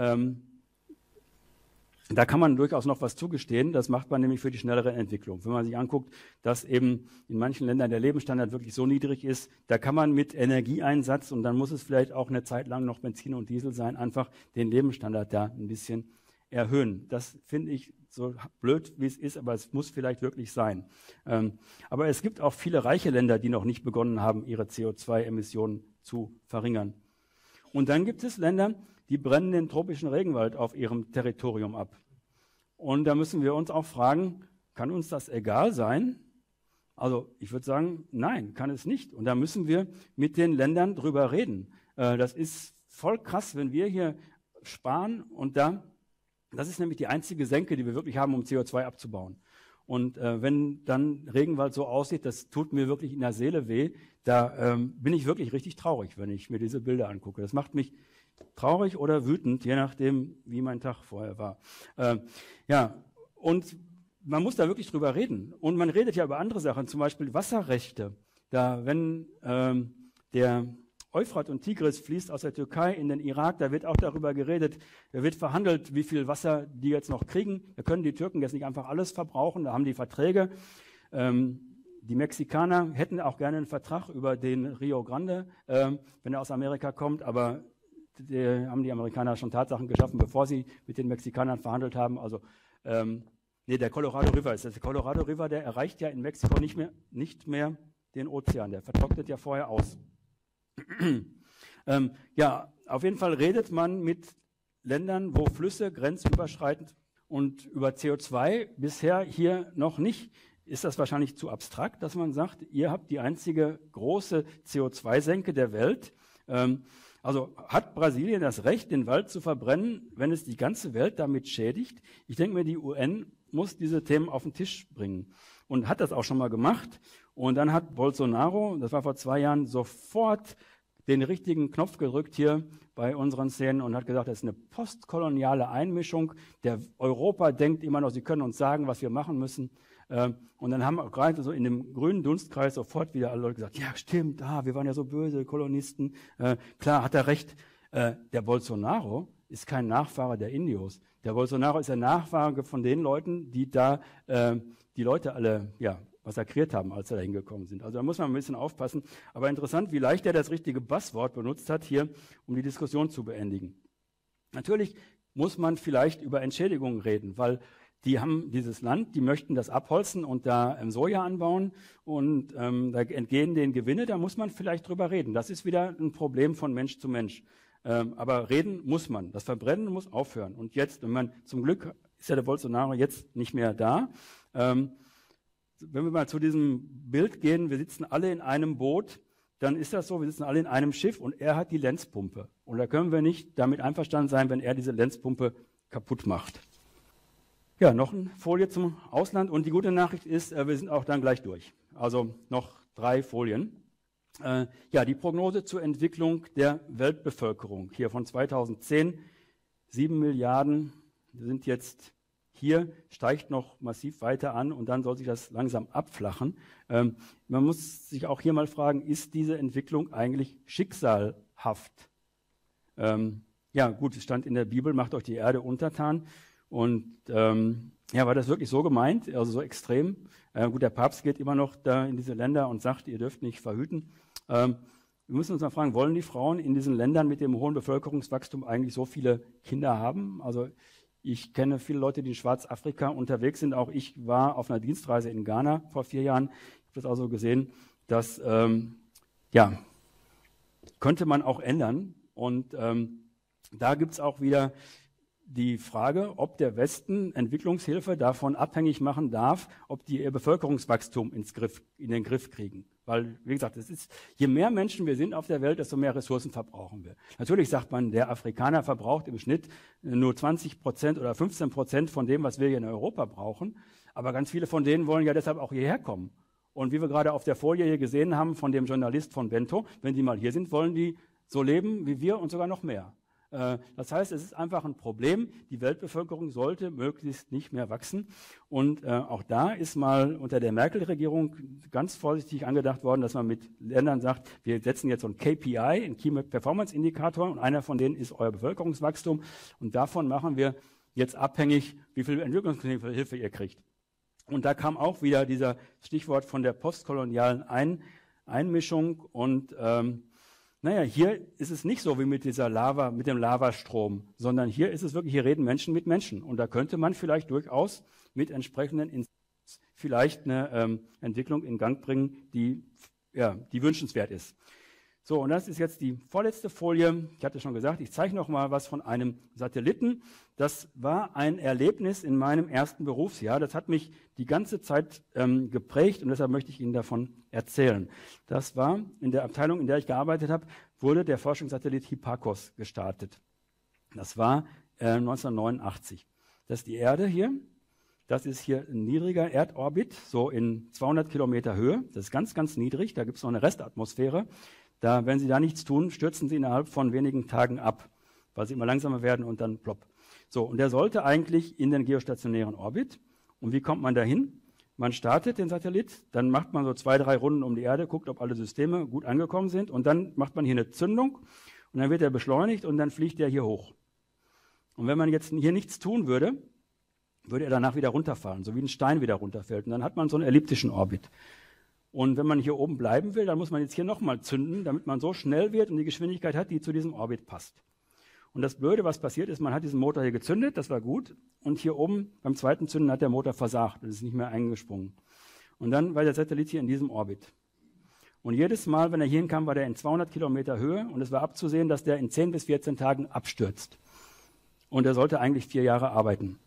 da kann man durchaus noch was zugestehen, das macht man nämlich für die schnellere Entwicklung. Wenn man sich anguckt, dass eben in manchen Ländern der Lebensstandard wirklich so niedrig ist, da kann man mit Energieeinsatz, und dann muss es vielleicht auch eine Zeit lang noch Benzin und Diesel sein, einfach den Lebensstandard da ein bisschen erhöhen. Das finde ich so blöd, wie es ist, aber es muss vielleicht wirklich sein. Aber es gibt auch viele reiche Länder, die noch nicht begonnen haben, ihre CO2-Emissionen zu verringern. Und dann gibt es Länder, die brennen den tropischen Regenwald auf ihrem Territorium ab. Und da müssen wir uns auch fragen, kann uns das egal sein? Also ich würde sagen, nein, kann es nicht. Und da müssen wir mit den Ländern drüber reden. Das ist voll krass, wenn wir hier sparen und das ist nämlich die einzige Senke, die wir wirklich haben, um CO2 abzubauen. Und wenn dann Regenwald so aussieht, das tut mir wirklich in der Seele weh, da bin ich wirklich richtig traurig, wenn ich mir diese Bilder angucke. Das macht mich traurig oder wütend, je nachdem, wie mein Tag vorher war. Ja, und man muss da wirklich drüber reden. Und man redet ja über andere Sachen, zum Beispiel Wasserrechte. Da, wenn der Euphrat und Tigris fließt aus der Türkei in den Irak, da wird auch darüber geredet, da wird verhandelt, wie viel Wasser die jetzt noch kriegen. Da können die Türken jetzt nicht einfach alles verbrauchen, da haben die Verträge. Die Mexikaner hätten auch gerne einen Vertrag über den Rio Grande, wenn er aus Amerika kommt, aber haben die Amerikaner schon Tatsachen geschaffen, bevor sie mit den Mexikanern verhandelt haben. Also der Colorado River ist das. Der Colorado River, der erreicht ja in Mexiko nicht mehr den Ozean, der vertrocknet ja vorher aus. Ja, auf jeden Fall redet man mit Ländern, wo Flüsse grenzüberschreitend und über CO2 bisher hier noch nicht. Ist das wahrscheinlich zu abstrakt, dass man sagt, ihr habt die einzige große CO2-Senke der Welt. Also hat Brasilien das Recht, den Wald zu verbrennen, wenn es die ganze Welt damit schädigt? Ich denke mir, die UN muss diese Themen auf den Tisch bringen und hat das auch schon mal gemacht. Und dann hat Bolsonaro, das war vor 2 Jahren, sofort den richtigen Knopf gedrückt hier bei unseren Szenen und hat gesagt, das ist eine postkoloniale Einmischung. Der Europa denkt immer noch, sie können uns sagen, was wir machen müssen. Und dann haben auch gerade so in dem grünen Dunstkreis sofort wieder alle Leute gesagt, ja stimmt, wir waren ja so böse Kolonisten. Klar, hat er recht. Der Bolsonaro ist kein Nachfahre der Indios. Der Bolsonaro ist der Nachfahre von den Leuten, die da die Leute alle massakriert haben, als sie da hingekommen sind. Also da muss man ein bisschen aufpassen. Aber interessant, wie leicht er das richtige Buzzword benutzt hat hier, um die Diskussion zu beendigen. Natürlich muss man vielleicht über Entschädigungen reden, weil die haben dieses Land, die möchten das abholzen und da Soja anbauen und da entgehen denen Gewinne, da muss man vielleicht drüber reden. Das ist wieder ein Problem von Mensch zu Mensch. Aber reden muss man. Das Verbrennen muss aufhören. Und jetzt, zum Glück ist ja der Bolsonaro jetzt nicht mehr da. Wenn wir mal zu diesem Bild gehen, wir sitzen alle in einem Boot dann ist das so, wir sitzen alle in einem Schiff und er hat die Lenzpumpe. Und da können wir nicht damit einverstanden sein, wenn er diese Lenzpumpe kaputt macht. Ja, noch eine Folie zum Ausland. Und die gute Nachricht ist, wir sind auch dann gleich durch. Also noch 3 Folien. Ja, die Prognose zur Entwicklung der Weltbevölkerung. Hier von 2010, 7 Milliarden sind jetzt hier, steigt noch massiv weiter an und dann soll sich das langsam abflachen. Man muss sich auch hier mal fragen, ist diese Entwicklung eigentlich schicksalhaft? Ja gut, es stand in der Bibel, macht euch die Erde untertan. Und ja, war das wirklich so gemeint, also so extrem? Gut, der Papst geht immer noch da in diese Länder und sagt, ihr dürft nicht verhüten. Wir müssen uns mal fragen, wollen die Frauen in diesen Ländern mit dem hohen Bevölkerungswachstum eigentlich so viele Kinder haben? Also ich kenne viele Leute, die in Schwarzafrika unterwegs sind. Auch ich war auf einer Dienstreise in Ghana vor 4 Jahren. Ich habe das also gesehen, dass ja, könnte man auch ändern. Und da gibt es auch wieder die Frage, ob der Westen Entwicklungshilfe davon abhängig machen darf, ob die ihr Bevölkerungswachstum in den Griff kriegen. Weil, wie gesagt, je mehr Menschen wir sind auf der Welt, desto mehr Ressourcen verbrauchen wir. Natürlich sagt man, der Afrikaner verbraucht im Schnitt nur 20% oder 15% von dem, was wir hier in Europa brauchen. Aber ganz viele von denen wollen ja deshalb auch hierher kommen. Und wie wir gerade auf der Folie hier gesehen haben von dem Journalist von Bento, wenn die mal hier sind, wollen die so leben wie wir und sogar noch mehr. Das heißt, es ist einfach ein Problem. Die Weltbevölkerung sollte möglichst nicht mehr wachsen. Und auch da ist mal unter der Merkel-Regierung ganz vorsichtig angedacht worden, dass man mit Ländern sagt, wir setzen jetzt so ein KPI, ein Key Performance Indikator, und einer von denen ist euer Bevölkerungswachstum. Und davon machen wir jetzt abhängig, wie viel Entwicklungshilfe ihr kriegt. Und da kam auch wieder dieser Stichwort von der postkolonialen Einmischung und naja, hier ist es nicht so wie mit dieser Lava, mit dem Lavastrom, sondern hier ist es wirklich, hier reden Menschen mit Menschen. Und da könnte man vielleicht durchaus mit entsprechenden vielleicht eine Entwicklung in Gang bringen, die wünschenswert ist. So, und das ist jetzt die vorletzte Folie. Ich hatte schon gesagt, ich zeige noch mal was von einem Satelliten. Das war ein Erlebnis in meinem ersten Berufsjahr. Das hat mich die ganze Zeit geprägt und deshalb möchte ich Ihnen davon erzählen. Das war in der Abteilung, in der ich gearbeitet habe, wurde der Forschungssatellit Hipparcos gestartet. Das war 1989. Das ist die Erde hier. Das ist hier ein niedriger Erdorbit, so in 200 Kilometer Höhe. Das ist ganz, ganz niedrig. Da gibt es noch eine Restatmosphäre. Wenn Sie da nichts tun, stürzen Sie innerhalb von wenigen Tagen ab, weil Sie immer langsamer werden und dann plopp. So, und der sollte eigentlich in den geostationären Orbit. Und wie kommt man dahin? Man startet den Satellit, dann macht man so 2, 3 Runden um die Erde, guckt, ob alle Systeme gut angekommen sind, und dann macht man hier eine Zündung und dann wird er beschleunigt und dann fliegt er hier hoch. Und wenn man jetzt hier nichts tun würde, würde er danach wieder runterfallen, so wie ein Stein wieder runterfällt. Und dann hat man so einen elliptischen Orbit. Und wenn man hier oben bleiben will, dann muss man jetzt hier nochmal zünden, damit man so schnell wird und die Geschwindigkeit hat, die zu diesem Orbit passt. Und das Blöde, was passiert ist, man hat diesen Motor hier gezündet, das war gut. Und hier oben beim zweiten Zünden hat der Motor versagt und ist nicht mehr eingesprungen. Und dann war der Satellit hier in diesem Orbit. Und jedes Mal, wenn er hier hinkam, war der in 200 Kilometer Höhe und es war abzusehen, dass der in 10 bis 14 Tagen abstürzt. Und er sollte eigentlich 4 Jahre arbeiten.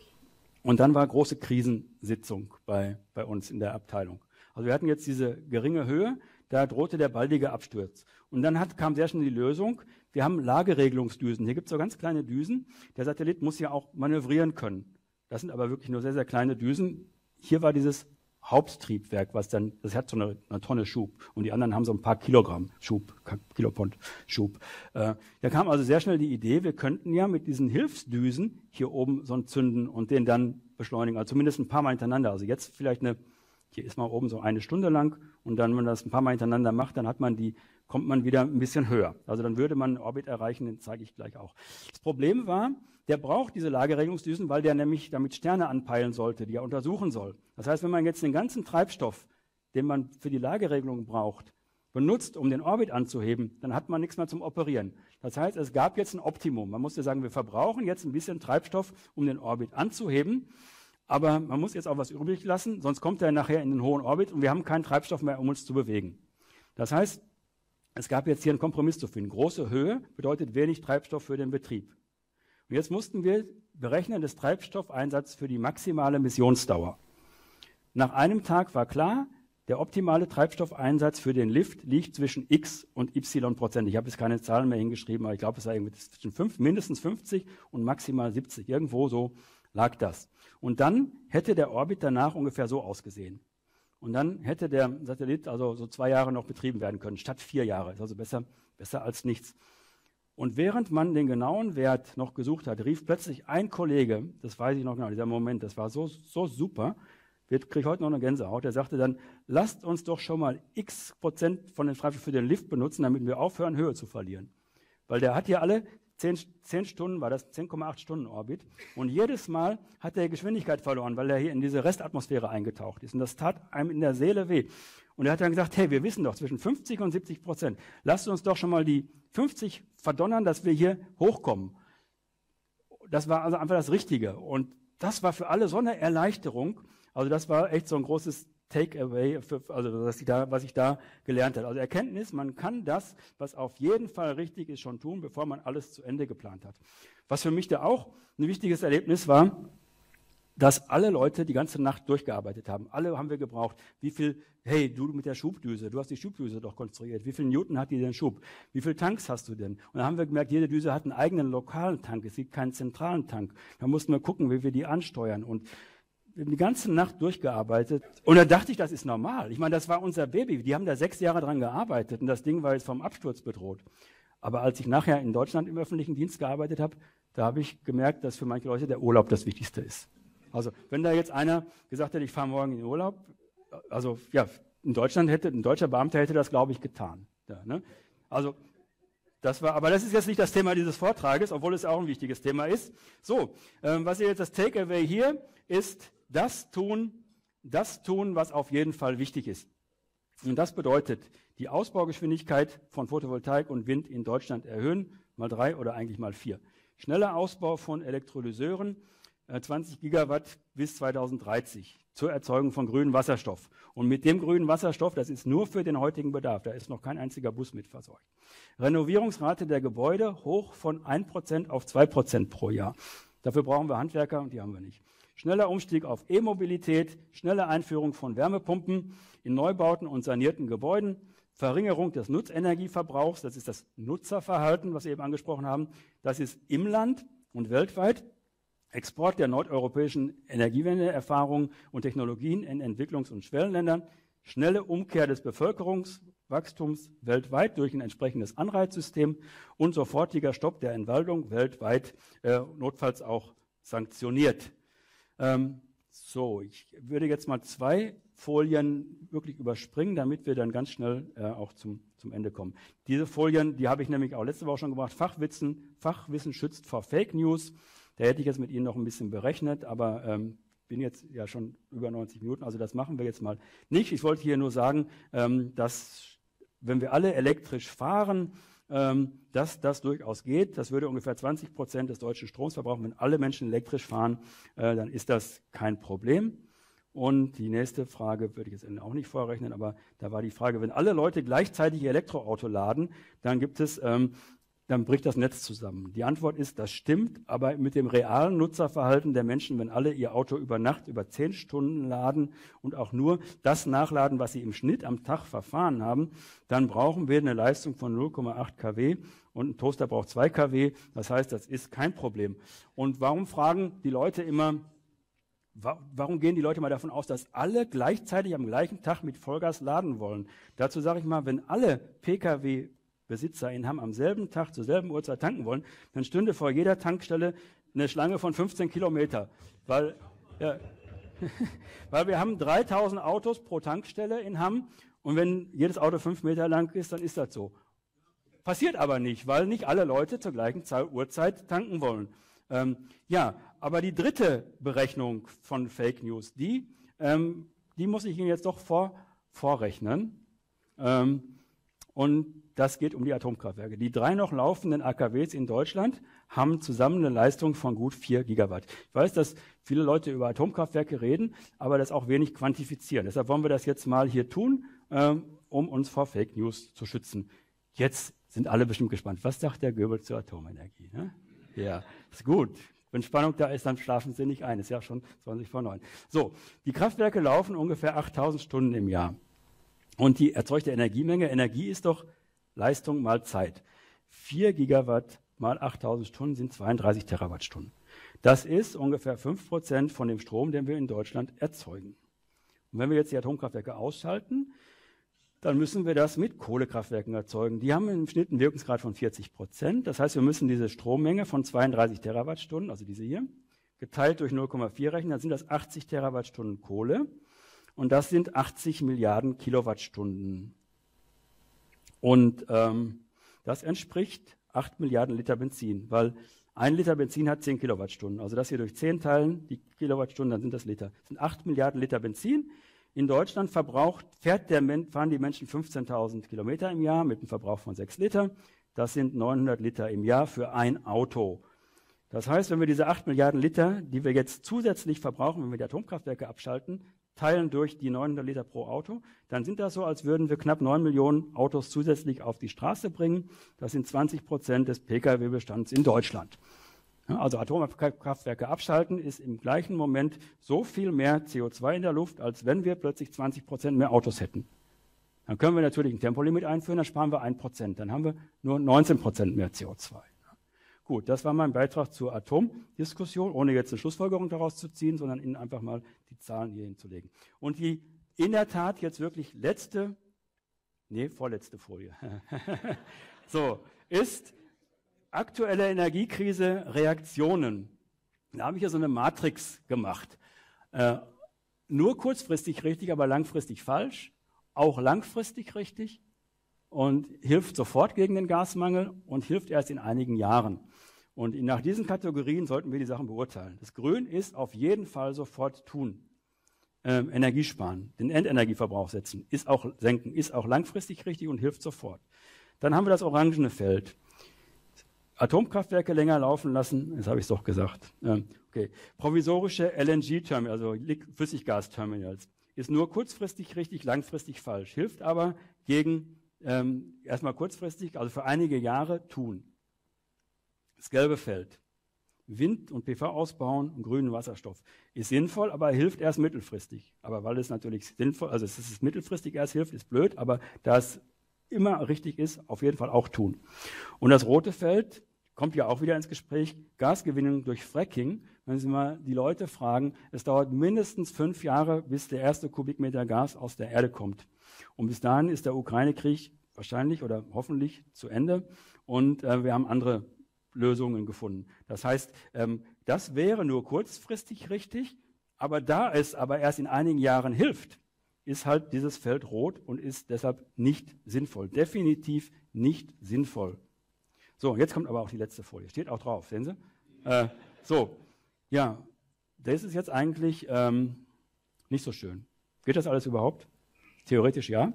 Und dann war große Krisensitzung bei uns in der Abteilung. Also wir hatten jetzt diese geringe Höhe, da drohte der baldige Absturz. Und dann kam sehr schnell die Lösung, wir haben Lageregelungsdüsen. Hier gibt es so ganz kleine Düsen. Der Satellit muss ja auch manövrieren können. Das sind aber wirklich nur sehr, sehr kleine Düsen. Hier war dieses Haupttriebwerk, das hat so eine Tonne Schub. Und die anderen haben so ein paar Kilogramm Schub, Kilopond Schub. Da kam also sehr schnell die Idee, wir könnten ja mit diesen Hilfsdüsen hier oben so zünden und den dann beschleunigen. Also zumindest ein paar Mal hintereinander. Also jetzt vielleicht hier ist man oben so 1 Stunde lang und dann, wenn man das ein paar Mal hintereinander macht, dann kommt man wieder ein bisschen höher. Also dann würde man einen Orbit erreichen, den zeige ich gleich auch. Das Problem war, der braucht diese Lageregelungsdüsen, weil der nämlich damit Sterne anpeilen sollte, die er untersuchen soll. Das heißt, wenn man jetzt den ganzen Treibstoff, den man für die Lageregelung braucht, benutzt, um den Orbit anzuheben, dann hat man nichts mehr zum Operieren. Das heißt, es gab jetzt ein Optimum. Man musste sagen, wir verbrauchen jetzt ein bisschen Treibstoff, um den Orbit anzuheben. Aber man muss jetzt auch was übrig lassen, sonst kommt er nachher in den hohen Orbit und wir haben keinen Treibstoff mehr, um uns zu bewegen. Das heißt, es gab jetzt hier einen Kompromiss zu finden. Große Höhe bedeutet wenig Treibstoff für den Betrieb. Und jetzt mussten wir berechnen des Treibstoffeinsatzes für die maximale Missionsdauer. Nach einem Tag war klar, der optimale Treibstoffeinsatz für den Lift liegt zwischen x und y%. Ich habe jetzt keine Zahlen mehr hingeschrieben, aber ich glaube, es sei irgendwie zwischen mindestens 50 und maximal 70. Irgendwo so lag das. Und dann hätte der Orbit danach ungefähr so ausgesehen. Und dann hätte der Satellit also so 2 Jahre noch betrieben werden können, statt 4 Jahre. Ist also besser als nichts. Und während man den genauen Wert noch gesucht hat, rief plötzlich ein Kollege, das weiß ich noch genau, dieser Moment, das war so super, kriege ich heute noch eine Gänsehaut, der sagte dann, lasst uns doch schon mal x% von den Treibstoff für den Lift benutzen, damit wir aufhören, Höhe zu verlieren. Weil der hat hier alle 10 Stunden, war das 10,8 Stunden Orbit, und jedes Mal hat er Geschwindigkeit verloren, weil er hier in diese Restatmosphäre eingetaucht ist. Und das tat einem in der Seele weh. Und er hat dann gesagt, hey, wir wissen doch, zwischen 50 und 70%, lasst uns doch schon mal die 50 verdonnern, dass wir hier hochkommen. Das war also einfach das Richtige. Und das war für alle so eine Erleichterung. Also das war echt so ein großes Takeaway, also was ich da gelernt habe. Also Erkenntnis, man kann das, was auf jeden Fall richtig ist, schon tun, bevor man alles zu Ende geplant hat. Was für mich da auch ein wichtiges Erlebnis war, dass alle Leute die ganze Nacht durchgearbeitet haben. Alle haben wir gebraucht. Wie viel, hey, du mit der Schubdüse, du hast die Schubdüse doch konstruiert. Wie viel Newton hat die denn Schub? Wie viele Tanks hast du denn? Und dann haben wir gemerkt, jede Düse hat einen eigenen lokalen Tank. Es gibt keinen zentralen Tank. Da mussten wir gucken, wie wir die ansteuern. Und wir haben die ganze Nacht durchgearbeitet. Und da dachte ich, das ist normal. Ich meine, das war unser Baby. Die haben da 6 Jahre dran gearbeitet und das Ding war jetzt vom Absturz bedroht. Aber als ich nachher in Deutschland im öffentlichen Dienst gearbeitet habe, da habe ich gemerkt, dass für manche Leute der Urlaub das Wichtigste ist. Also wenn da jetzt einer gesagt hätte, ich fahre morgen in den Urlaub, also ja, in Deutschland ein deutscher Beamter hätte das, glaube ich, getan. Ja, ne? Also aber das ist jetzt nicht das Thema dieses Vortrages, obwohl es auch ein wichtiges Thema ist. So, was ihr jetzt das Takeaway hier ist, das tun, was auf jeden Fall wichtig ist. Und das bedeutet, die Ausbaugeschwindigkeit von Photovoltaik und Wind in Deutschland erhöhen, mal 3 oder eigentlich mal 4. Schneller Ausbau von Elektrolyseuren, 20 Gigawatt bis 2030 zur Erzeugung von grünem Wasserstoff. Und mit dem grünen Wasserstoff, das ist nur für den heutigen Bedarf, da ist noch kein einziger Bus mit versorgt. Renovierungsrate der Gebäude hoch von 1% auf 2% pro Jahr. Dafür brauchen wir Handwerker und die haben wir nicht. Schneller Umstieg auf E-Mobilität, schnelle Einführung von Wärmepumpen in Neubauten und sanierten Gebäuden, Verringerung des Nutzenergieverbrauchs, das ist das Nutzerverhalten, was wir eben angesprochen haben, das ist im Land und weltweit. Export der nordeuropäischen Energiewendeerfahrungen und Technologien in Entwicklungs- und Schwellenländern, schnelle Umkehr des Bevölkerungswachstums weltweit durch ein entsprechendes Anreizsystem und sofortiger Stopp der Entwaldung weltweit, notfalls auch sanktioniert. Ich würde jetzt mal 2 Folien wirklich überspringen, damit wir dann ganz schnell auch zum Ende kommen. Diese Folien, die habe ich nämlich auch letzte Woche schon gemacht. Fachwissen schützt vor Fake News. Da hätte ich jetzt mit Ihnen noch ein bisschen berechnet, aber bin jetzt ja schon über 90 Minuten, also das machen wir jetzt mal nicht. Ich wollte hier nur sagen, dass wenn wir alle elektrisch fahren, dass das durchaus geht. Das würde ungefähr 20% des deutschen Stroms verbrauchen. Wenn alle Menschen elektrisch fahren, dann ist das kein Problem. Und die nächste Frage würde ich jetzt auch nicht vorrechnen, aber da war die Frage, wenn alle Leute gleichzeitig ihr Elektroauto laden, dann bricht das Netz zusammen. Die Antwort ist, das stimmt, aber mit dem realen Nutzerverhalten der Menschen, wenn alle ihr Auto über Nacht über 10 Stunden laden und auch nur das nachladen, was sie im Schnitt am Tag verfahren haben, dann brauchen wir eine Leistung von 0,8 kW und ein Toaster braucht 2 kW. Das heißt, das ist kein Problem. Und warum gehen die Leute immer davon aus, dass alle gleichzeitig am gleichen Tag mit Vollgas laden wollen? Dazu sage ich mal, wenn alle Pkw-Besitzer in Hamm am selben Tag zur selben Uhrzeit tanken wollen, dann stünde vor jeder Tankstelle eine Schlange von 15 Kilometer. Weil wir haben 3000 Autos pro Tankstelle in Hamm und wenn jedes Auto 5 Meter lang ist, dann ist das so. Passiert aber nicht, weil nicht alle Leute zur gleichen Uhrzeit tanken wollen. Aber die dritte Berechnung von Fake News, die muss ich Ihnen jetzt doch vorrechnen. Und das geht um die Atomkraftwerke. Die 3 noch laufenden AKWs in Deutschland haben zusammen eine Leistung von gut 4 Gigawatt. Ich weiß, dass viele Leute über Atomkraftwerke reden, aber das auch wenig quantifizieren. Deshalb wollen wir das jetzt mal hier tun, um uns vor Fake News zu schützen. Jetzt sind alle bestimmt gespannt. Was sagt der Goebbels zur Atomenergie? Ne? Ja, ist gut. Wenn Spannung da ist, dann schlafen Sie nicht ein. Ist ja schon 20 vor 9. So, die Kraftwerke laufen ungefähr 8000 Stunden im Jahr. Und die erzeugte Energiemenge, Energie ist doch Leistung mal Zeit. 4 Gigawatt mal 8000 Stunden sind 32 Terawattstunden. Das ist ungefähr 5% von dem Strom, den wir in Deutschland erzeugen. Und wenn wir jetzt die Atomkraftwerke ausschalten, dann müssen wir das mit Kohlekraftwerken erzeugen. Die haben im Schnitt einen Wirkungsgrad von 40%. Das heißt, wir müssen diese Strommenge von 32 Terawattstunden, also diese hier, geteilt durch 0,4 rechnen, dann sind das 80 Terawattstunden Kohle. Und das sind 80 Milliarden Kilowattstunden. Und das entspricht 8 Milliarden Liter Benzin, weil 1 Liter Benzin hat 10 Kilowattstunden. Also das hier durch 10 teilen, die Kilowattstunden, dann sind das Liter. Das sind 8 Milliarden Liter Benzin. In Deutschland fahren die Menschen 15.000 Kilometer im Jahr mit einem Verbrauch von 6 Liter. Das sind 900 Liter im Jahr für ein Auto. Das heißt, wenn wir diese 8 Milliarden Liter, die wir jetzt zusätzlich verbrauchen, wenn wir die Atomkraftwerke abschalten, teilen durch die 900 Liter pro Auto, dann sind das so, als würden wir knapp 9 Millionen Autos zusätzlich auf die Straße bringen. Das sind 20% des Pkw-Bestands in Deutschland. Also Atomkraftwerke abschalten ist im gleichen Moment so viel mehr CO2 in der Luft, als wenn wir plötzlich 20% mehr Autos hätten. Dann können wir natürlich ein Tempolimit einführen, dann sparen wir 1%. Dann haben wir nur 19% mehr CO2. Gut, das war mein Beitrag zur Atomdiskussion, ohne jetzt eine Schlussfolgerung daraus zu ziehen, sondern Ihnen einfach mal die Zahlen hier hinzulegen. Und die in der Tat jetzt wirklich vorletzte Folie, so, ist aktuelle Energiekrise, Reaktionen. Da habe ich ja so eine Matrix gemacht. Nur kurzfristig richtig, aber langfristig falsch. Auch langfristig richtig und hilft sofort gegen den Gasmangel und hilft erst in einigen Jahren. Und nach diesen Kategorien sollten wir die Sachen beurteilen. Das Grün ist auf jeden Fall sofort tun. Energie sparen, den Endenergieverbrauch senken, ist auch langfristig richtig und hilft sofort. Dann haben wir das orangene Feld. Atomkraftwerke länger laufen lassen, das habe ich doch gesagt. Okay. Provisorische LNG-Terminals, also Flüssiggasterminals, ist nur kurzfristig richtig, langfristig falsch. Hilft aber gegen erstmal kurzfristig, also für einige Jahre tun. Das gelbe Feld. Wind- und PV ausbauen und grünen Wasserstoff. Ist sinnvoll, aber hilft erst mittelfristig. Aber weil es natürlich sinnvoll, also es ist mittelfristig erst hilft, ist blöd, aber da es immer richtig ist, auf jeden Fall auch tun. Und das rote Feld kommt ja auch wieder ins Gespräch, Gasgewinnung durch Fracking. Wenn Sie mal die Leute fragen, es dauert mindestens 5 Jahre, bis der erste Kubikmeter Gas aus der Erde kommt. Und bis dahin ist der Ukraine-Krieg wahrscheinlich oder hoffentlich zu Ende und wir haben andere Lösungen gefunden. Das heißt, das wäre nur kurzfristig richtig, aber da es aber erst in einigen Jahren hilft, ist halt dieses Feld rot und ist deshalb nicht sinnvoll. Definitiv nicht sinnvoll. So, jetzt kommt aber auch die letzte Folie. Steht auch drauf, sehen Sie? Ja, das ist jetzt eigentlich nicht so schön. Geht das alles überhaupt? Theoretisch ja.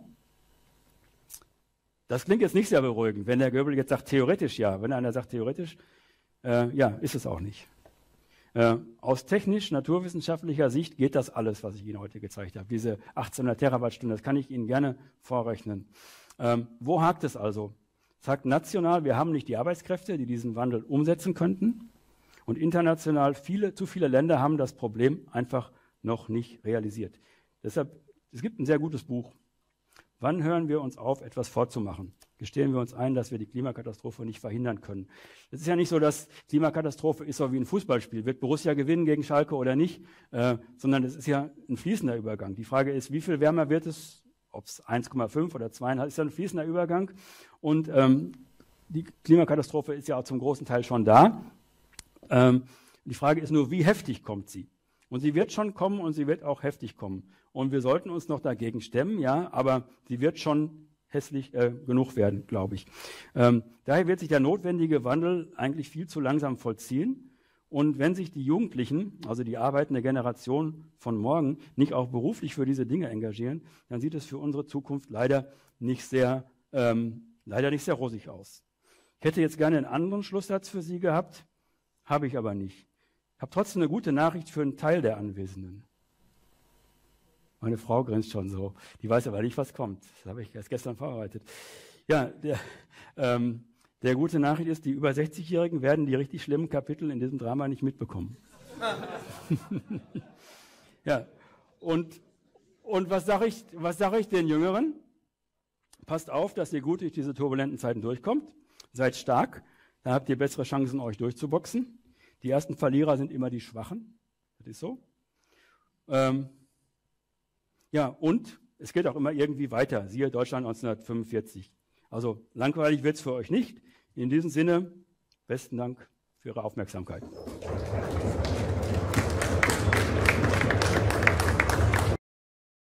Das klingt jetzt nicht sehr beruhigend, wenn der Goebbels jetzt sagt, theoretisch ja. Wenn einer sagt, theoretisch, ja, ist es auch nicht. Aus technisch-naturwissenschaftlicher Sicht geht das alles, was ich Ihnen heute gezeigt habe. Diese 1800 Terawattstunden, das kann ich Ihnen gerne vorrechnen. Wo hakt es also? Es hakt national, wir haben nicht die Arbeitskräfte, die diesen Wandel umsetzen könnten. Und international, zu viele Länder haben das Problem einfach noch nicht realisiert. Deshalb, es gibt ein sehr gutes Buch. Wann hören wir uns auf, etwas vorzumachen? Gestehen wir uns ein, dass wir die Klimakatastrophe nicht verhindern können. Es ist ja nicht so, dass Klimakatastrophe ist so wie ein Fußballspiel. Wird Borussia gewinnen gegen Schalke oder nicht? Sondern es ist ja ein fließender Übergang. Die Frage ist, wie viel wärmer wird es? Ob es 1,5 oder 2,5 ist ja ein fließender Übergang. Und die Klimakatastrophe ist ja auch zum großen Teil schon da. Die Frage ist nur, wie heftig kommt sie? Und sie wird schon kommen und sie wird auch heftig kommen. Und wir sollten uns noch dagegen stemmen, ja, aber sie wird schon hässlich genug werden, glaube ich. Daher wird sich der notwendige Wandel eigentlich viel zu langsam vollziehen. Und wenn sich die Jugendlichen, also die arbeitende Generation von morgen, nicht auch beruflich für diese Dinge engagieren, dann sieht es für unsere Zukunft leider nicht sehr rosig aus. Ich hätte jetzt gerne einen anderen Schlusssatz für Sie gehabt, habe ich aber nicht. Ich habe trotzdem eine gute Nachricht für einen Teil der Anwesenden. Meine Frau grinst schon so. Die weiß aber nicht, was kommt. Das habe ich erst gestern vorbereitet. Ja, der gute Nachricht ist, die über 60-Jährigen werden die richtig schlimmen Kapitel in diesem Drama nicht mitbekommen. Ja, und was sag ich den Jüngeren? passt auf, dass ihr gut durch diese turbulenten Zeiten durchkommt. Seid stark, dann habt ihr bessere Chancen, euch durchzuboxen. Die ersten Verlierer sind immer die Schwachen. Das ist so. Ja, und es geht auch immer irgendwie weiter. Siehe Deutschland 1945. Also langweilig wird es für euch nicht. In diesem Sinne, besten Dank für Ihre Aufmerksamkeit.